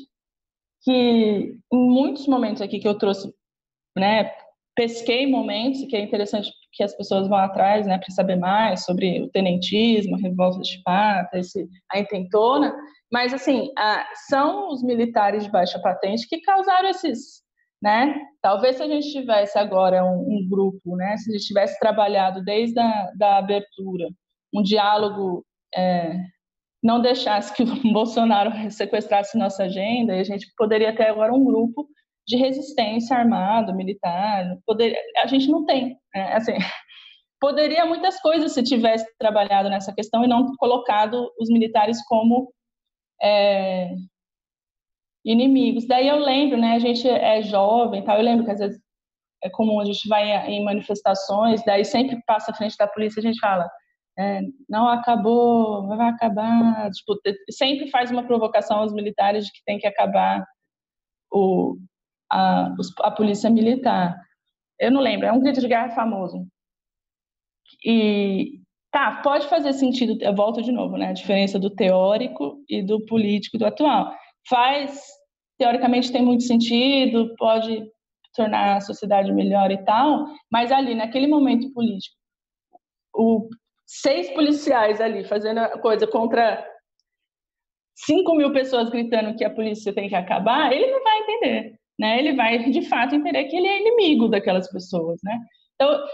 que em muitos momentos aqui que eu trouxe, né, pesquei momentos que é interessante que as pessoas vão atrás, né, para saber mais sobre o tenentismo, a revolta de Chipata, esse, a intentona, mas assim, a, são os militares de baixa patente que causaram esses, né? Talvez se a gente tivesse agora um, um grupo, né, se a gente tivesse trabalhado desde a da abertura, um diálogo, é, não deixasse que o Bolsonaro sequestrasse nossa agenda, e a gente poderia ter agora um grupo de resistência armado, militar. Poder, a gente não tem, né? Assim, poderia muitas coisas se tivesse trabalhado nessa questão e não colocado os militares como é, inimigos. Daí eu lembro, né, a gente é jovem, tal, eu lembro que às vezes é comum, a gente vai em manifestações, daí sempre passa à frente da polícia, a gente fala, é, não acabou, vai acabar, tipo, sempre faz uma provocação aos militares de que tem que acabar o, a, a polícia militar. Eu não lembro, é um grito de guerra famoso. E tá, pode fazer sentido, eu volto de novo, né? A diferença do teórico e do político do atual. Faz, teoricamente tem muito sentido, pode tornar a sociedade melhor e tal, mas ali, naquele momento político, o, seis policiais ali fazendo a coisa contra cinco mil pessoas gritando que a polícia tem que acabar, ele não vai entender, né? Ele vai, de fato, entender que ele é inimigo daquelas pessoas, né? Então,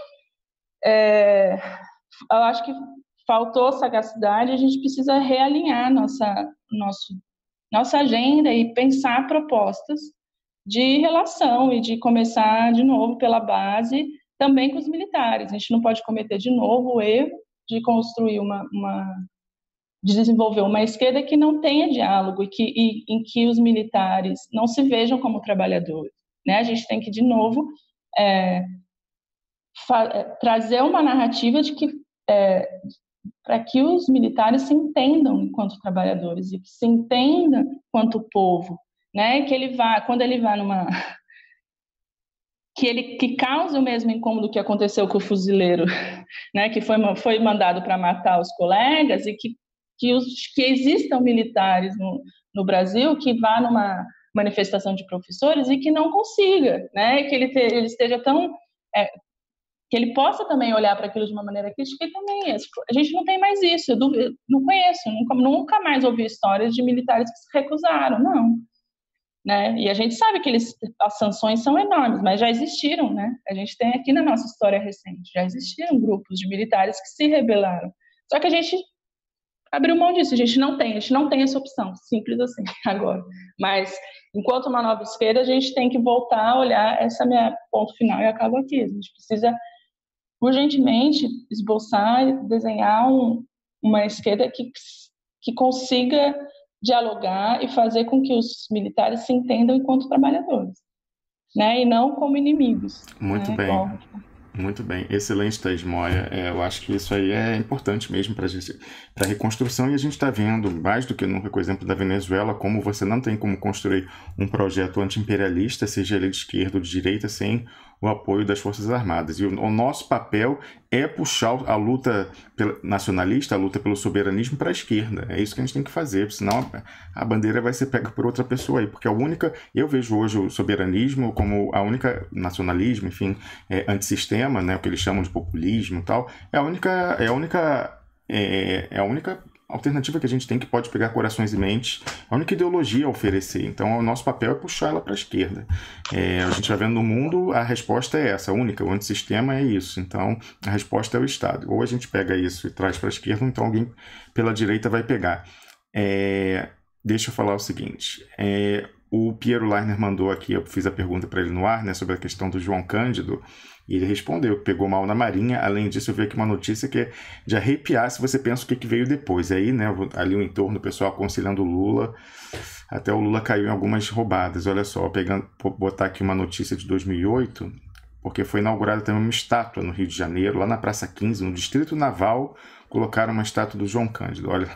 é, eu acho que faltou sagacidade, a gente precisa realinhar nossa, nosso, nossa agenda e pensar propostas de relação e de começar de novo pela base, também com os militares. A gente não pode cometer de novo o erro de construir uma, uma de desenvolver uma esquerda que não tenha diálogo e, que, e em que os militares não se vejam como trabalhadores, né? A gente tem que, de novo, é, trazer uma narrativa de que é, para que os militares se entendam enquanto trabalhadores e que se entendam enquanto povo, né? Que ele vá, quando ele vá numa que ele que cause o mesmo incômodo que aconteceu com o fuzileiro, né? Que foi foi mandado para matar os colegas e que que, os, que existam militares no, no Brasil que vá numa manifestação de professores e que não consiga, né? Que ele, te, ele esteja tão é, que ele possa também olhar para aquilo de uma maneira crítica e também a gente não tem mais isso, eu não conheço, nunca, nunca mais ouvi histórias de militares que se recusaram, não. Né? E a gente sabe que eles, as sanções são enormes, mas já existiram, né? A gente tem aqui na nossa história recente, já existiram grupos de militares que se rebelaram. Só que a gente abriu mão disso, a gente não tem, a gente não tem essa opção, simples assim, agora. Mas, enquanto uma nova esquerda, a gente tem que voltar a olhar, essa é a minha ponto final e acabo aqui. A gente precisa urgentemente esboçar e desenhar um, uma esquerda que, que consiga dialogar e fazer com que os militares se entendam enquanto trabalhadores, né? E não como inimigos. Muito né? bem. Igual... Muito bem, excelente, Thaís Moia. É, eu acho que isso aí é importante mesmo para a reconstrução, e a gente está vendo, mais do que nunca, com o exemplo da Venezuela, como você não tem como construir um projeto anti-imperialista, seja ele de esquerda ou de direita, sem o apoio das Forças Armadas. E o, o nosso papel é puxar a luta nacionalista, a luta pelo soberanismo para a esquerda. É isso que a gente tem que fazer, senão a bandeira vai ser pega por outra pessoa aí, porque a única, eu vejo hoje o soberanismo como a única, nacionalismo, enfim, é, antissistema, né, o que eles chamam de populismo e tal, é a única, é a única, é, é a única alternativa que a gente tem que pode pegar corações e mentes, a única ideologia a oferecer. Então, o nosso papel é puxar ela para a esquerda. É, a gente vai vendo no mundo, a resposta é essa, a única, o antissistema é isso. Então, a resposta é o Estado. Ou a gente pega isso e traz para a esquerda, ou então alguém pela direita vai pegar. É, deixa eu falar o seguinte, é, o Piero Leiner mandou aqui, eu fiz a pergunta para ele no ar, né, sobre a questão do João Cândido, e ele respondeu, pegou mal na Marinha. Além disso, eu vi aqui uma notícia que é de arrepiar se você pensa o que, que veio depois. E aí, né, ali o entorno, o pessoal aconselhando o Lula, até o Lula caiu em algumas roubadas. Olha só, pegando, vou botar aqui uma notícia de dois mil e oito, porque foi inaugurada também uma estátua no Rio de Janeiro, lá na Praça quinze, no Distrito Naval, colocaram uma estátua do João Cândido. Olha,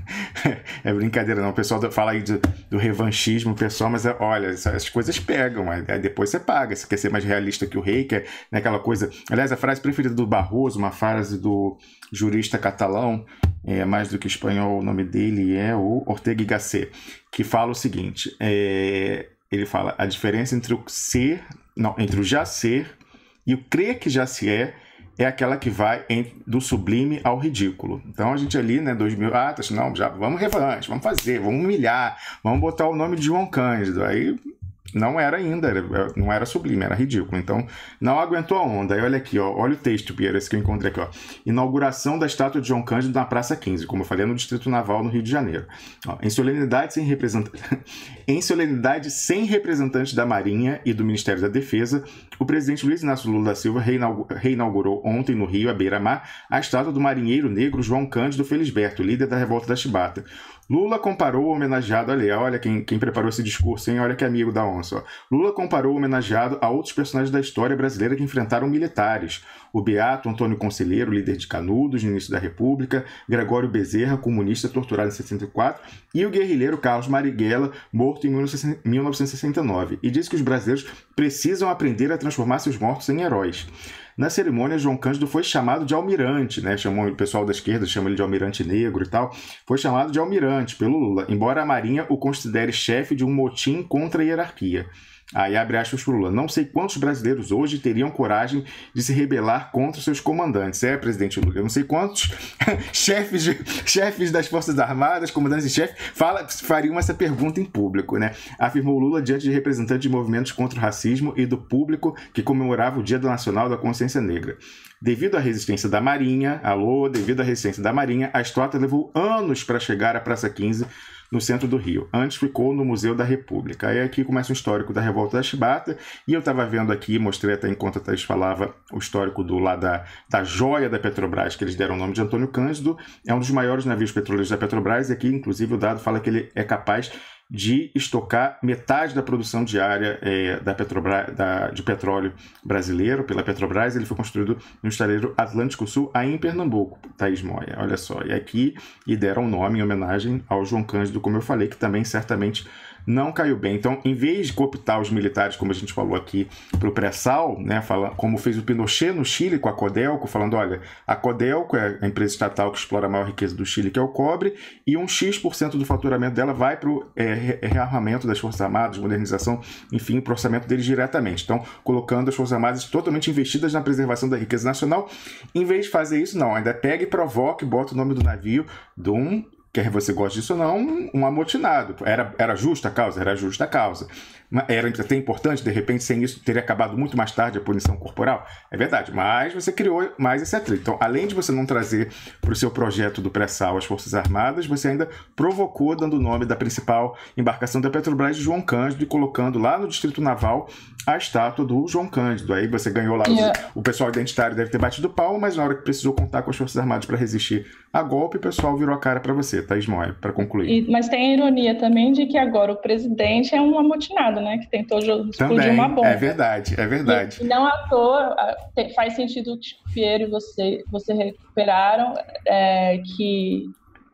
é brincadeira não, o pessoal fala aí do, do revanchismo, pessoal, mas é, olha, essas coisas pegam, aí depois você paga, você quer ser mais realista que o rei, quer, né, aquela coisa, aliás, a frase preferida do Barroso, uma frase do jurista catalão, é, mais do que espanhol, o nome dele é o Ortega y Gasset, que fala o seguinte, é, ele fala, a diferença entre o ser, não, entre o já ser e o crer que já se é, é aquela que vai em, do sublime ao ridículo. Então a gente ali, né, dois mil, ah, tá, não, já vamos revanche, vamos fazer, vamos humilhar, vamos botar o nome de João Cândido. Aí não era ainda, era, não era sublime, era ridículo. Então não aguentou a onda. Aí olha aqui, ó, olha o texto, Pierre, esse que eu encontrei aqui, ó. Inauguração da estátua de João Cândido na Praça quinze, como eu falei, no Distrito Naval, no Rio de Janeiro. Ó, em solenidade sem representante, em solenidade sem representante da Marinha e do Ministério da Defesa, o presidente Luiz Inácio Lula da Silva reinaugurou ontem no Rio, à beira-mar, a estátua do marinheiro negro João Cândido Felisberto, líder da Revolta da Chibata. Lula comparou o homenageado, olha, olha quem, quem preparou esse discurso, hein? Olha que amigo da onça. Ó. Lula comparou o homenageado a outros personagens da história brasileira que enfrentaram militares. O Beato Antônio Conselheiro, líder de Canudos no início da República, Gregório Bezerra, comunista torturado em sessenta e quatro, e o guerrilheiro Carlos Marighella, morto em mil novecentos e sessenta e nove. E disse que os brasileiros precisam aprender a transformar seus mortos em heróis. Na cerimônia, João Cândido foi chamado de almirante, né? Chamou, o pessoal da esquerda chama ele de almirante negro e tal. Foi chamado de almirante pelo Lula, embora a Marinha o considere chefe de um motim contra a hierarquia. Aí abre aspas para o Lula. Não sei quantos brasileiros hoje teriam coragem de se rebelar contra seus comandantes. É, presidente Lula, eu não sei quantos chefes, de, chefes das Forças Armadas, comandantes de chefe, fala, fariam essa pergunta em público, né? Afirmou Lula diante de representantes de movimentos contra o racismo e do público que comemorava o Dia Nacional da Consciência Negra. Devido à resistência da Marinha, alô, devido à resistência da Marinha, a estátua levou anos para chegar à Praça quinze, no centro do Rio. Antes ficou no Museu da República. Aí aqui começa o histórico da Revolta da Chibata, e eu estava vendo aqui, mostrei até enquanto a Thaís falava, o histórico do, lá da, da joia da Petrobras, que eles deram o nome de Antônio Cândido, é um dos maiores navios petroleiros da Petrobras, e aqui, inclusive, o dado fala que ele é capaz de estocar metade da produção diária é, da Petrobras, da, de petróleo brasileiro pela Petrobras. Ele foi construído no estaleiro Atlântico Sul, aí em Pernambuco, Thaís Moia, olha só. E aqui, e deram o nome em homenagem ao João Cândido, como eu falei, que também certamente não caiu bem. Então, em vez de cooptar os militares, como a gente falou aqui, para o pré-sal, né, fala, como fez o Pinochet no Chile com a Codelco, falando, olha, a Codelco é a empresa estatal que explora a maior riqueza do Chile, que é o cobre, e um X por cento do faturamento dela vai para o é, rearmamento das Forças Armadas, modernização, enfim, para o orçamento deles diretamente. Então, colocando as Forças Armadas totalmente investidas na preservação da riqueza nacional. Em vez de fazer isso, não, ainda pega e provoca e bota o nome do navio de um, quer você goste disso ou não, um amotinado. Era, era justa a causa? Era justa a causa. Era até importante, de repente, sem isso, teria acabado muito mais tarde a punição corporal? É verdade, mas você criou mais esse atrito. Então, além de você não trazer para o seu projeto do pré-sal as Forças Armadas, você ainda provocou, dando o nome da principal embarcação da Petrobras, de João Cândido, e colocando lá no Distrito Naval a estátua do João Cândido. Aí você ganhou lá, yeah. o, o pessoal identitário deve ter batido palma, mas na hora que precisou contar com as Forças Armadas para resistir a golpe, o pessoal virou a cara para você, Thaís Moia, para concluir. E, mas tem a ironia também de que agora o presidente é um amotinado, né, que tentou explodir também, uma bomba. É verdade, é verdade. E, e não à toa, faz sentido o Chico Fiero e você, você recuperaram é, que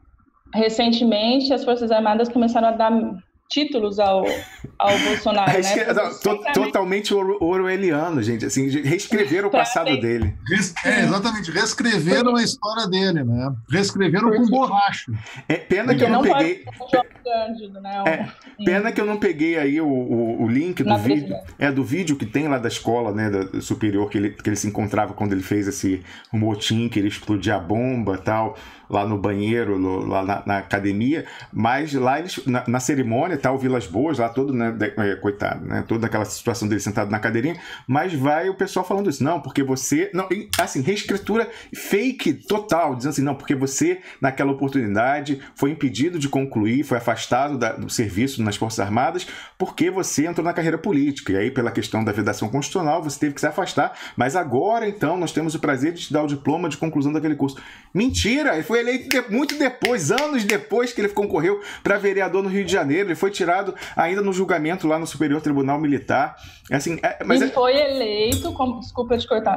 recentemente as Forças Armadas começaram a dar títulos ao, ao Bolsonaro, é, né? Não, to, totalmente orwelliano, gente, assim, reescreveram o passado ter... dele. Res, é, exatamente, reescreveram a história dele, né? Reescreveram com borracha. É, pena que eu não, não peguei... Cândido, né? É, pena que eu não peguei aí o, o, o link do vídeo, é, do vídeo que tem lá da escola, né, da superior, que ele, que ele se encontrava quando ele fez esse motim, que ele explodia a bomba e tal, lá no banheiro, no, lá na, na academia, mas lá eles, na, na cerimônia, tá o Vilas Boas lá todo, né, de, é, coitado, né, toda aquela situação dele sentado na cadeirinha, mas vai o pessoal falando isso, não, porque você, não, assim, reescritura fake total, dizendo assim, não, porque você, naquela oportunidade, foi impedido de concluir, foi afastado da, do serviço nas Forças Armadas, porque você entrou na carreira política, e aí pela questão da vedação constitucional, você teve que se afastar, mas agora, então, nós temos o prazer de te dar o diploma de conclusão daquele curso. Mentira, ele foi eleito de, muito depois, anos depois que ele concorreu para vereador no Rio de Janeiro. Ele foi tirado ainda no julgamento lá no Superior Tribunal Militar. Assim, é, mas ele é... foi eleito como... Desculpa te cortar.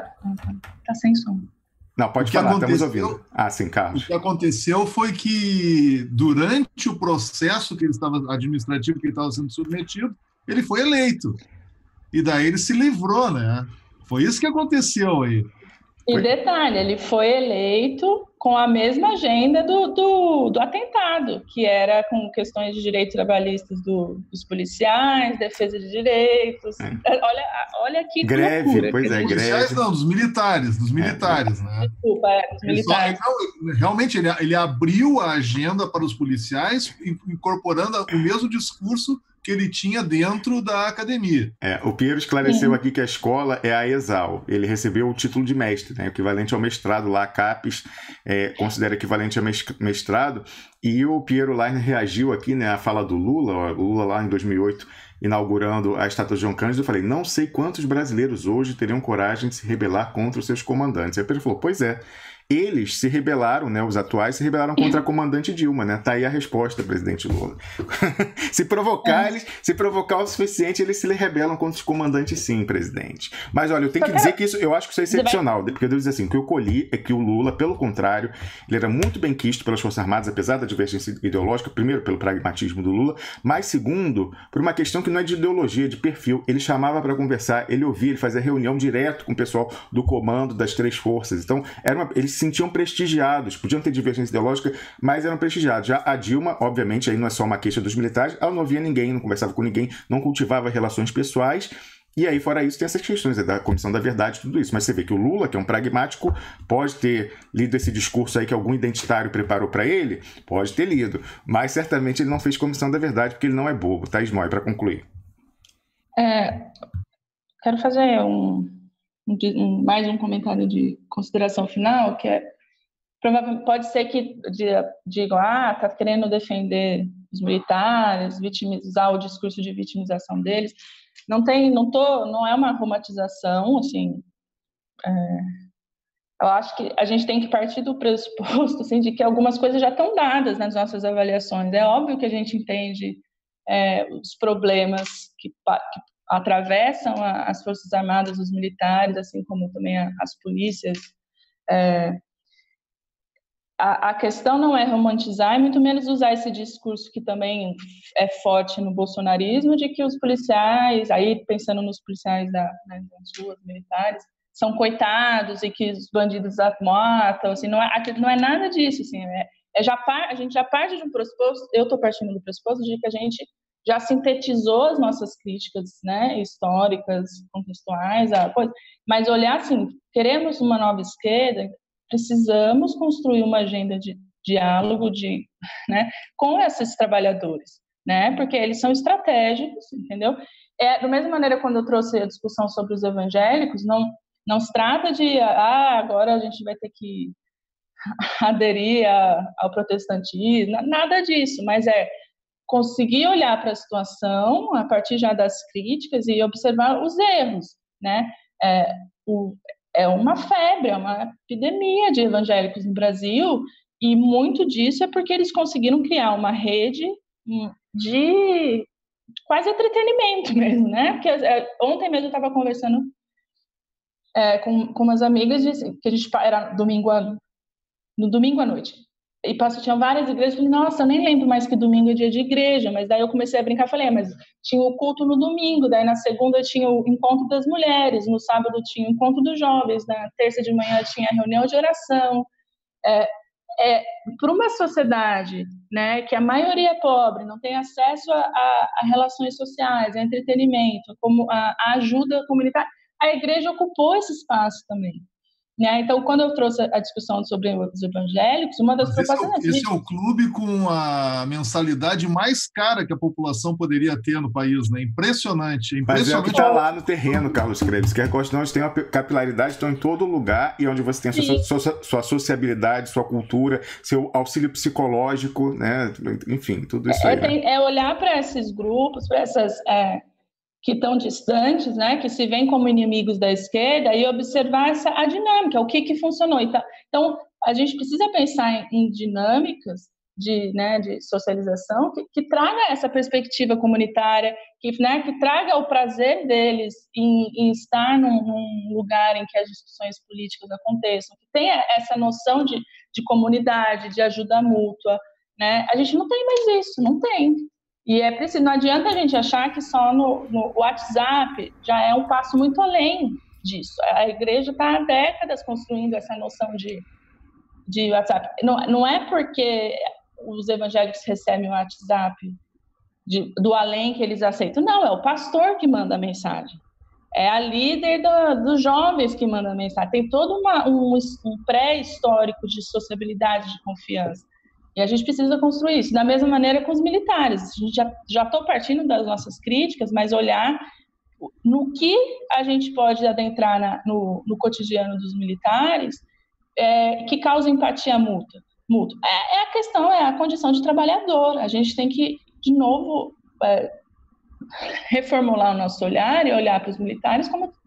Tá sem som. Não, pode falar, estamos ouvindo. Ah, sim, Carlos. O que aconteceu foi que, durante o processo que ele estava administrativo que ele estava sendo submetido, ele foi eleito. E daí ele se livrou, né? Foi isso que aconteceu aí. E detalhe, ele foi eleito com a mesma agenda do, do, do atentado, que era com questões de direitos trabalhistas do, dos policiais, defesa de direitos. É. Olha, olha que greve, loucura. Pois é, greve. Não, dos militares, dos militares, é. né? Desculpa, é, dos militares. Ele, realmente, ele, ele abriu a agenda para os policiais, incorporando o mesmo discurso que ele tinha dentro da academia. É, o Piero esclareceu Sim. aqui que a escola é a ESAL. Ele recebeu o título de mestre, né, equivalente ao mestrado lá, a CAPES é, considera equivalente a mestrado, e o Piero Leiner reagiu aqui, né, à fala do Lula, ó, o Lula lá em dois mil e oito, inaugurando a estátua de João Cândido. Eu falei, não sei quantos brasileiros hoje teriam coragem de se rebelar contra os seus comandantes. Aí o Piero falou, pois é, eles se rebelaram, né, os atuais se rebelaram contra a comandante Dilma, né? Tá aí a resposta, presidente Lula. se provocar, é. eles, se provocar o suficiente, eles se rebelam contra os comandantes, sim, presidente. Mas olha, eu tenho que dizer que isso, eu acho que isso é excepcional, porque eu devo dizer assim, o que eu colhi é que o Lula, pelo contrário, ele era muito bem quisto pelas Forças Armadas, apesar da divergência ideológica, primeiro pelo pragmatismo do Lula, mas segundo, por uma questão que não é de ideologia, de perfil. Ele chamava para conversar, ele ouvia, ele fazia reunião direto com o pessoal do comando das três forças. Então, era uma, eles se sentiam prestigiados, podiam ter divergência ideológica, mas eram prestigiados. Já a Dilma, obviamente, aí não é só uma queixa dos militares, ela não ouvia ninguém, não conversava com ninguém, não cultivava relações pessoais. E aí, fora isso, tem essas questões da Comissão da Verdade, tudo isso. Mas você vê que o Lula, que é um pragmático, pode ter lido esse discurso aí que algum identitário preparou para ele, pode ter lido. Mas certamente ele não fez Comissão da Verdade, porque ele não é bobo. Thaís Moy, para concluir. É, quero fazer um, um, mais um comentário de consideração final, que é, provavelmente, pode ser que digam, ah, está querendo defender os militares, vitimizar o discurso de vitimização deles. Não tem, não tô, não é uma romantização, assim, é, eu acho que a gente tem que partir do pressuposto, assim, de que algumas coisas já estão dadas nas nossas avaliações. É óbvio que a gente entende é, os problemas que, que atravessam a, as Forças Armadas, os militares, assim como também a, as polícias. É, a, a questão não é romantizar, e muito menos usar esse discurso que também é forte no bolsonarismo, de que os policiais, aí pensando nos policiais da, né, das ruas militares, são coitados e que os bandidos matam, assim, não é, não é nada disso, assim, é, é já par, a gente já parte de um pressuposto, eu estou partindo do pressuposto de que a gente já sintetizou as nossas críticas, né, históricas, contextuais, a coisa, mas olhar assim, queremos uma nova esquerda, precisamos construir uma agenda de diálogo de, né, com esses trabalhadores, né, porque eles são estratégicos, entendeu? É, da mesma maneira, quando eu trouxe a discussão sobre os evangélicos, não Não se trata de, ah, agora a gente vai ter que aderir a, ao protestantismo, nada disso, mas é conseguir olhar para a situação a partir já das críticas e observar os erros, né? É, o, é uma febre, é uma epidemia de evangélicos no Brasil e muito disso é porque eles conseguiram criar uma rede de quase entretenimento mesmo, né? Porque é, ontem mesmo eu estava conversando É, com, com umas amigas, de, que a gente era domingo a, no domingo à noite, e passou, tinham várias igrejas, eu falei, nossa, eu nem lembro mais que domingo é dia de igreja, mas daí eu comecei a brincar, falei, é, mas tinha o culto no domingo, daí na segunda tinha o encontro das mulheres, no sábado tinha o encontro dos jovens, na terça de manhã tinha a reunião de oração. É, é, para uma sociedade, né, que a maioria é pobre, não tem acesso a, a, a relações sociais, a entretenimento, como a, a ajuda comunitária, a igreja ocupou esse espaço também, né? Então, quando eu trouxe a discussão sobre os evangélicos, uma das propostas... Esse, é, esse é o clube com a mensalidade mais cara que a população poderia ter no país, né? Impressionante. impressionante. Mas é o que está lá no terreno, Carlos Krebs, que as não tem uma capilaridade, estão em todo lugar, e onde você tem a sua, sua, sua sociabilidade, sua cultura, seu auxílio psicológico, né? Enfim, tudo isso é, aí. Tem, né? É olhar para esses grupos, para essas... É... que estão distantes, né, que se veem como inimigos da esquerda, e observar essa, a dinâmica, o que, que funcionou. Então, então, a gente precisa pensar em, em dinâmicas de, né, de socialização que, que traga essa perspectiva comunitária, que, né, que traga o prazer deles em, em estar num, num lugar em que as discussões políticas aconteçam, que tenha essa noção de, de comunidade, de ajuda mútua, né? A gente não tem mais isso, não tem. E é preciso, não adianta a gente achar que só no, no WhatsApp já é um passo muito além disso. A igreja está há décadas construindo essa noção de, de WhatsApp. Não, não é porque os evangélicos recebem o WhatsApp de, do além que eles aceitam. Não, é o pastor que manda a mensagem. É a líder do, dos jovens que manda a mensagem. Tem todo uma, um, um pré-histórico de sociabilidade, de confiança. E a gente precisa construir isso. Da mesma maneira com os militares. A gente já estou partindo das nossas críticas, mas olhar no que a gente pode adentrar na, no, no cotidiano dos militares é, que causa empatia mútua. mútua. É, é a questão, é a condição de trabalhador. A gente tem que, de novo, é, reformular o nosso olhar e olhar para os militares como,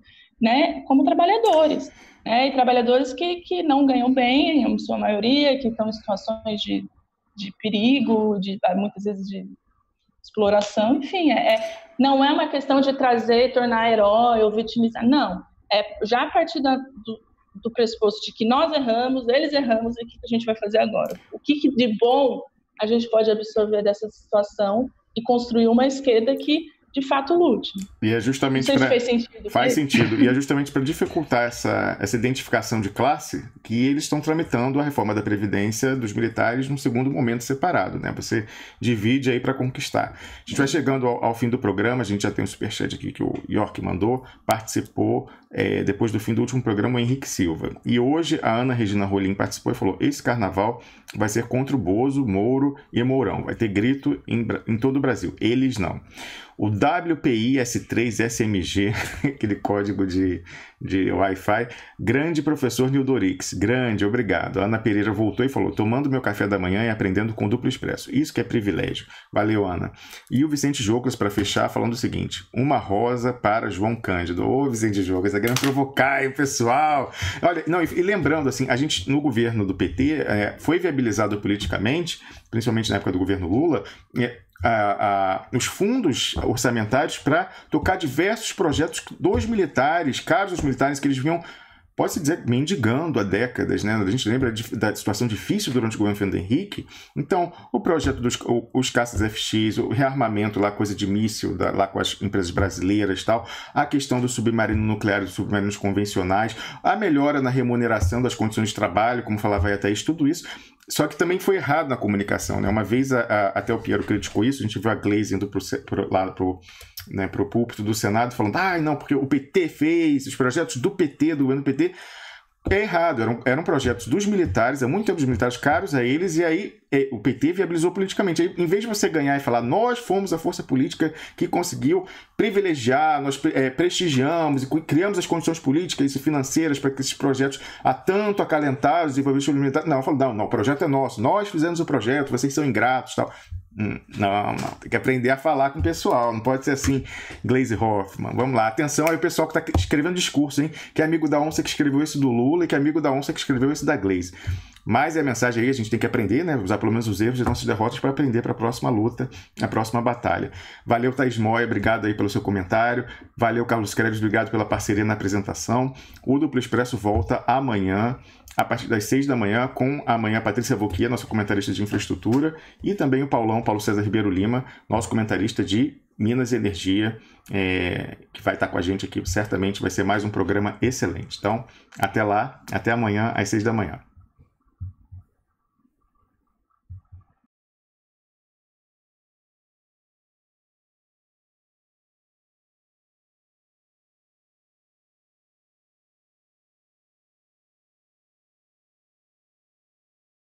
né, como trabalhadores. Né, e trabalhadores que, que não ganham bem, em sua maioria, que estão em situações de, de perigo, de, muitas vezes de exploração, enfim, é, não é uma questão de trazer, tornar herói ou vitimizar, não. É já a partir da, do, do pressuposto de que nós erramos, eles erramos, e o que a gente vai fazer agora? O que de bom a gente pode absorver dessa situação e construir uma esquerda que de fato lute. E é justamente Não sei pra... se fez sentido. Faz sentido. E é justamente para dificultar essa, essa identificação de classe que eles estão tramitando a reforma da Previdência dos militares num segundo momento separado, né? Você divide aí para conquistar. A gente vai chegando ao, ao fim do programa, a gente já tem um superchat aqui que o York mandou, participou é, depois do fim do último programa, o Henrique Silva. E hoje a Ana Regina Rolim participou e falou: esse carnaval vai ser contra o Bozo, Moro e Mourão. Vai ter grito em, em todo o Brasil. Eles não. O W P I S três S M G, aquele código de, de Wi-Fi, grande professor Nildorix, grande, obrigado. A Ana Pereira voltou e falou: tomando meu café da manhã e aprendendo com duplo expresso. Isso que é privilégio. Valeu, Ana. E o Vicente Joglas, para fechar, falando o seguinte: uma rosa para João Cândido. Ô, Vicente Joglas, tá querendo provocar aí o pessoal. Olha, não, e, e lembrando, assim, a gente, no governo do P T, é, foi viabilizado politicamente, principalmente na época do governo Lula, é, A, a, os fundos orçamentários para tocar diversos projetos dos militares, caros dos militares que eles vinham, pode-se dizer, mendigando há décadas, né? A gente lembra de, da situação difícil durante o governo Fernando Henrique. Então, o projeto dos o, os caças F X, o rearmamento lá, coisa de míssil da, lá com as empresas brasileiras e tal, a questão do submarino nuclear e dos submarinos convencionais, a melhora na remuneração das condições de trabalho, como falava aí até isso, tudo isso. Só que também foi errado na comunicação, né? Uma vez a, a, até o Piero criticou isso, a gente viu a Gleisi indo pro, pro, lá pro, né, pro púlpito do Senado falando: ah, não, porque o P T fez, os projetos do P T, do governo do P T. É errado, eram, eram projetos dos militares, há muito tempo dos militares caros a eles, e aí é, o P T viabilizou politicamente. Aí, em vez de você ganhar e falar: nós fomos a força política que conseguiu privilegiar, nós é, prestigiamos e criamos as condições políticas e financeiras para que esses projetos há tanto acalentados e desenvolvidos pelos militares. Não, falou: não, não, o projeto é nosso, nós fizemos o projeto, vocês são ingratos, tal. Hum, não, não, tem que aprender a falar com o pessoal, não pode ser assim, Gleisi Hoffmann. Vamos lá, atenção aí o pessoal que está escrevendo discurso, hein? Que é amigo da onça que escreveu esse do Lula e que é amigo da onça que escreveu esse da Gleisi. Mas é a mensagem aí, a gente tem que aprender, né? Usar pelo menos os erros e nossas derrotas para aprender para a próxima luta, a próxima batalha. Valeu, Thaís Moia, obrigado aí pelo seu comentário. Valeu, Carlos Krebs, obrigado pela parceria na apresentação. O Duplo Expresso volta amanhã, a partir das seis da manhã, com amanhã a Patrícia Voquia, nossa comentarista de infraestrutura, e também o Paulão, Paulo César Ribeiro Lima, nosso comentarista de Minas e Energia, é, que vai estar com a gente aqui. Certamente vai ser mais um programa excelente. Então, até lá, até amanhã às seis da manhã.